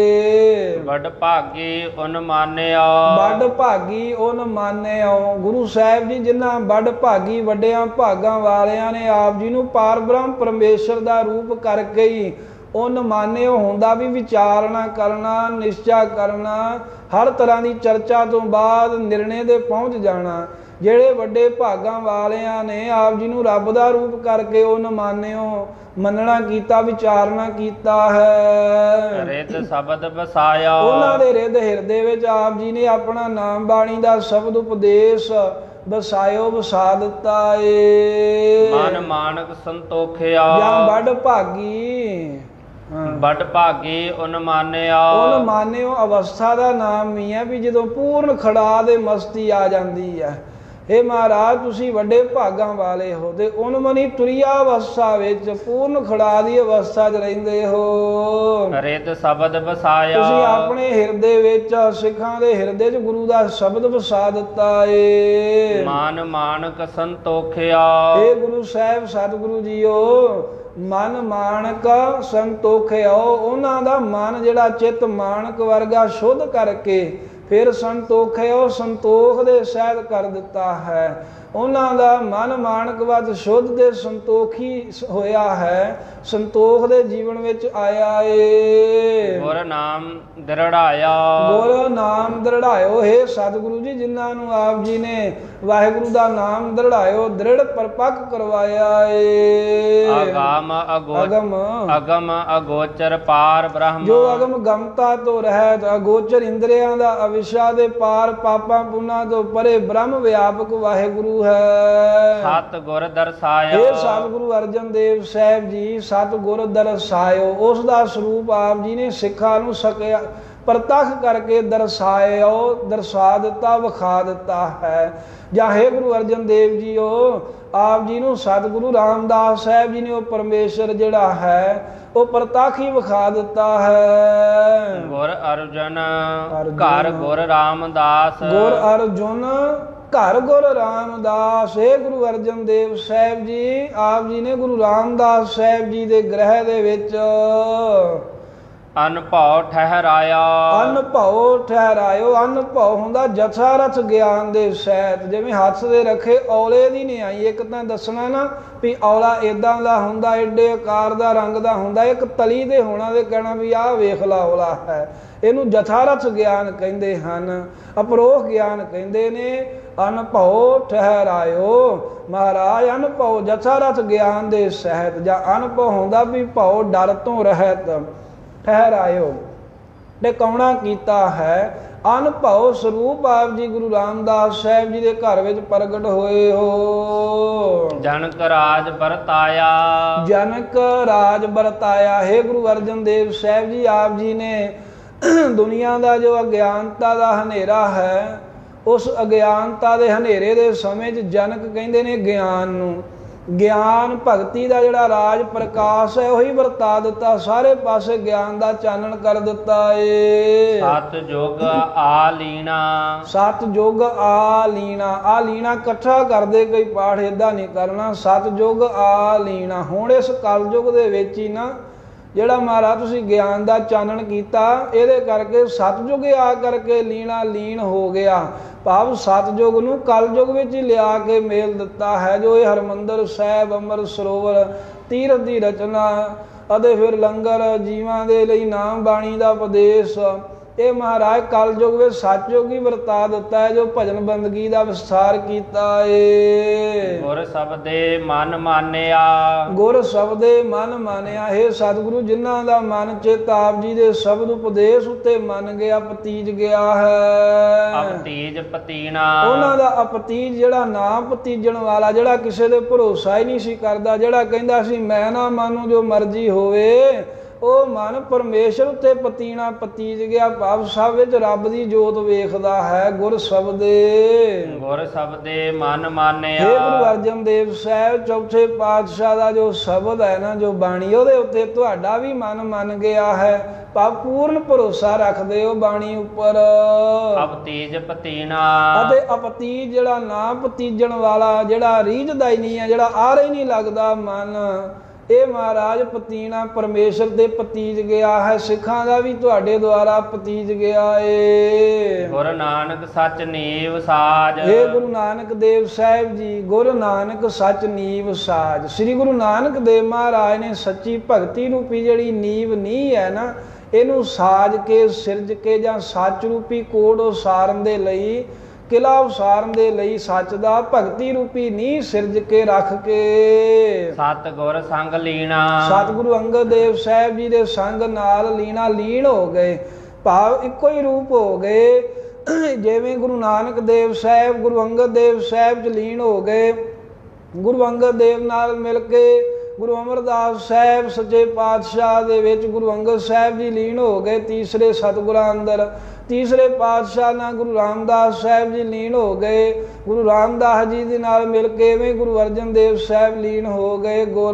ਕੇ। ਵੱਡ ਭਾਗੀ ਉਨ ਮਾਨਿਆ, ਵੱਡ ਭਾਗੀ ਉਨ ਮਾਨਿਓ। ਗੁਰੂ ਸਾਹਿਬ ਜੀ ਜਿਨ੍ਹਾਂ ਵੱਡ ਭਾਗੀ ਵੱਡਿਆਂ ਭਾਗਾਂ ਵਾਲਿਆਂ ਨੇ ਆਪ ਜੀ ਨੂੰ ਪਾਰ ਬ੍ਰਹਮ ਪਰਮੇਸ਼ਰ ਦਾ ਰੂਪ ਕਰਕੇ ਹੀ ਉਨ ਮਾਨਿਓ ਹੁੰਦਾ ਵੀ ਵਿਚਾਰਨਾ ਕਰਨਾ, ਨਿਸ਼ਚਾ ਕਰਨਾ, ਹਰ ਤਰ੍ਹਾਂ ਦੀ ਚਰਚਾ ਤੋਂ ਬਾਅਦ ਨਿਰਣੇ ਦੇ ਪਹੁੰਚ ਜਾਣਾ। ਜਿਹੜੇ ਵੱਡੇ ਭਾਗਾਂ ਵਾਲਿਆਂ ਨੇ ਆਪ ਜੀ ਨੂੰ ਰੱਬ ਦਾ ਰੂਪ ਕਰਕੇ ਉਨ ਮਾਨਿਓ ਮੰਨਣਾ ਕੀਤਾ, ਵਿਚਾਰਨਾ ਕੀਤਾ ਹੈ। ਰਿੱਧ ਸ਼ਬਦ ਵਸਾਇਆ, ਉਹਨਾਂ ਦੇ ਰਿੱਧ ਹਿਰਦੇ ਵਿੱਚ ਆਪ ਜੀ ਨੇ ਆਪਣਾ ਨਾਮ ਬਾਣੀ ਦਾ ਸ਼ਬਦ ਉਪਦੇਸ਼ ਵਸਾਇਓ ਵਸਾ ਦਿੱਤਾ ਏ। ਮਨ ਮਾਨਕ ਸੰਤੋਖਿਆ, ਜਾਂ ਵੱਡ ਭਾਗੀ ਵੱਡ ਭਾਗੀ ਉਨ ਮਾਨਿਆ, ਉਨ ਮਾਨਿਓ ਅਵਸਥਾ ਦਾ ਨਾਮ ਵੀ ਹੈ ਵੀ ਜਦੋਂ ਪੂਰਨ ਖੜਾ ਦੇ ਮਸਤੀ ਆ ਜਾਂਦੀ ਹੈ। हे ਮਹਾਰਾਜ ਤੁਸੀਂ ਵੱਡੇ ਭਾਗਾਂ ਵਾਲੇ ਹੋ ਤੇ ਉਨ ਮਨੀ ਤੁਰਿਆ ਅਵਸਥਾ ਵਿੱਚ ਪੂਰਨ ਖੜਾ ਦੀ ਅਵਸਥਾ 'ਚ ਰਹਿੰਦੇ ਹੋ। ਰਿੱਧ ਸ਼ਬਦ ਵਸਾਇਆ, ਤੁਸੀਂ ਆਪਣੇ ਹਿਰਦੇ ਵਿੱਚ ਸਿੱਖਾਂ ਦੇ ਹਿਰਦੇ 'ਚ ਗੁਰੂ ਦਾ ਸ਼ਬਦ ਵਸਾ ਦਿੱਤਾ ਏ। ਮਨ ਮਾਨਕ ਸੰਤੋਖਿਆ, हे ਗੁਰੂ ਸਾਹਿਬ ਸਤਿਗੁਰੂ ਜੀਓ ਮਨ ਮਾਨਕ ਸੰਤੋਖਿਓ, ਉਹਨਾਂ ਦਾ ਮਨ ਜਿਹੜਾ ਚਿੱਤ ਮਾਨਕ ਵਰਗਾ ਸ਼ੁੱਧ ਕਰਕੇ ਫਿਰ ਸੰਤੋਖਿਓ ਸੰਤੋਖ ਦੇ ਸਹਿਤ ਕਰ ਦਿੱਤਾ ਹੈ। ਉਹਨਾਂ ਦਾ ਮਨ ਮਾਨਕ ਵੱਧ ਸ਼ੁੱਧ ਤੇ ਸੰਤੋਖੀ ਹੋਇਆ ਹੈ, ਸੰਤੋਖ ਦੇ ਜੀਵਨ ਵਿੱਚ ਆਇਆ ਏ। ਗੁਰ ਨਾਮ ਦ੍ਰਿੜਾਇਆ, ਗੁਰ ਨਾਮ ਦ੍ਰਿੜਾਇਓ। ਹੈ ਸਤਿਗੁਰੂ ਜੀ, ਜਿਨ੍ਹਾਂ ਨੂੰ ਆਪ ਜੀ ਨੇ ਵਾਹਿਗੁਰੂ ਦਾ ਨਾਮ ਦ੍ਰਿੜਾਇਓ, ਦ੍ਰਿੜ ਪਰਪੱਕ ਕਰਵਾਇਆ ਏ। ਅਗਮ ਅਗੋ ਅਗਮ ਅਗਮ ਅਗੋਚਰ ਪਾਰ ਬ੍ਰਹਮ, ਜੋ ਅਗਮ ਗਮਤਾ ਤੋਂ ਰਹਿਤ, ਅਗੋਚਰ ਇੰਦਰੀਆਂ ਦਾ, ਅਵਿਸ਼ਾ ਦੇ ਪਾਰ, ਪਾਪਾਂ ਪੁੰਨਾਂ ਤੋਂ ਪਰੇ ਬ੍ਰਹਮ ਵਿਆਪਕ ਵਾਹਿਗੁਰੂ ਹੈ। ਸਤ ਗੁਰ ਦਰਸਾਇਆ, ਇਹ ਸਤਿਗੁਰੂ ਅਰਜਨ ਦੇਵ ਸਾਹਿਬ ਜੀ ਸਤ ਗੁਰ ਦਰਸਾਇਓ, ਉਸ ਦਾ ਸਰੂਪ ਆਪ ਜੀ ਨੇ ਸਿੱਖਾਂ ਨੂੰ ਸਕਿਆ ਪ੍ਰਤੱਖ ਕਰਕੇ ਦਰਸਾਇਓ, ਦਰਸਾ ਦਿੱਤਾ, ਵਿਖਾ ਦਿੱਤਾ ਹੈ। ਜਾਂ ਹੈ ਗੁਰੂ ਅਰਜਨ ਦੇਵ ਜੀ ਉਹ ਆਪ ਜੀ ਨੂੰ ਸਤਿਗੁਰੂ ਰਾਮਦਾਸ ਸਾਹਿਬ ਜੀ ਨੇ ਉਹ ਪਰਮੇਸ਼ਰ ਜਿਹੜਾ ਹੈ ਉਹ ਪ੍ਰਤੱਖ ਹੀ ਵਿਖਾ ਦਿੱਤਾ ਹੈ। ਗੁਰ ਅਰਜਨ ਘਰ ਗੁਰ ਰਾਮਦਾਸ, ਗੁਰ ਅਰਜੁਨ ਘਰ ਗੁਰ ਰਾਮਦਾਸ। ਇਹ ਗੁਰੂ ਅਰਜਨ ਦੇਵ ਸਾਹਿਬ ਜੀ ਆਪ ਜੀ ਨੇ ਗੁਰੂ ਰਾਮਦਾਸ ਸਾਹਿਬ ਜੀ ਦੇ ਗ੍ਰਹਿ ਦੇ ਵਿੱਚ ਅਨਭਉ ਠਹਿਰਾਇਆ, ਅਨਭਉ ਠਹਿਰਾਇਓ। ਅਨਭਉ ਹੁੰਦਾ ਜਥਾ ਰਥ ਗਿਆਨ ਦੇ ਸਹਿਤ, ਜਿਵੇਂ ਹੱਥ ਦੇ ਰੱਖੇ ਔਲੇ ਦੀ ਨਹੀਂ ਆਈ। ਇੱਕ ਤਾਂ ਦੱਸਣਾ ਨਾ ਵੀ ਔਲਾ ਏਦਾਂ ਦਾ ਹੁੰਦਾ, ਏਡੇ ਆਕਾਰ ਦਾ, ਰੰਗ ਦਾ ਹੁੰਦਾ, ਇੱਕ ਤਲੀ ਦੇ ਹੋਣਾ ਤੇ ਕਹਿਣਾ ਵੀ ਆਹ ਵੇਖ ਲਾ ਔਲਾ ਹੈ। ਇਹਨੂੰ ਜਥਾ ਰਥ ਗਿਆਨ ਕਹਿੰਦੇ ਹਨ, ਅਪਰੋਖ ਗਿਆਨ ਕਹਿੰਦੇ ਨੇ। ਅਨਭਉ ਠਹਿਰਾਇਓ ਮਹਾਰਾਜ, ਅਨਭਉ ਜਥਾ ਰਥ ਗਿਆਨ ਦੇ ਸਹਿਤ। ਜਾਂ ਅਨਭਉ ਹੁੰਦਾ ਵੀ ਭਉ ਡਰ ਤੋਂ ਰਹਿਤ, ਠਹਿਰਾਇਓ ਟਿਕਾਉਣਾ ਕੀਤਾ ਹੈ। ਅਨਭਉ ਸਰੂਪ ਆਪ ਜੀ ਗੁਰੂ ਰਾਮਦਾਸ ਸਾਹਿਬ ਜੀ ਦੇ ਘਰ ਵਿੱਚ ਪ੍ਰਗਟ ਹੋਏ ਹੋ। ਜਨਕ ਰਾਜ ਵਰਤਾਇਆ, ਜਨਕ ਰਾਜ ਵਰਤਾਇਆ। ਹੈ ਗੁਰੂ ਅਰਜਨ ਦੇਵ ਸਾਹਿਬ ਜੀ ਆਪ ਜੀ ਨੇ ਦੁਨੀਆ ਦਾ ਜੋ ਅਗਿਆਨਤਾ ਦਾ ਹਨੇਰਾ ਹੈ, ਉਸ ਅਗਿਆਨਤਾ ਦੇ ਹਨੇਰੇ ਦੇ ਸਮੇਂ 'ਚ ਜਨਕ ਕਹਿੰਦੇ ਨੇ ਗਿਆਨ ਨੂੰ। ਗਿਆਨ ਭਗਤੀ ਦਾ ਜਿਹੜਾ ਰਾਜ ਪ੍ਰਕਾਸ਼ ਹੈ ਉਹੀ ਵਰਤਾ ਦਿੱਤਾ, ਸਾਰੇ ਪਾਸੇ ਗਿਆਨ ਦਾ ਚਾਨਣ ਕਰ ਦਿੱਤਾ ਏ। ਸਤ ਜੁਗ ਆ ਲੀਣਾ, ਸਤ ਜੁਗ ਆ ਲੀਣਾ। ਆ ਲੀਣਾ ਇਕੱਠਾ ਕਰਦੇ ਕਈ ਪਾਠ ਏਦਾਂ ਨਹੀਂ ਕਰਨਾ। ਸਤ ਜੁਗ ਆ ਲੀਣਾ। ਹੁਣ ਇਸ ਕਲਯੁਗ ਦੇ ਵਿੱਚ ਹੀ ਨਾ ਜਿਹੜਾ ਮਹਾਰਾਜ ਤੁਸੀਂ ਗਿਆਨ ਦਾ ਚਾਨਣ ਕੀਤਾ, ਇਹਦੇ ਕਰਕੇ ਸਤਜੁਗ ਆ ਕਰਕੇ ਲੀਣਾ ਲੀਨ ਹੋ ਗਿਆ। ਭਾਵ ਸਤਜੁਗ ਨੂੰ ਕਲਯੁਗ ਵਿੱਚ ਹੀ ਲਿਆ ਕੇ ਮੇਲ ਦਿੱਤਾ ਹੈ। ਜੋ ਇਹ ਹਰਿਮੰਦਰ ਸਾਹਿਬ, ਅੰਮ੍ਰਿਤ ਸਰੋਵਰ, ਤੀਰਥ ਦੀ ਰਚਨਾ ਅਤੇ ਫਿਰ ਲੰਗਰ, ਜੀਵਾਂ ਦੇ ਲਈ ਨਾਮ ਬਾਣੀ ਦਾ ਉਪਦੇਸ਼, ਇਹ ਮਹਾਰਾਜ ਕਲਯੁਗ ਵਿੱਚ ਸਤਜੁਗ ਹੀ ਵਰਤਾ ਦਿੱਤਾ ਹੈ, ਜੋ ਭਜਨ ਬੰਦਗੀ ਦਾ ਵਿਸਥਾਰ ਕੀਤਾ ਏ। ਗੁਰ ਸਬਦੇ ਮਨ ਮਾਨਿਆ, ਗੁਰ ਸਬਦੇ ਮਨ ਮਾਨਿਆ। ਇਹ ਸਤਿਗੁਰੂ ਜਿਨ੍ਹਾਂ ਦਾ ਮਨ ਚਿੱਤ ਆਪ ਜੀ ਦੇ ਸ਼ਬਦ ਉਪਦੇਸ਼ ਉੱਤੇ ਮੰਨ ਗਿਆ, ਪਤੀਜ ਗਿਆ ਹੈ। ਅਪਤੀਜ ਪਤੀਣਾ, ਉਹਨਾਂ ਦਾ ਅਪਤੀਜ ਜਿਹੜਾ ਨਾ ਪਤੀਜਣ ਵਾਲਾ, ਜਿਹੜਾ ਕਿਸੇ ਦੇ ਭਰੋਸਾ ਹੀ ਨਹੀਂ ਸੀ ਕਰਦਾ, ਜਿਹੜਾ ਕਹਿੰਦਾ ਸੀ ਮੈਂ ਨਾ ਮੰਨੂ ਜੋ ਮਰਜ਼ੀ ਹੋਵੇ, ਉਹ ਮਨ ਪਰਮੇਸ਼ਰ ਉੱਤੇ ਪਤੀਣਾ ਪਤੀਜ ਗਿਆ। ਭਾਵ ਸਭ ਵਿੱਚ ਰੱਬ ਦੀ ਜੋਤ ਵੇਖਦਾ ਹੈ। ਗੁਰ ਸਬਦੇ, ਗੁਰ ਸਬਦੇ ਮਨ ਮਾਨਿਆ। ਇਹ ਗੁਰੂ ਅਰਜਨ ਦੇਵ ਸਾਹਿਬ ਚੌਥੇ ਪਾਤਸ਼ਾਹ ਦਾ ਜੋ ਸ਼ਬਦ ਹੈ ਨਾ, ਜੋ ਬਾਣੀ, ਉਹਦੇ ਉੱਤੇ ਤੁਹਾਡਾ ਵੀ ਮਨ ਮੰਨ ਗਿਆ ਹੈ। ਭਾਵ ਪੂਰਨ ਭਰੋਸਾ ਰੱਖਦੇ ਹੋ ਬਾਣੀ ਉੱਪਰ। ਅਪਤੀਜ ਪਤੀਣਾ, ਅਤੇ ਅਪਤੀਜ ਜਿਹੜਾ ਨਾ ਪਤੀਜਣ ਵਾਲਾ, ਜਿਹੜਾ ਰੀਝਦਾ ਹੀ ਨਹੀਂ ਹੈ, ਜਿਹੜਾ ਆਰ ਹੀ ਨਹੀਂ ਲੱਗਦਾ ਮਨ, ਇਹ ਮਹਾਰਾਜ ਪਤੀਣਾ ਪਰਮੇਸ਼ਰ ਦੇ ਪਤੀਜ ਗਿਆ ਹੈ। ਸਿੱਖਾਂ ਦਾ ਵੀ ਤੁਹਾਡੇ ਦੁਆਰਾ ਪਤੀਜ ਗਿਆ ਏ। ਗੁਰੂ ਨਾਨਕ ਸੱਚ ਨੀਵ ਸਾਜ। ਇਹ ਗੁਰੂ ਨਾਨਕ ਦੇਵ ਸਾਹਿਬ ਜੀ, ਗੁਰੂ ਨਾਨਕ ਸੱਚ ਨੀਵ ਸਾਜ। ਸ੍ਰੀ ਗੁਰੂ ਨਾਨਕ ਦੇਵ ਮਹਾਰਾਜ ਨੇ ਸੱਚੀ ਭਗਤੀ ਰੂਪੀ ਜਿਹੜੀ ਨੀਵ ਨੀਂਹ ਹੈ ਨਾ, ਇਹਨੂੰ ਸਾਜ ਕੇ, ਸਿਰਜ ਕੇ, ਜਾਂ ਸੱਚ ਰੂਪੀ ਕੋਡ ਉਸਾਰਨ ਦੇ ਲਈ, ਕਿਲਾ ਉਸਾਰਨ ਦੇ ਲਈ ਸੱਚ ਦਾ ਭਗਤੀ ਰੂਪੀ ਨੀਂਹ ਸਿਰਜ ਕੇ ਰੱਖ ਕੇ ਸਤ ਗੁਰ ਸੰਗ ਲੀਣਾ। ਸਤਿਗੁਰੂ ਅੰਗਦ ਦੇਵ ਸਾਹਿਬ ਜੀ ਦੇ ਸੰਗ ਨਾਲ ਲੀਣਾ ਲੀਨ ਹੋ ਗਏ। ਭਾਵ ਇੱਕੋ ਹੀ ਰੂਪ ਹੋ ਗਏ। ਜਿਵੇਂ ਗੁਰੂ ਨਾਨਕ ਦੇਵ ਸਾਹਿਬ ਗੁਰੂ ਅੰਗਦ ਦੇਵ ਸਾਹਿਬ 'ਚ ਲੀਨ ਹੋ ਗਏ, ਗੁਰੂ ਅੰਗਦ ਦੇਵ ਨਾਲ ਮਿਲ ਕੇ ਗੁਰੂ ਅਮਰਦਾਸ ਸਾਹਿਬ ਸੱਚੇ ਪਾਤਸ਼ਾਹ ਦੇ ਵਿੱਚ ਗੁਰੂ ਅੰਗਦ ਸਾਹਿਬ ਜੀ ਲੀਨ ਹੋ ਗਏ। ਤੀਸਰੇ ਸਤਿਗੁਰਾਂ ਅੰਦਰ ਤੀਸਰੇ ਪਾਤਸ਼ਾਹ ਨਾਲ ਗੁਰੂ ਰਾਮਦਾਸ ਸਾਹਿਬ ਜੀ ਲੀਨ ਹੋ ਗਏ। ਗੁਰੂ ਰਾਮਦਾਸ ਜੀ ਦੇ ਨਾਲ ਮਿਲ ਕੇ ਇਵੇਂ ਗੁਰੂ ਅਰਜਨ ਦੇਵ ਸਾਹਿਬ ਲੀਨ ਹੋ ਗਏ। ਗੁਰ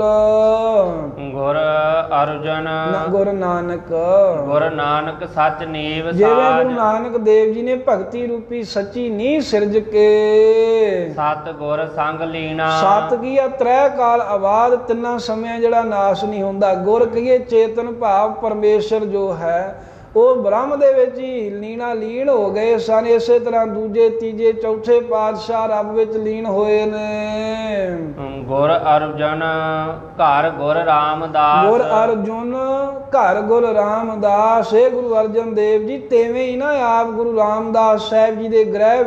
ਗੁਰ ਅਰਜਨ ਗੁਰ ਨਾਨਕ ਗੁਰ ਨਾਨਕ ਸੱਚ ਨੀਵ ਸਾਜ। ਜਿਵੇਂ ਗੁਰੂ ਨਾਨਕ ਦੇਵ ਜੀ ਨੇ ਭਗਤੀ ਰੂਪੀ ਸੱਚੀ ਨੀਂਹ ਸਿਰਜ ਕੇ ਸਤ ਗੁਰ ਸੰਗ ਲੀਣਾ। ਸਤ ਕੀ ਆ? ਤ੍ਰੈ ਕਾਲ ਆਬਾਦ, ਤਿੰਨਾਂ ਸਮਿਆਂ ਜਿਹੜਾ ਨਾਸ਼ ਨਹੀਂ ਹੁੰਦਾ। ਗੁਰ ਕਹੀਏ ਚੇਤਨ ਭਾਵ ਪਰਮੇਸ਼ਰ ਜੋ ਹੈ, ਉਹ ਬ੍ਰਹਮ ਦੇ ਵਿੱਚ ਹੀ ਲੀਣਾ ਲੀਨ ਹੋ ਗਏ ਸਨ। ਇਸੇ ਤਰ੍ਹਾਂ ਦੂਜੇ ਤੀਜੇ ਚੌਥੇ ਪਾਤਸ਼ਾਹ ਰੱਬ ਵਿੱਚ ਲੀਨ ਹੋਏ ਨੇ। ਗੁਰ ਅਰਜੁਨ ਘਰ ਗੁਰ ਰਾਮਦਾਸ, ਗੁਰ ਅਰਜੁਨ ਘਰ ਗੁਰ ਰਾਮਦਾਸ। ਇਹ ਗੁਰੂ ਅਰਜਨ ਦੇਵ ਜੀ ਤੇਵੇਂ ਹੀ ਨਾ ਆਪ ਗੁਰੂ ਰਾਮਦਾਸ ਸਾਹਿਬ ਜੀ ਦੇ ਗ੍ਰਹਿ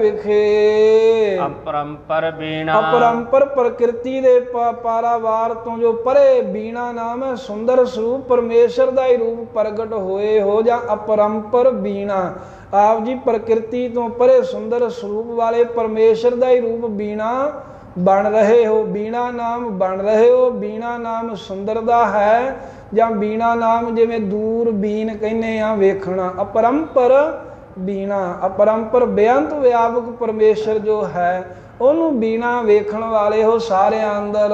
ਵਿਖੇ ਅਪਰੰਪਰ ਬੀਣਾ, ਅਪਰੰਪਰ ਪ੍ਰਕਿਰਤੀ ਦੇ ਪਾਰਾਵਾਰ ਤੋਂ ਜੋ ਪਰੇ ਬੀਣਾ ਨਾਮ ਹੈ ਸੁੰਦਰ ਸਰੂਪ ਪਰਮੇਸ਼ਰ ਦਾ ਹੀ ਰੂਪ ਪ੍ਰਗਟ ਹੋਏ ਹੋ। ਜਾਂ ਅਪਰੰਪਰ ਬੀਣਾ, ਆਪ ਜੀ ਪ੍ਰਕਿਰਤੀ ਤੋਂ ਪਰੇ ਸੁੰਦਰ ਸਰੂਪ ਵਾਲੇ ਪਰਮੇਸ਼ਰ ਦਾ ਹੀ ਰੂਪ ਬੀਣਾ ਬਣ ਰਹੇ ਹੋ। ਬੀਣਾ ਨਾਮ ਬਣ ਰਹੇ ਹੋ। ਬੀਣਾ ਨਾਮ ਸੁੰਦਰ ਦਾ ਹੈ, ਜਾਂ ਬੀਣਾ ਨਾਮ ਜਿਵੇਂ ਦੂਰ ਬੀਨ ਕਹਿੰਦੇ ਆ ਵੇਖਣਾ। ਅਪਰੰਪਰ ਬੀਣਾ, ਅਪਰੰਪਰ ਬੇਅੰਤ ਵਿਆਪਕ ਪਰਮੇਸ਼ਰ ਜੋ ਹੈ ਉਹਨੂੰ ਬੀਣਾ ਵੇਖਣ ਵਾਲੇ ਹੋ ਸਾਰਿਆਂ ਅੰਦਰ।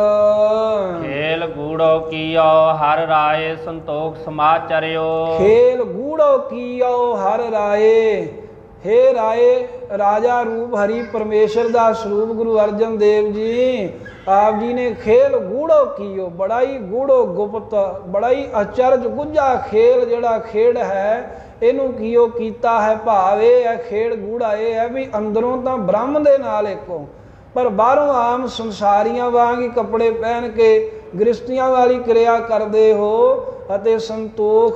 ਖੇਲ ਗੂੜੋ ਕੀਓ ਹਰ ਰਾਏ ਸੰਤੋਖ ਸਮਾਚਰਿਓ, ਖੇਲ ਗੂੜੋ ਕੀਓ ਹਰ ਰਾਏ। ਹੇ ਰਾਏ, ਰਾਜਾ ਰੂਪ ਹਰੀ ਪਰਮੇਸ਼ਰ ਦਾ ਸਰੂਪ ਗੁਰੂ ਅਰਜਨ ਦੇਵ ਜੀ ਆਪ ਜੀ ਨੇ ਖੇਲ ਗੂੜੋ ਕੀਓ, ਬੜਾ ਹੀ ਗੂੜੋ ਗੁਪਤ, ਬੜਾ ਹੀ ਅਚਰਜ ਗੁੱਝਾ ਖੇਲ ਜਿਹੜਾ ਖੇਡ ਹੈ ਇਹਨੂੰ ਕੀਓ ਕੀਤਾ ਹੈ। ਭਾਵ ਇਹ ਹੈ ਖੇਡ ਗੂੜਾ ਇਹ ਹੈ ਵੀ ਅੰਦਰੋਂ ਤਾਂ ਬ੍ਰਹਮ ਦੇ ਨਾਲ ਇੱਕੋ, ਪਰ ਬਾਹਰੋਂ ਆਮ ਸੰਸਾਰੀਆਂ ਵਾਂਗ ਹੀ ਕੱਪੜੇ ਪਹਿਨ ਕੇ ਗ੍ਰਸਤੀਆਂ ਵਾਲੀ ਕਿਰਿਆ ਕਰਦੇ ਹੋ ਅਤੇ ਸੰਤੋਖ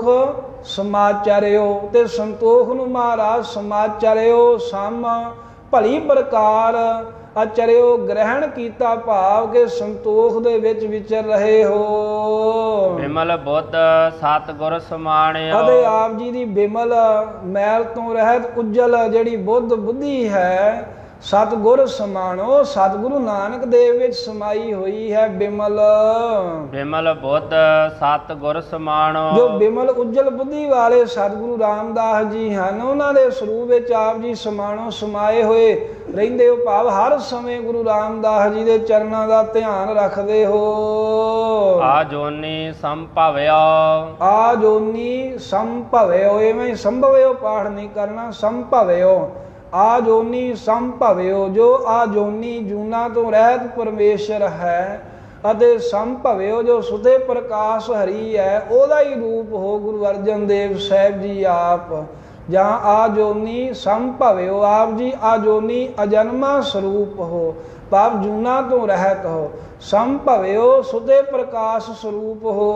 ਸਮਾਚਰਿਓ। ਤੇ ਸੰਤੋਖ ਨੂੰ ਮਹਾਰਾਜ ਸਮਾਚਰਿਓ ਸਮ ਭਲੀ ਪ੍ਰਕਾਰ ਆਚਰਿਓ ਗ੍ਰਹਿਣ ਕੀਤਾ, ਭਾਵ ਕਿ ਸੰਤੋਖ ਦੇ ਵਿੱਚ ਵਿਚਰ ਰਹੇ ਹੋ। ਬਿਮਲ ਬੁੱਧ ਸਤਿਗੁਰ ਸਮਾਣਿਓ, ਅਤੇ ਆਪ ਜੀ ਦੀ ਬਿਮਲ ਮੈਲ ਤੋਂ ਰਹਿਤ ਉਜਲ ਜਿਹੜੀ ਬੁੱਧ ਬੁੱਧੀ ਹੈ ਸਤਿਗੁਰ ਸਮਾਣੋ, ਸਤਿਗੁਰੂ ਨਾਨਕ ਦੇਵ ਵਿੱਚ ਸਮਾਈ ਹੋਈ ਹੈ ਬਿਮਲ। ਬਿਮਲ ਬੁੱਧ ਸਤਿਗੁਰ ਸਮਾਣੋ, ਜੋ ਬਿਮਲ ਉਜਲ ਬੁੱਧੀ ਵਾਲੇ ਸਤਿਗੁਰੂ ਰਾਮਦਾਸ ਜੀ ਹਨ ਉਹਨਾਂ ਦੇ ਸਰੂਪ ਵਿੱਚ ਆਪ ਜੀ ਸਮਾਣੋ ਸਮਾਏ ਹੋਏ ਰਹਿੰਦੇ ਹੋ। ਭਾਵ ਹਰ ਸਮੇਂ ਗੁਰੂ ਰਾਮਦਾਸ ਜੀ ਦੇ ਚਰਨਾਂ ਦਾ ਧਿਆਨ ਰੱਖਦੇ ਹੋ। ਆ ਜੋਨੀ ਸੰਭਵਿਓ, ਆ ਜੋਨੀ ਸੰਭਵਿਓ, ਇਵੇਂ ਸੰਭਵਿਓ ਪਾਠ ਨਹੀਂ ਕਰਨਾ, ਸੰਭਵਿਓ। ਆ ਜੋਨੀ ਸੰਭਵਿਓ, ਜੋ ਆ ਜੋਨੀ ਜੂਨਾ ਤੋਂ ਰਹਿਤ ਪਰਮੇਸ਼ਰ ਹੈ ਅਤੇ ਸੰਭਵਿਓ ਜੋ ਸੁਦੇ ਪ੍ਰਕਾਸ਼ ਹਰੀ ਹੈ ਉਹਦਾ ਹੀ ਰੂਪ ਹੋ ਗੁਰੂ ਅਰਜਨ ਦੇਵ ਸਾਹਿਬ ਜੀ ਆਪ। ਜਾਂ ਆ ਜੋਨੀ ਸੰਭਵਿਓ, ਆਪ ਜੀ ਆ ਜੋਨੀ ਅਜਨਮਾ ਸਰੂਪ ਹੋ, ਭਾਵ ਜੂਨਾ ਤੋਂ ਰਹਿਤ ਹੋ। ਸੰਭਵਿਓ ਸੁਦੇ ਪ੍ਰਕਾਸ਼ ਸਰੂਪ ਹੋ।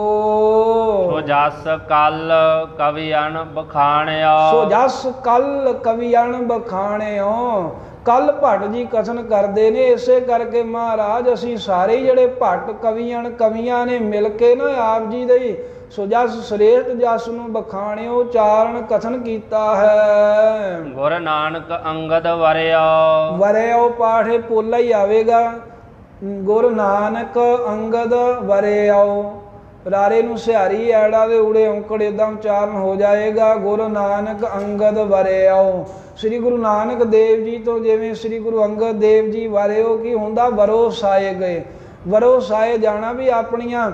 ਸੋ ਜਸ ਕਲ ਕਵਿਅਨ ਬਖਾਣਿਓ, ਸੋ ਜਸ ਕਲ ਕਵਿਅਨ ਬਖਾਣਿਓ। ਕੱਲ ਭੱਟ ਜੀ ਕਥਨ ਕਰਦੇ ਨੇ, ਇਸੇ ਕਰਕੇ ਮਹਾਰਾਜ ਅਸੀਂ ਸਾਰੇ ਜਿਹੜੇ ਭੱਟ ਕਵੀਆਂ ਕਵੀਆਂ ਨੇ ਮਿਲ ਕੇ ਨਾ ਆਪ ਜੀ ਦੇ ਸੋ ਜਸ ਸ੍ਰੇਸ਼ਟ ਜਸ ਨੂੰ ਬਖਾਣਿਓ ਚਾਰਨ ਕਥਨ ਕੀਤਾ ਹੈ। ਗੁਰ ਨਾਨਕ ਅੰਗਦ ਵਰਿਓ, ਵਰਿਓ ਪਾਠੇ ਪੋਲਾ ਹੀ ਆਵੇਗਾ। ਗੁਰ ਨਾਨਕ ਅੰਗਦ ਵਰਿਓ, ਰਾਰੇ ਨੂੰ ਸਿਹਾਰੀ ਐੜਾ ਦੇ ਉੜੇ ਔਂਕੜ ਏਦਾਂ ਉਚਾਰਨ ਹੋ ਜਾਏਗਾ। ਗੁਰੂ ਨਾਨਕ ਅੰਗਦ ਵਰਿਓ, ਸ੍ਰੀ ਗੁਰੂ ਨਾਨਕ ਦੇਵ ਜੀ ਤੋਂ ਜਿਵੇਂ ਸ੍ਰੀ ਗੁਰੂ ਅੰਗਦ ਦੇਵ ਜੀ ਵਰਿਓ ਕੀ ਹੁੰਦਾ, ਵਰੋ ਸਾਏ ਗਏ। ਵਰੋ ਸਾਏ ਜਾਣਾ ਵੀ ਆਪਣੀਆਂ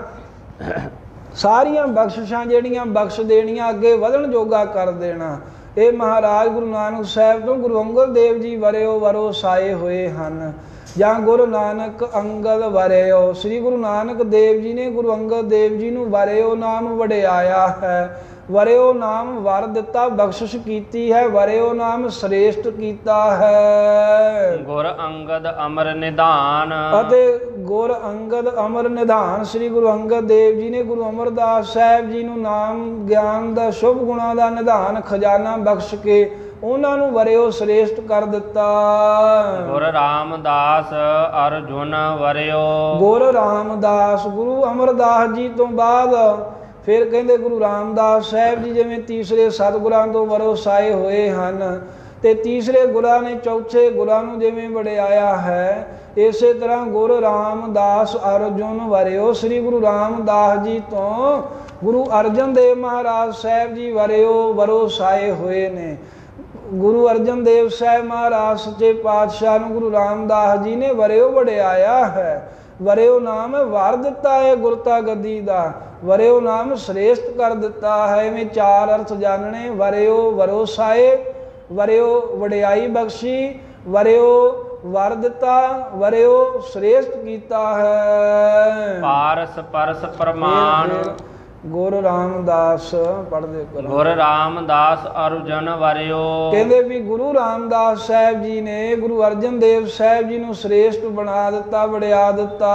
ਸਾਰੀਆਂ ਬਖਸ਼ਿਸ਼ਾਂ ਜਿਹੜੀਆਂ ਬਖਸ਼ ਦੇਣੀਆਂ ਅੱਗੇ ਵਧਣ ਜੋਗਾ ਕਰ ਦੇਣਾ। ਇਹ ਮਹਾਰਾਜ ਗੁਰੂ ਨਾਨਕ ਸਾਹਿਬ ਤੋਂ ਗੁਰੂ ਅੰਗਦ ਦੇਵ ਜੀ ਵਰਿਓ ਵਰੋ ਸਾਏ ਹੋਏ ਹਨ। ਜਾਂ ਗੁਰੂ ਨਾਨਕ ਅੰਗਦ ਵਰਿਓ, ਸ੍ਰੀ ਗੁਰੂ ਨਾਨਕ ਦੇਵ ਜੀ ਨੇ ਗੁਰੂ ਅੰਗਦ ਦੇਵ ਜੀ ਨੂੰ ਵਰਿਓ ਨਾਮ ਵਡਿਆਇਆ ਹੈ। ਵਰਿਓ ਨਾਮ ਵਰ ਦਿੱਤਾ, ਬਖਸ਼ਿਸ਼ ਕੀਤੀ ਹੈ। ਵਰਿਓ ਨਾਮ ਸ੍ਰੇਸ਼ਟ ਕੀਤਾ ਹੈ। ਗੁਰ ਅੰਗਦ ਅਮਰ ਨਿਧਾਨ, ਅਤੇ ਗੁਰ ਅੰਗਦ ਅਮਰ ਨਿਧਾਨ, ਸ੍ਰੀ ਗੁਰੂ ਅੰਗਦ ਦੇਵ ਜੀ ਨੇ ਗੁਰੂ ਅਮਰਦਾਸ ਸਾਹਿਬ ਜੀ ਨੂੰ ਨਾਮ ਗਿਆਨ ਦਾ ਸ਼ੁਭ ਗੁਣਾਂ ਦਾ ਨਿਧਾਨ ਖਜ਼ਾਨਾ ਬਖਸ਼ ਕੇ ਉਹਨਾਂ ਨੂੰ ਵਰਿਓ ਸ੍ਰੇਸ਼ਟ ਕਰ ਦਿੱਤਾ। ਗੁਰ ਰਾਮਦਾਸ ਅਰਜੁਨ ਵਰਿਓ, ਗੁਰ ਰਾਮਦਾਸ, ਗੁਰੂ ਅਮਰਦਾਸ ਜੀ ਤੋਂ ਬਾਅਦ ਫਿਰ ਕਹਿੰਦੇ ਗੁਰੂ ਰਾਮਦਾਸ ਸਾਹਿਬ ਜੀ ਜਿਵੇਂ ਤੀਸਰੇ ਸਤਿਗੁਰਾਂ ਤੋਂ ਵਰੋਸਾਏ ਹੋਏ ਹਨ ਤੇ ਤੀਸਰੇ ਗੁਰਾਂ ਨੇ ਚੌਥੇ ਗੁਰਾਂ ਨੂੰ ਜਿਵੇਂ ਵਡਿਆਇਆ ਹੈ, ਇਸੇ ਤਰ੍ਹਾਂ ਗੁਰੂ ਰਾਮਦਾਸ ਅਰਜੁਨ ਵਰਿਓ, ਸ੍ਰੀ ਗੁਰੂ ਰਾਮਦਾਸ ਜੀ ਤੋਂ ਗੁਰੂ ਅਰਜਨ ਦੇਵ ਮਹਾਰਾਜ ਸਾਹਿਬ ਜੀ ਵਰਿਓ ਵਰੋਸਾਏ ਹੋਏ ਨੇ। ਗੁਰੂ ਅਰਜਨ ਦੇਵ ਸਾਹਿਬ ਮਹਾਰਾਜ ਸੱਚੇ ਪਾਤਸ਼ਾਹ ਨੂੰ ਗੁਰੂ ਰਾਮਦਾਸ ਜੀ ਨੇ ਵਰਿਓ ਵਡਿਆਇਆ ਹੈ। ਵਰਿਓ ਨਾਮ ਵਰ ਦਿੱਤਾ ਹੈ ਗੁਰਤਾ ਗੱਦੀ ਦਾ, ਵਰਿਓ ਨਾਮ ਸ੍ਰੇਸ਼ਟ ਕਰ ਦਿੱਤਾ ਹੈ। ਇਵੇਂ ਚਾਰ ਅਰਥ ਜਾਣਨੇ, ਵਰਿਓ ਵਰੋਸਾਏ, ਵਰਿਓ ਵਡਿਆਈ ਬਖਸ਼ੀ, ਵਰਿਓ ਵਰ ਦਿੱਤਾ, ਵਰਿਓ ਸ੍ਰੇਸ਼ਟ ਕੀਤਾ ਹੈ। ਪਾਰਸ ਪਰਸ ਪ੍ਰਮਾਣ, ਗੁਰ ਰਾਮਦਾਸ ਪੜ੍ਹਦੇ ਕਰੋ। ਗੁਰ ਰਾਮਦਾਸ ਅਰਜਨ ਵਰਿਓ। ਕਹਿੰਦੇ ਵੀ ਗੁਰੂ ਰਾਮਦਾਸ ਸਾਹਿਬ ਜੀ ਨੇ ਗੁਰੂ ਅਰਜਨ ਦੇਵ ਸਾਹਿਬ ਜੀ ਨੂੰ ਸ੍ਰੇਸ਼ਟ ਬਣਾ ਦਿੱਤਾ, ਵਡਿਆ ਦਿੱਤਾ।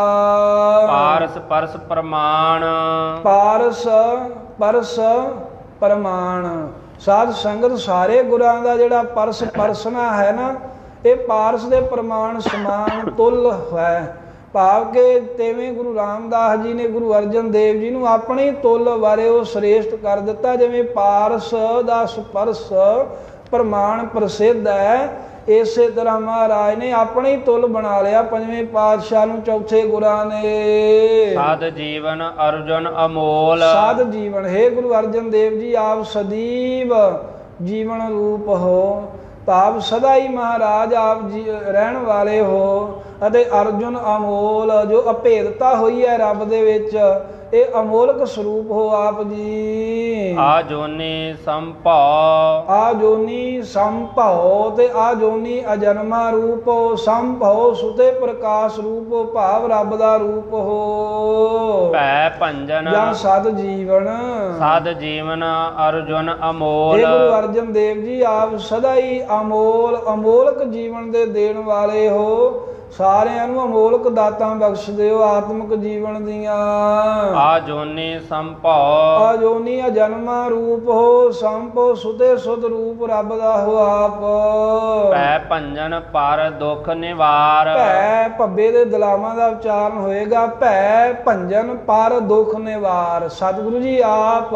ਪਾਰਸ ਪਰਸ ਪ੍ਰਮਾਣ। ਪਾਰਸ ਪਰਸ ਪ੍ਰਮਾਣ। ਸਾਧ ਸੰਗਤ ਸਾਰੇ ਗੁਰਾਂ ਦਾ ਜਿਹੜਾ ਪਰਸ ਪਰਸਨਾ ਹੈ ਨਾ, ਇਹ ਪਾਰਸ ਦੇ ਪ੍ਰਮਾਣ ਸਮਾਨ ਤੁਲ ਹੈ। ਭਾਵ ਕਿ ਤੇਵੇਂ ਗੁਰੂ ਰਾਮਦਾਸ ਜੀ ਨੇ ਗੁਰੂ ਅਰਜਨ ਦੇਵ ਜੀ ਨੂੰ ਆਪਣੀ ਤੁਲ ਬਾਰੇ ਉਹ ਸ੍ਰੇਸ਼ਟ ਕਰ ਦਿੱਤਾ। ਜਿਵੇਂ ਪਾਰਸ ਦਾ ਸਪਰਸ ਪ੍ਰਮਾਣ ਪ੍ਰਸਿੱਧ ਹੈ, ਇਸੇ ਤਰ੍ਹਾਂ ਮਹਾਰਾਜ ਨੇ ਆਪਣੀ ਤੁਲ ਬਣਾ ਲਿਆ ਪੰਜਵੇਂ ਪਾਤਸ਼ਾਹ ਨੂੰ, ਚੌਥੇ ਗੁਰਾਂ ਨੇ। ਸਾਧ ਜੀਵਨ ਅਰਜਨ ਅਮੋਲ। ਸਾਧ ਜੀਵਨ, ਹੈ ਗੁਰੂ ਅਰਜਨ ਦੇਵ ਜੀ ਆਪ ਸਦੀਵ ਜੀਵਨ ਰੂਪ ਹੋ। ਭਾਵ ਸਦਾ ਹੀ ਮਹਾਰਾਜ ਆਪ ਜੀ ਰਹਿਣ ਵਾਲੇ ਹੋ। ਅਤੇ ਅਰਜੁਨ ਅਮੋਲ, ਜੋ ਅਭੇਦਤਾ ਹੋਈ ਹੈ ਰੱਬ ਦੇ ਵਿੱਚ, ਇਹ ਅਮੋਲਕ ਸਰੂਪ ਹੋ ਆਪ ਜੀ। ਆ ਜੋਨੀ ਸੰਭਉ। ਆ ਜੋਨੀ ਸੰਭਉ ਤੇ ਆ ਜੋਨੀ ਅਜਨਮਾ ਰੂਪ ਹੋ। ਸੰਭਉ ਸੁਤੇ ਪ੍ਰਕਾਸ਼ ਰੂਪ, ਭਾਵ ਰੱਬ ਦਾ ਰੂਪ ਹੋ। ਭੈ ਭੰਜਨ ਜਾਂ ਸਦ ਜੀਵਨ। ਸਦ ਜੀਵਨ ਅਰਜੁਨ ਅਮੋਲ। ਇਹ ਗੁਰੂ ਅਰਜਨ ਦੇਵ ਜੀ ਆਪ ਸਦਾ ਹੀ ਅਮੋਲ ਅਮੋਲਕ ਜੀਵਨ ਦੇ ਦੇਣ ਵਾਲੇ ਹੋ। ਸਾਰਿਆਂ ਨੂੰ ਅਮੋਲਕ ਦਾਤਾਂ ਬਖਸ਼ ਦਿਓ ਆਤਮਿਕ ਜੀਵਨ ਦੀਆਂ। ਆ ਜੋਨੀ ਸੰਭਉ। ਆ ਜੋਨੀ ਅਜਨਮਾ ਰੂਪ ਹੋ। ਸੰਭਉ ਸੁਤੇ ਸੁਧ ਰੂਪ ਰੱਬ ਦਾ ਹੋ ਆਪ। ਭੈ ਭੰਜਨ ਪਰ ਦੁਖ ਨਿਵਾਰ। ਭੈ ਭੱਬੇ ਦੇ ਦਲਾਵਾਂ ਦਾ ਉਚਾਰਨ ਹੋਏਗਾ। ਭੈ ਭੰਜਨ ਪਰ ਦੁਖ ਨਿਵਾਰ। ਸਤਿਗੁਰੂ ਜੀ ਆਪ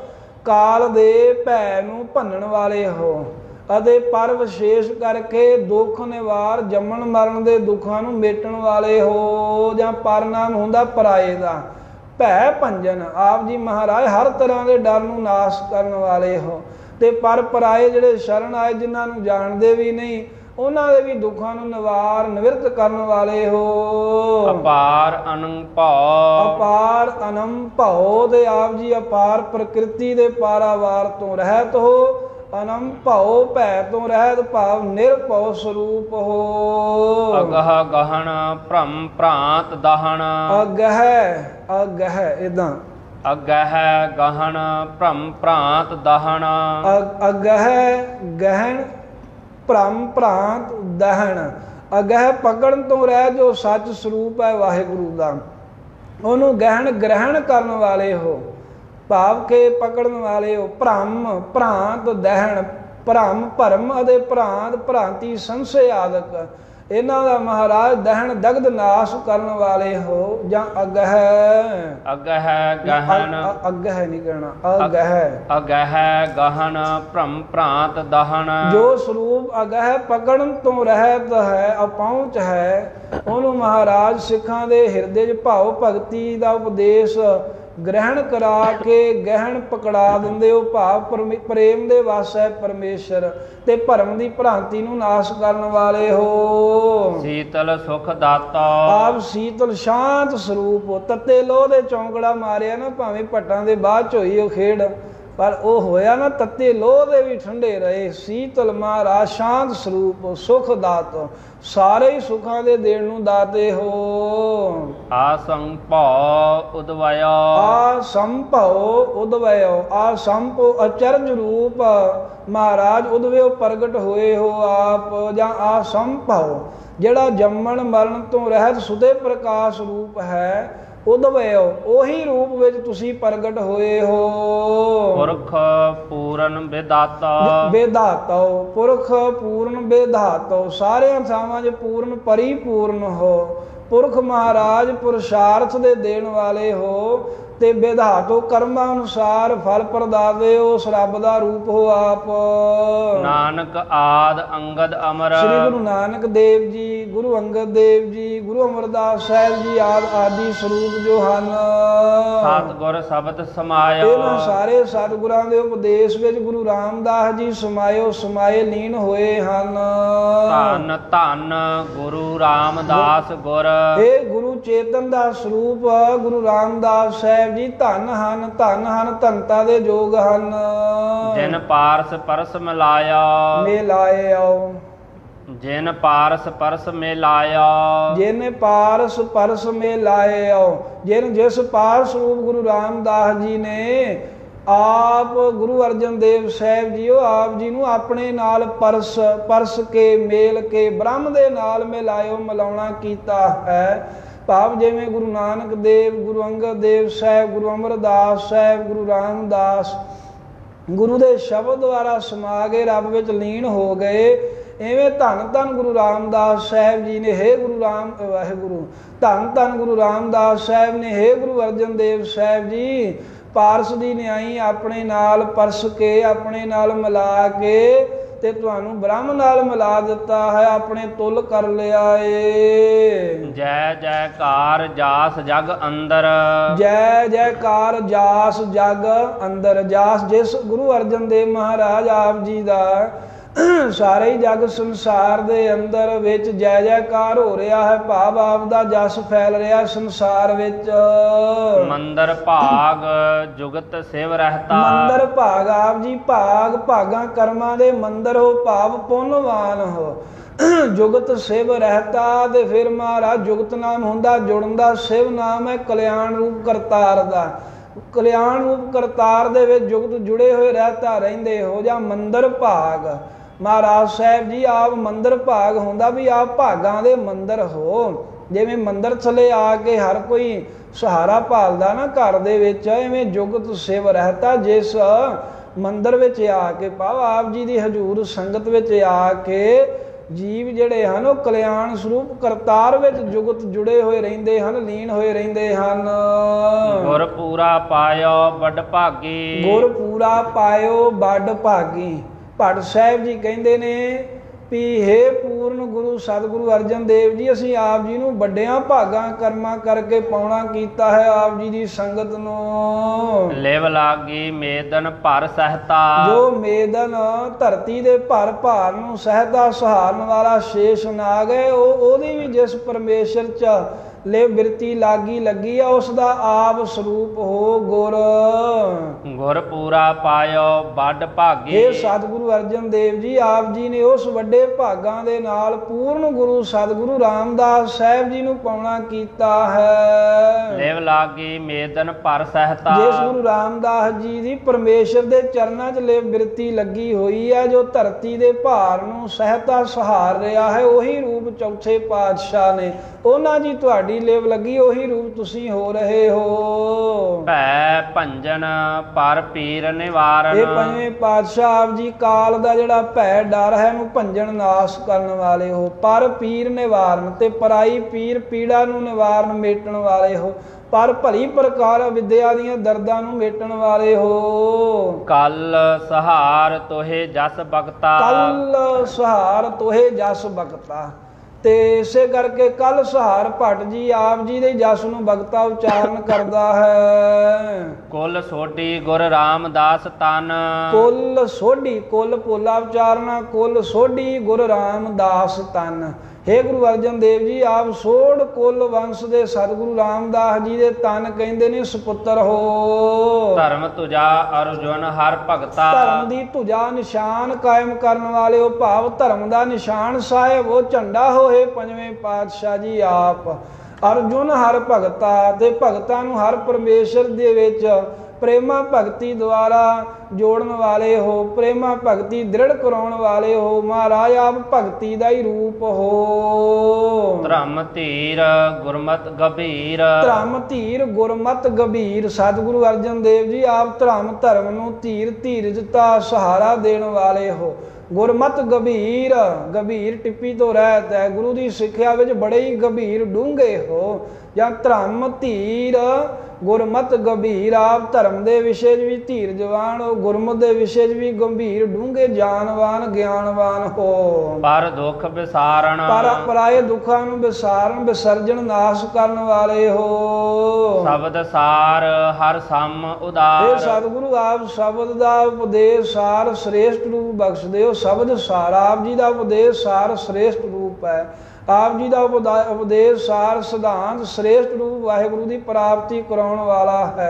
ਕਾਲ ਦੇ ਭੈ ਨੂੰ ਭੰਨਣ ਵਾਲੇ ਹੋ ਅਤੇ ਪਰ ਵਿਸ਼ੇਸ਼ ਕਰਕੇ ਦੁੱਖ ਨਿਵਾਰ, ਜੰਮਣ ਮਰਨ ਦੇ ਦੁੱਖਾਂ ਨੂੰ ਮੇਟਣ ਵਾਲੇ ਹੋ। ਜਾਂ ਪਰ ਨਾਮ ਹੁੰਦਾ ਪਰਾਏ ਦਾ। ਭੈ ਭੰਜਨ, ਆਪ ਜੀ ਮਹਾਰਾਜ ਹਰ ਤਰ੍ਹਾਂ ਦੇ ਡਰ ਨੂੰ ਨਾਸ਼ ਕਰਨ ਵਾਲੇ ਹੋ। ਤੇ ਪਰ ਪਰਾਏ ਜਿਹੜੇ ਸ਼ਰਨ ਆਏ, ਜਿਨ੍ਹਾਂ ਨੂੰ ਜਾਣਦੇ ਵੀ ਨਹੀਂ, ਉਹਨਾਂ ਦੇ ਵੀ ਦੁੱਖਾਂ ਨੂੰ ਨਿਵਾਰ ਨਿਵਰਤ ਕਰਨ ਵਾਲੇ ਹੋ। ਅਪਾਰ ਅਨੰਦ ਭਉ। ਅਪਾਰ ਅਨੰਦ ਭਉ ਦੇ ਆਪ ਜੀ ਅਪਾਰ ਪ੍ਰਕਿਰਤੀ ਦੇ ਪਾਰਾਵਾਰ ਤੋਂ ਰਹਿਤ ਹੋ। ਅਨੰਦ ਭਉ ਭੈ ਤੋਂ ਰਹਿਤ, ਭਾਵ ਨਿਰਭਉ ਸਰੂਪ ਹੋ। ਅਗਹ ਗਹਨ ਭ੍ਰਮ ਭ੍ਰਾਂਤ ਦਹਨ। ਅਗਹ ਅਗਹ ਇਦਾਂ ਅਗਹ ਗਹਨ ਭ੍ਰਮ ਭ੍ਰਾਂਤ ਦਹਨ। ਅਗਹ ਗਹਿਣ ਭ੍ਰਮ ਭ੍ਰਾਂਤ ਦਹਨ। ਅਗਹ ਪਕੜਨ ਤੋਂ ਰਹਿ, ਜੋ ਸੱਚ ਸਰੂਪ ਹੈ ਵਾਹਿਗੁਰੂ ਦਾ, ਉਹਨੂੰ ਗਹਿਣ ਗ੍ਰਹਿਣ ਕਰਨ ਵਾਲੇ ਹੋ। ਭਾਵ ਕੇ ਪਕੜਨ ਵਾਲੇ ਹੋ। ਭ੍ਰਮ ਭ੍ਰਾਂਤ ਦਹਿਣ, ਭ੍ਰਮ ਭਰਮ ਅਤੇ ਭ੍ਰਾਂਤ ਭ੍ਰਾਂਤੀ ਸੰਸ਼ੇ ਆਦਿਕ, ਇਹਨਾਂ ਦਾ ਮਹਾਰਾਜ ਦਹਿਣ ਦਗਧ ਨਾਸ਼ ਕਰਨ ਵਾਲੇ ਹੋ। ਜਾਂ ਅਗਹ ਅਗਹ ਗਹਨ। ਅਗਹ ਨਹੀਂ ਕਹਿਣਾ, ਅਗਹ ਅਗਹ ਗਹਨ ਭ੍ਰਮ ਭ੍ਰਾਂਤ ਦਹਨ। ਜੋ ਸਰੂਪ ਅਗਹ ਪਕੜਨ ਤੋਂ ਰਹਿਤ ਹੈ, ਅਪਹੁੰਚ ਹੈ, ਉਹਨੂੰ ਮਹਾਰਾਜ ਸਿੱਖਾਂ ਦੇ ਹਿਰਦੇ 'ਚ ਭਾਵ ਭਗਤੀ ਦਾ ਉਪਦੇਸ਼ ਗ੍ਰਹਿਣ ਕਰਾ ਕੇ ਗਹਿਣ ਪਕੜਾ ਦਿੰਦੇ ਹੋ। ਭਾਵ ਪ੍ਰੇਮ ਦੇ ਵਸ ਹੈ ਪਰਮੇਸ਼ਰ, ਤੇ ਭਰਮ ਦੀ ਭ੍ਰਾਂਤੀ ਨੂੰ ਨਾਸ਼ ਕਰਨ ਵਾਲੇ ਹੋ। ਸੀਤਲ ਸੁਖ ਦਾਤਾ। ਆਪ ਸੀਤਲ ਸ਼ਾਂਤ ਸਰੂਪ ਹੋ। ਤੱਤੇ ਲੋਹ ਦੇ ਚੌਂਕੜਾ ਮਾਰਿਆ ਨਾ, ਭਾਵੇਂ ਭੱਟਾਂ ਦੇ ਬਾਅਦ 'ਚ ਹੋਈ ਉਹ ਖੇਡ, ਪਰ ਉਹ ਹੋਇਆ ਨਾ ਤੱਤੇ ਲੋਹ ਦੇ ਵੀ ਠੰਡੇ ਰਹੇ। ਸੀਤਲ ਮਹਾਰਾਜ ਸ਼ਾਂਤ ਸਰੂਪ, ਸੁਖ ਦਾਤ, ਸਾਰੇ ਹੀ ਸੁੱਖਾਂ ਦੇ ਦੇਣ ਨੂੰ ਦਾਤੇ ਹੋ। ਆ ਸੰਭਉ ਉਦਵਯੋ। ਆ ਸੰਭਉ ਉਦਵਯੋ। ਆ ਸੰਭਉ ਅਚਰਜ ਰੂਪ ਮਹਾਰਾਜ ਉਦਵਯੋ ਪ੍ਰਗਟ ਹੋਏ ਹੋ ਆਪ। ਜਾਂ ਆ ਸੰਭਉ ਜਿਹੜਾ ਜੰਮਣ ਮਰਨ ਤੋਂ ਰਹਿਤ ਸੁਦੇ ਪ੍ਰਕਾਸ਼ ਰੂਪ ਹੈ, ਉਦਵਯੋ ਉਹੀ ਰੂਪ ਵਿੱਚ ਤੁਸੀਂ ਪ੍ਰਗਟ ਹੋਏ ਹੋ। ਪੁਰਖ ਪੂਰਨ ਵਿਦਾਤਾ। ਵਿਦਾਤੋ ਪੁਰਖ ਪੂਰਨ ਵਿਦਾਤੋ, ਸਾਰਿਆਂ ਥਾਵਾਂ 'ਚ ਪੂਰਨ ਪਰਿਪੂਰਨ ਹੋ। ਪੁਰਖ ਮਹਾਰਾਜ ਪੁਰਸ਼ਾਰਥ ਦੇ ਦੇਣ ਵਾਲੇ ਹੋ, ਤੇ ਵਿਧਾਤੋ ਕਰਮਾਂ ਅਨੁਸਾਰ ਫਲ ਪ੍ਰਦਾਤੇ ਹੋ। ਉਸ ਰੱਬ ਦਾ ਰੂਪ ਹੋ ਆਪ। ਨਾਨਕ ਆਦ ਅੰਗਦ ਅਮਰ। ਸ੍ਰੀ ਗੁਰੂ ਨਾਨਕ ਦੇਵ ਜੀ, ਗੁਰੂ ਅੰਗਦ ਦੇਵ ਜੀ, ਗੁਰੂ ਅਮਰਦਾਸ ਸਾਹਿਬ ਜੀ ਆਦ ਆਦਿ ਸਰੂਪ ਜੋ ਹਨ। ਸਤਿਗੁਰ ਸ਼ਬਦ ਸਮਾਇਓ। ਇਹਨਾਂ ਸਾਰੇ ਸਤਿਗੁਰਾਂ ਦੇ ਉਪਦੇਸ਼ ਵਿੱਚ ਗੁਰੂ ਰਾਮਦਾਸ ਜੀ ਸਮਾਇਓ ਸਮਾਏ ਲੀਨ ਹੋਏ ਹਨ। ਧੰਨ ਧੰਨ ਗੁਰੂ ਰਾਮਦਾਸ ਗੁਰ। ਇਹ ਗੁਰੂ ਚੇਤਨ ਦਾ ਸਰੂਪ ਗੁਰੂ ਰਾਮਦਾਸ ਸਾਹਿਬ ਜੀ ਧੰਨ ਹਨ, ਧੰਨ ਹਨ, ਧੰਨਤਾ ਦੇ ਯੋਗ ਹਨ। ਜਿਨ ਪਾਰਸ ਪਰਸ ਮਿਲਾਇਆ। ਮਿਲਾਇਓ ਜਿਨ ਪਾਰਸ ਪਰਸ ਮੇ ਲਾਇਆ, ਜਿਨ ਪਾਰਸ ਪਰਸ ਮੇ ਲਾਇਓ, ਜਿਨ ਜਿਸ ਪਾਰਸ ਰੂਪ ਗੁਰੂ ਰਾਮਦਾਸ ਜੀ ਨੇ ਆਪ ਗੁਰੂ ਅਰਜਨ ਦੇਵ ਸਾਹਿਬ ਜੀਓ ਆਪ ਜੀ ਨੂੰ ਆਪਣੇ ਨਾਲ ਪਰਸ ਪਰਸ ਕੇ ਮੇਲ ਕੇ ਬ੍ਰਹਮ ਦੇ ਨਾਲ ਮਿਲਾਇਓ, ਮਿਲਾਉਣਾ ਕੀਤਾ ਹੈ। ਭਾਵ ਜਿਵੇਂ ਗੁਰੂ ਨਾਨਕ ਦੇਵ, ਗੁਰੂ ਅੰਗਦ ਦੇਵ ਸਾਹਿਬ, ਗੁਰੂ ਅਮਰਦਾਸ ਸਾਹਿਬ, ਗੁਰੂ ਰਾਮਦਾਸ ਗੁਰੂ ਦੇ ਸ਼ਬਦ ਦੁਆਰਾ ਸਮਾ ਕੇ ਰੱਬ ਵਿੱਚ ਲੀਨ ਹੋ ਗਏ, ਇਵੇਂ ਧੰਨ ਧੰਨ ਗੁਰੂ ਰਾਮਦਾਸ ਸਾਹਿਬ ਜੀ ਨੇ ਹੇ ਗੁਰੂ ਰਾਮ ਵਾਹਿਗੁਰੂ ਧੰਨ ਧੰਨ ਗੁਰੂ ਰਾਮਦਾਸ ਸਾਹਿਬ ਨੇ ਹੇ ਗੁਰੂ ਅਰਜਨ ਦੇਵ ਸਾਹਿਬ ਜੀ ਪਾਰਸ ਦੀ ਨਿਆਈ ਆਪਣੇ ਨਾਲ ਪਰਸ ਕੇ ਆਪਣੇ ਨਾਲ ਮਿਲਾ ਕੇ ਤੇ ਤੁਹਾਨੂੰ ਬ੍ਰਹਮ ਨਾਲ ਮਿਲਾ ਦਿੱਤਾ ਹੈ, ਆਪਣੇ ਤੁਲ ਕਰ ਲਿਆ ਏ। ਜੈ ਜੈਕਾਰ ਜਾਸ ਜਗ ਅੰਦਰ, ਜੈ ਜੈਕਾਰ ਜਾਸ ਜਗ ਅੰਦਰ। ਜਾਸ ਜਿਸ ਗੁਰੂ ਅਰਜਨ ਦੇਵ ਮਹਾਰਾਜ ਆਪ ਜੀ ਦਾ ਸਾਰੇ ਹੀ ਜਗ ਸੰਸਾਰ ਦੇ ਅੰਦਰ ਵਿੱਚ ਜੈ ਜੈਕਾਰ ਹੋ ਰਿਹਾ ਹੈ, ਭਾਵ ਆਪ ਦਾ ਜਸ ਫੈਲ ਰਿਹਾ ਸੰਸਾਰ ਵਿੱਚ। ਮੰਦਰ ਭਾਗ ਜੁਗਤ ਸਿਵ ਰਹਿਤਾ, ਮੰਦਰ ਭਾਗ ਆਪ ਜੀ ਭਾਗ ਭਾਗਾਂ ਕਰਮਾਂ ਦੇ ਮੰਦਰ ਹੋ, ਭਾਵ ਪੁੰਨਵਾਨ ਹੋ। ਜੁਗਤ ਸਿਵ ਰਹਿਤਾ ਤੇ ਫਿਰ ਮਹਾਰਾਜ ਜੁਗਤ ਨਾਮ ਹੁੰਦਾ ਜੁੜਨ ਦਾ, ਸਿਵ ਨਾਮ ਹੈ ਕਲਿਆਣ ਰੂਪ ਕਰਤਾਰ ਦਾ। ਕਲਿਆਣ ਰੂਪ ਕਰਤਾਰ ਦੇ ਵਿੱਚ ਜੁਗਤ ਜੁੜੇ ਹੋਏ ਰਹਿਤਾ ਰਹਿੰਦੇ ਹੋ ਜਾਂ ਮੰਦਰ ਭਾਗ। ਮਹਾਰਾਜ ਸਾਹਿਬ ਜੀ ਆਪ ਮੰਦਰ ਭਾਗ ਹੁੰਦਾ ਵੀ ਆਪ ਭਾਗਾਂ ਦੇ ਮੰਦਰ ਹੋ। ਜਿਵੇਂ ਮੰਦਰ ਥੱਲੇ ਆ ਕੇ ਹਰ ਕੋਈ ਸਹਾਰਾ ਭਾਲਦਾ ਨਾ ਘਰ ਦੇ ਵਿੱਚ, ਐਵੇਂ ਜੁਗਤ ਸਿਵ ਰਹਿਤਾ ਜਿਸ ਮੰਦਰ ਵਿੱਚ ਆ ਕੇ ਭਾਵ ਆਪ ਜੀ ਦੀ ਹਜ਼ੂਰ ਸੰਗਤ ਵਿੱਚ ਆ ਕੇ ਜੀਵ ਜਿਹੜੇ ਹਨ ਉਹ ਕਲਿਆਣ ਸਰੂਪ ਕਰਤਾਰ ਵਿੱਚ ਜੁਗਤ ਜੁੜੇ ਹੋਏ ਰਹਿੰਦੇ ਹਨ, ਲੀਨ ਹੋਏ ਰਹਿੰਦੇ ਹਨ। ਗੁਰ ਪੂਰਾ ਪਾਇਓ ਵੱਡ ਭਾਗੀ, ਗੁਰ ਪੂਰਾ ਪਾਇਓ ਵੱਡ ਭਾਗੀ। ਭੱਟ ਸਾਹਿਬ ਜੀ ਕਹਿੰਦੇ ਨੇ ਵੀ ਹੇ ਪੂਰਨ ਗੁਰੂ ਸਤਿਗੁਰੂ ਅਰਜਨ ਦੇਵ ਜੀ ਅਸੀਂ ਆਪ ਜੀ ਨੂੰ ਵੱਡਿਆਂ ਭਾਗਾਂ ਕਰਮਾਂ ਕਰਕੇ ਪਾਉਣਾ ਕੀਤਾ ਹੈ ਆਪ ਜੀ ਦੀ ਸੰਗਤ ਨੂੰ। ਲਿਵ ਲਾਗੀ ਮੇਦਨ ਭਰ ਸਹਿਤਾ, ਜੋ ਮੇਦਨ ਧਰਤੀ ਦੇ ਭਰ ਭਾਰ ਨੂੰ ਸਹਿਤਾ ਸਹਾਰਨ ਵਾਲਾ ਸ਼ੇਸ਼ ਨਾਗ ਹੈ, ਉਹ ਉਹਦੀ ਵੀ ਜਿਸ ਪਰਮੇਸ਼ਰ ਚ ਲਿਵ ਬਿਰਤੀ ਲਾਗੀ ਲੱਗੀ ਆ ਉਸ ਦਾ ਆਪ ਸਰੂਪ ਹੋ ਗੁਰ। ਗੁਰ ਪੂਰਾ ਪਾਇਓ ਵੱਡ ਭਾਗੀ, ਇਹ ਸਤਿਗੁਰੂ ਅਰਜਨ ਦੇਵ ਜੀ ਆਪ ਜੀ ਨੇ ਉਸ ਵੱਡੇ ਭਾਗਾਂ ਦੇ ਨਾਲ ਪੂਰਨ ਗੁਰੂ ਸਤਿਗੁਰੂ ਰਾਮਦਾਸ ਸਾਹਿਬ ਜੀ ਨੂੰ ਪਾਉਣਾ ਕੀਤਾ ਹੈ। ਲਿਵ ਲਾਗੀ ਮੇਦਨ ਭਰ ਸਹਿਤਾ, ਜਿਸ ਗੁਰੂ ਰਾਮਦਾਸ ਜੀ ਦੀ ਪਰਮੇਸ਼ਰ ਦੇ ਚਰਨਾਂ 'ਚ ਲਿਵ ਬਿਰਤੀ ਲੱਗੀ ਹੋਈ ਹੈ, ਜੋ ਧਰਤੀ ਦੇ ਭਾਰ ਨੂੰ ਸਹਿਤਾ ਸਹਾਰ ਰਿਹਾ ਹੈ, ਉਹੀ ਰੂਪ ਚੌਥੇ ਪਾਤਸ਼ਾਹ ਨੇ। ਉਹਨਾਂ ਜੀ ਤੁਹਾਡੀ ਲਿਵ ਲੱਗੀ, ਉਹੀ ਰੂਪ ਤੁਸੀਂ ਹੋ ਰਹੇ ਹੋ। ਭੈ ਭੰਜਨ ਪਰ ਪੀਰ ਨਿਵਾਰਨ, ਇਹ ਪੰਜਵੇਂ ਪਾਤਸ਼ਾਹ ਆਪ ਜੀ ਕਾਲ ਦਾ ਜਿਹੜਾ ਭੈ ਡਰ ਹੈ ਨੂੰ ਭੰਜਨ ਨਾਸ਼ ਕਰਨ ਵਾਲੇ ਹੋ। ਪਰ ਪੀਰ ਨਿਵਾਰਨ ਤੇ ਪਰਾਈ ਪੀਰ ਪੀੜਾ ਨੂੰ ਨਿਵਾਰਨ ਮੇਟਣ ਵਾਲੇ ਹੋ। ਪਰ ਭਲੀ ਪ੍ਰਕਾਰ ਵਿਦਿਆ ਦੀਆਂ ਦਰਦਾਂ ਨੂੰ ਮੇਟਣ ਵਾਲੇ ਹੋ। ਕਲ ਸਹਾਰ ਤੋਹੇ ਜਸ ਬਖਤਾ, ਕਲ ਸਹਾਰ ਤੋਹੇ ਜਸ ਬਖਤਾ। ਤੇ ਇਸੇ ਕਰਕੇ ਕੱਲ ਸਹਾਰ ਭੱਟ ਜੀ ਆਪ ਜੀ ਦੇ ਜਸ ਨੂੰ ਬਖਤਾ ਉਚਾਰਨ ਕਰਦਾ ਹੈ। ਕੁਲ ਸੋਢੀ ਗੁਰ ਰਾਮਦਾਸ ਤਨ, ਕੁਲ ਸੋਢੀ ਕੁਲ ਪੋਲਾ ਉਚਾਰਨਾ, ਕੁਲ ਸੋਢੀ ਗੁਰ ਰਾਮਦਾਸ ਤਨ। ਹੇ ਗੁਰੂ ਅਰਜਨ ਦੇਵ ਜੀ ਆਪ ਸੋਢ ਕੁਲ ਵੰਸ਼ ਦੇ ਸਤਿਗੁਰੂ ਰਾਮਦਾਸ ਜੀ ਦੇ ਤਨ ਕਹਿੰਦੇ ਨੇ ਸੁਪੁੱਤਰ ਹੋ। ਧਰਮ ਤੁਜਾ ਅਰਜੁਨ ਹਰ ਭਗਤਾ, ਧਰਮ ਦੀ ਤੁਜਾ ਨਿਸ਼ਾਨ ਕਾਇਮ ਕਰਨ ਵਾਲੇ ਹੋ, ਭਾਵ ਧਰਮ ਦਾ ਨਿਸ਼ਾਨ ਸਾਹਿਬ ਉਹ ਝੰਡਾ ਹੋਏ ਪੰਜਵੇਂ ਪਾਤਸ਼ਾਹ ਜੀ ਆਪ। ਅਰਜੁਨ ਹਰ ਭਗਤਾ ਤੇ ਭਗਤਾਂ ਨੂੰ ਹਰ ਪਰਮੇਸ਼ਰ ਦੇ ਵਿੱਚ ਪ੍ਰੇਮਾ ਭਗਤੀ ਦੁਆਰਾ ਜੋੜਨ ਵਾਲੇ ਹੋ, ਪ੍ਰੇਮਾ ਭਗਤੀ ਦ੍ਰਿੜ ਕਰਾਉਣ ਵਾਲੇ ਹੋ। ਮਹਾਰਾਜ ਆਪ ਭਗਤੀ ਦਾ ਹੀ ਰੂਪ ਹੋ। ਧਰਮ ਧੀਰ ਗੁਰਮਤ ਗੰਭੀਰ, ਧਰਮ ਧੀਰ ਗੁਰਮਤ ਗੰਭੀਰ। ਸਤਿਗੁਰੂ ਅਰਜਨ ਦੇਵ ਜੀ ਆਪ ਧਰਮ ਧਰਮ ਨੂੰ ਧੀਰ ਧੀਰਜਤਾ ਸਹਾਰਾ ਦੇਣ ਵਾਲੇ ਹੋ। ਗੁਰਮਤ ਗੰਭੀਰ, ਗੰਭੀਰ ਟਿੱਪੀ ਤੋਂ ਰਹਿਤ ਹੈ, ਗੁਰੂ ਦੀ ਸਿੱਖਿਆ ਵਿੱਚ ਬੜੇ ਹੀ ਗੰਭੀਰ ਡੂੰਘੇ ਹੋ। ਜਾਂ ਧਰਮ ਧੀਰ ਗੁਰਮਤ ਗੰਭੀਰ, ਆਪ ਧਰਮ ਦੇ ਵਿਸ਼ੇ 'ਚ ਵੀ ਧੀਰਜਵਾਨ ਹੋ, ਗੁਰਮਤ ਦੇ ਵਿਸ਼ੇ 'ਚ ਵੀ ਗੰਭੀਰ ਡੂੰਘੇ ਜਾਨਵਾਨ ਗਿਆਨਵਾਨ ਹੋ। ਪਰ ਦੁੱਖ ਵਿਸਾਰਣ, ਪਰ ਪਰਾਏ ਦੁੱਖਾਂ ਨੂੰ ਵਿਸਾਰਨ ਵਿਸਰਜਣ ਨਾਸ਼ ਕਰਨ ਵਾਲੇ ਹੋ। ਸ਼ਬਦ ਸਾਰ ਹਰ ਸਮ ਉਦਾਰ, ਇਹ ਸਤਿਗੁਰੂ ਆਪ ਸ਼ਬਦ ਦਾ ਉਪਦੇਸ਼ ਸਾਰ ਸ੍ਰੇਸ਼ਟ ਰੂਪ ਬਖਸ਼ਦੇ ਹੋ। ਸ਼ਬਦ ਸਾਰ ਆਪ ਜੀ ਦਾ ਉਪਦੇਸ਼ ਸਾਰ ਸ੍ਰੇਸ਼ਟ ਰੂਪ ਹੈ। ਆਪ ਜੀ ਦਾ ਉਪਦੇਸ਼ ਸਾਰ ਸਿਧਾਂਤ ਸ੍ਰੇਸ਼ਟ ਰੂਪ ਵਾਹਿਗੁਰੂ ਦੀ ਪ੍ਰਾਪਤੀ ਕਰਾਉਣ ਵਾਲਾ ਹੈ।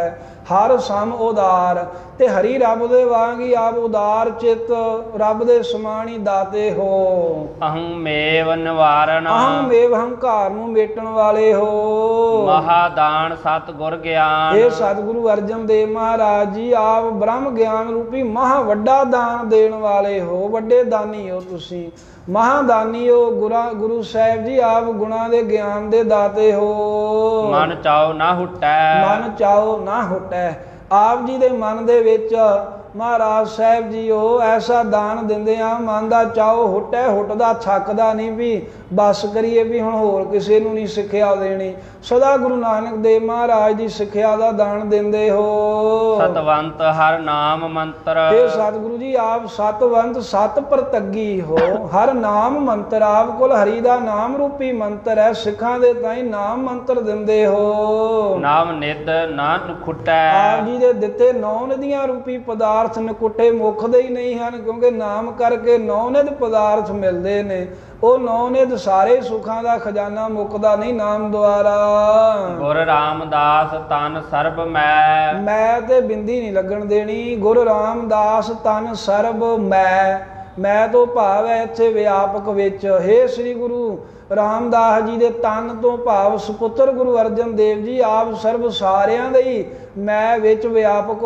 ਹਰ ਸਮ ਉਦਾਰ। ਤੇ ਹਰੀ ਰੱਬ ਦੇ ਵਾਂਗ ਹੀ ਆਪ ਉਦਾਰ ਚਿੱਤ, ਰੱਬ ਦੇ ਸਮਾਨ ਹੀ ਦਾਤੇ ਹੋ। ਅਹੰ ਮੇਵ ਨਿਵਾਰਨ, ਅਹੰ ਮੇਵ ਹੰਕਾਰ ਨੂੰ ਮੇਟਣ ਵਾਲੇ ਹੋ। ਮਹਾਦਾਨ ਸਤਿਗੁਰ ਗਿਆਨ, ਇਹ ਸਤਿਗੁਰੂ ਅਰਜਨ ਦੇਵ ਮਹਾਰਾਜ ਜੀ ਆਪ ਬ੍ਰਹਮ ਗਿਆਨ ਰੂਪੀ ਮਹਾ ਵੱਡਾ ਦਾਨ ਦੇਣ ਵਾਲੇ ਹੋ। ਵੱਡੇ ਦਾਨੀ ਹੋ ਤੁਸੀਂ, ਮਹਾਦਾਨੀ ਹੋ। ਗੁਰਾ ਗੁਰੂ ਸਾਹਿਬ ਜੀ ਆਪ ਗੁਣਾ ਦੇ ਗਿਆਨ ਦੇ ਦਾਤੇ ਹੋ। ਮਨ ਚਾਉ ਨਾ ਹੁਟੈ, ਮਨ ਚਾਉ ਨਾ ਹੁਟੈ। ਆਪ ਜੀ ਦੇ ਮਨ ਦੇ ਵਿੱਚ ਮਹਾਰਾਜ ਸਾਹਿਬ ਜੀ ਉਹ ਐਸਾ ਦਾਨ ਦਿੰਦੇ ਆ, ਮਨ ਦਾ ਚਾਉ ਹੁਟੈ, ਹੁਟਦਾ ਥੱਕਦਾ ਨਹੀਂ ਵੀ ਬਸ ਕਰੀਏ ਵੀ ਹੁਣ ਹੋਰ ਕਿਸੇ ਨੂੰ ਨਹੀਂ ਸਿੱਖਿਆ ਦੇਣੀ। ਸਦਾ ਗੁਰੂ ਨਾਨਕ ਦੇਵ ਮਹਾਰਾਜ ਦੀ ਸਿੱਖਿਆ ਦਾ ਦਾਨ ਦਿੰਦੇ ਹੋ। ਸਤਵੰਤ ਹਰ ਨਾਮ ਮੰਤਰ, ਇਹ ਸਤਿਗੁਰੂ ਜੀ ਆਪ ਸਤਵੰਤ ਸਤ ਪ੍ਰਤੱਗੀ ਹੋ। ਹਰ ਨਾਮ ਮੰਤਰ ਆਪ ਕੋਲ ਹਰੀ ਦਾ ਨਾਮ ਰੂਪੀ ਮੰਤਰ ਹੈ। ਸਿੱਖਾਂ ਦੇ ਤਾਈਂ ਨਾਮ ਮੰਤਰ ਦਿੰਦੇ ਹੋ। ਨਾਮ ਨਿਦ ਨਾ ਨਖੁਟੈ, ਆਪ ਜੀ ਦੇ ਦਿੱਤੇ ਨੌ ਨਦੀਆਂ ਰੂਪੀ ਪਦਾਰਥ ਨਕੁੱਟੇ ਮੁੱਖਦੇ ਹੀ ਨਹੀਂ ਹਨ, ਕਿਉਂਕਿ ਨਾਮ ਕਰਕੇ ਨੌ ਨਿਧ ਪਦਾਰਥ ਮਿਲਦੇ ਨੇ। ਉਹ ਨੌ ਨਿਧ ਸਾਰੇ ਸੁੱਖਾਂ ਦਾ ਖਜ਼ਾਨਾ ਮੁੱਕਦਾ ਨਹੀਂ ਨਾਮ ਦੁਆਰਾ। ਗੁਰ ਰਾਮਦਾਸ ਤਨ ਸਰਬ ਮੈਂ, ਮੈਂ ਤੇ ਬਿੰਦੀ ਨਹੀਂ ਲੱਗਣ ਦੇਣੀ। ਗੁਰ ਰਾਮਦਾਸ ਤਨ ਸਰਬ ਮੈਂ, ਮੈਂ ਤੋਂ ਭਾਵ ਹੈ ਇੱਥੇ ਵਿਆਪਕ ਵਿੱਚ। ਹੇ ਸ੍ਰੀ ਗੁਰੂ ਰਾਮਦਾਸ ਜੀ ਦੇ ਤਨ ਤੋਂ ਭਾਵ ਸੁਪੁੱਤਰ ਗੁਰੂ ਅਰਜਨ ਦੇਵ ਜੀ ਆਪ ਸਰਬ ਸਾਰਿਆਂ ਦੇ ਹੀ ਮੈਂ ਵਿੱਚ ਵਿਆਪਕ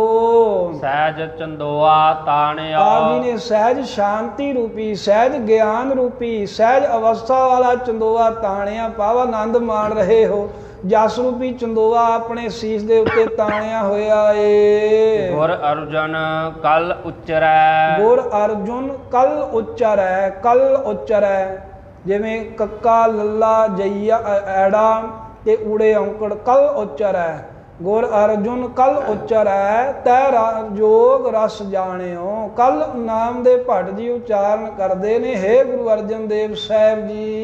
ਹੋ। ਸਹਿਜ ਚੰਦੋਆ ਤਾਣਿਆ, ਆਪ ਜੀ ਨੇ ਸਹਿਜ ਸ਼ਾਂਤੀ ਰੂਪੀ, ਸਹਿਜ ਗਿਆਨ ਰੂਪੀ, ਸਹਿਜ ਅਵਸਥਾ ਵਾਲਾ ਚੰਦੋਆ ਤਾਣਿਆ। ਪਾਵ ਆਨੰਦ ਮਾਣ ਰਹੇ ਹੋ। ਜਸ ਰੂਪੀ ਚੰਦੋਆ ਆਪਣੇ ਸੀਸ ਦੇ ਉੱਤੇ ਤਾਣਿਆ ਹੋਇਆ ਏ। ਗੁਰ ਅਰਜੁਨ ਕਲ ਉਚਰੈ, ਗੁਰ ਅਰਜੁਨ ਕਲ ਉਚਰੈ, ਕਲ ਉਚਰੈ ਜਿਵੇਂ ਕੱਕਾ ਲੱਲਾ ਜਈਆ ਐੜਾ ਤੇ ਊੜੇ ਔਂਕੜ, ਕਲ ਉਚਰੈ। ਗੁਰ ਅਰਜੁਨ ਕਲ ਉਚਰੈ ਤੈ ਜੋਗ ਰਸ ਜਾਣਿਓ। ਕਲ ਨਾਮ ਦੇ ਭੱਟ ਜੀ ਉਚਾਰਨ ਕਰਦੇ ਨੇ, ਹੇ ਗੁਰੂ ਅਰਜਨ ਦੇਵ ਸਾਹਿਬ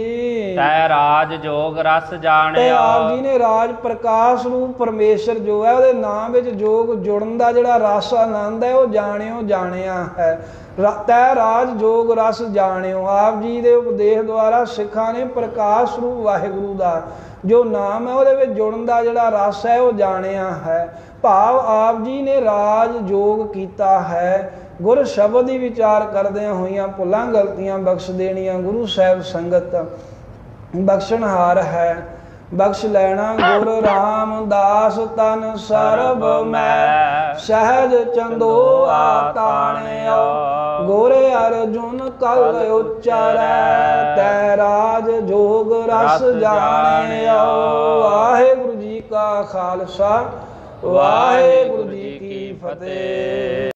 ਜੀ ਤੈ ਰਾਜ ਜੋਗ ਰਸ ਜਾਣਿਓ। ਆਪ ਜੀ ਨੇ ਰਾਜ ਪ੍ਰਕਾਸ਼ ਰੂਪ ਪਰਮੇਸ਼ਰ ਜੋ ਹੈ ਉਹਦੇ ਨਾਮ ਵਿੱਚ ਜੋਗ ਜੁੜਨ ਦਾ ਜਿਹੜਾ ਰਸ ਆਨੰਦ ਹੈ ਉਹ ਜਾਣਿਓ ਜਾਣਿਆ ਹੈ। ਤੈ ਰਾਜ ਜੋਗ ਰਸ ਜਾਣਿਓ। ਆਪ ਜੀ ਦੇ ਉਪਦੇਸ਼ ਦੁਆਰਾ ਸਿੱਖਾਂ ਨੇ ਪ੍ਰਕਾਸ਼ ਰੂਪ ਵਾਹਿਗੁਰੂ ਦਾ ਜੋ ਨਾਮ ਹੈ ਉਹਦੇ ਵਿੱਚ ਜੁੜਨ ਦਾ ਜਿਹੜਾ ਰਸ ਹੈ ਉਹ ਜਾਣਿਆ ਹੈ। ਭਾਵ ਆਪ ਜੀ ਨੇ ਰਾਜ ਜੋਗ ਕੀਤਾ ਹੈ। ਗੁਰ ਸ਼ਬਦ ਹੀ ਵਿਚਾਰ ਕਰਦਿਆਂ ਹੋਈਆਂ ਭੁੱਲਾਂ ਗਲਤੀਆਂ ਬਖਸ਼ ਦੇਣੀਆਂ ਗੁਰੂ ਸਾਹਿਬ ਸੰਗਤ ਬਖਸ਼ਣਹਾਰ ਹੈ। ਬਖਸ਼ ਲੈਣਾ ਗੁਰ ਰਾਮਦਾਸ ਤਨ ਸਰਬ ਮੈਂ, ਸਹਿਜ ਚੰਦੋਆ ਤਾਣਿਓ। ਗੁਰ ਅਰਜੁਨ ਕਲ ਉਚਰੈ ਤੈ ਰਾਜ ਜੋਗ ਰਸ ਜਾਣਿਓ। ਵਾਹਿਗੁਰੂ ਜੀ ਕਾ ਖਾਲਸਾ, ਵਾਹਿਗੁਰੂ ਜੀ ਕੀ ਫਤਿਹ।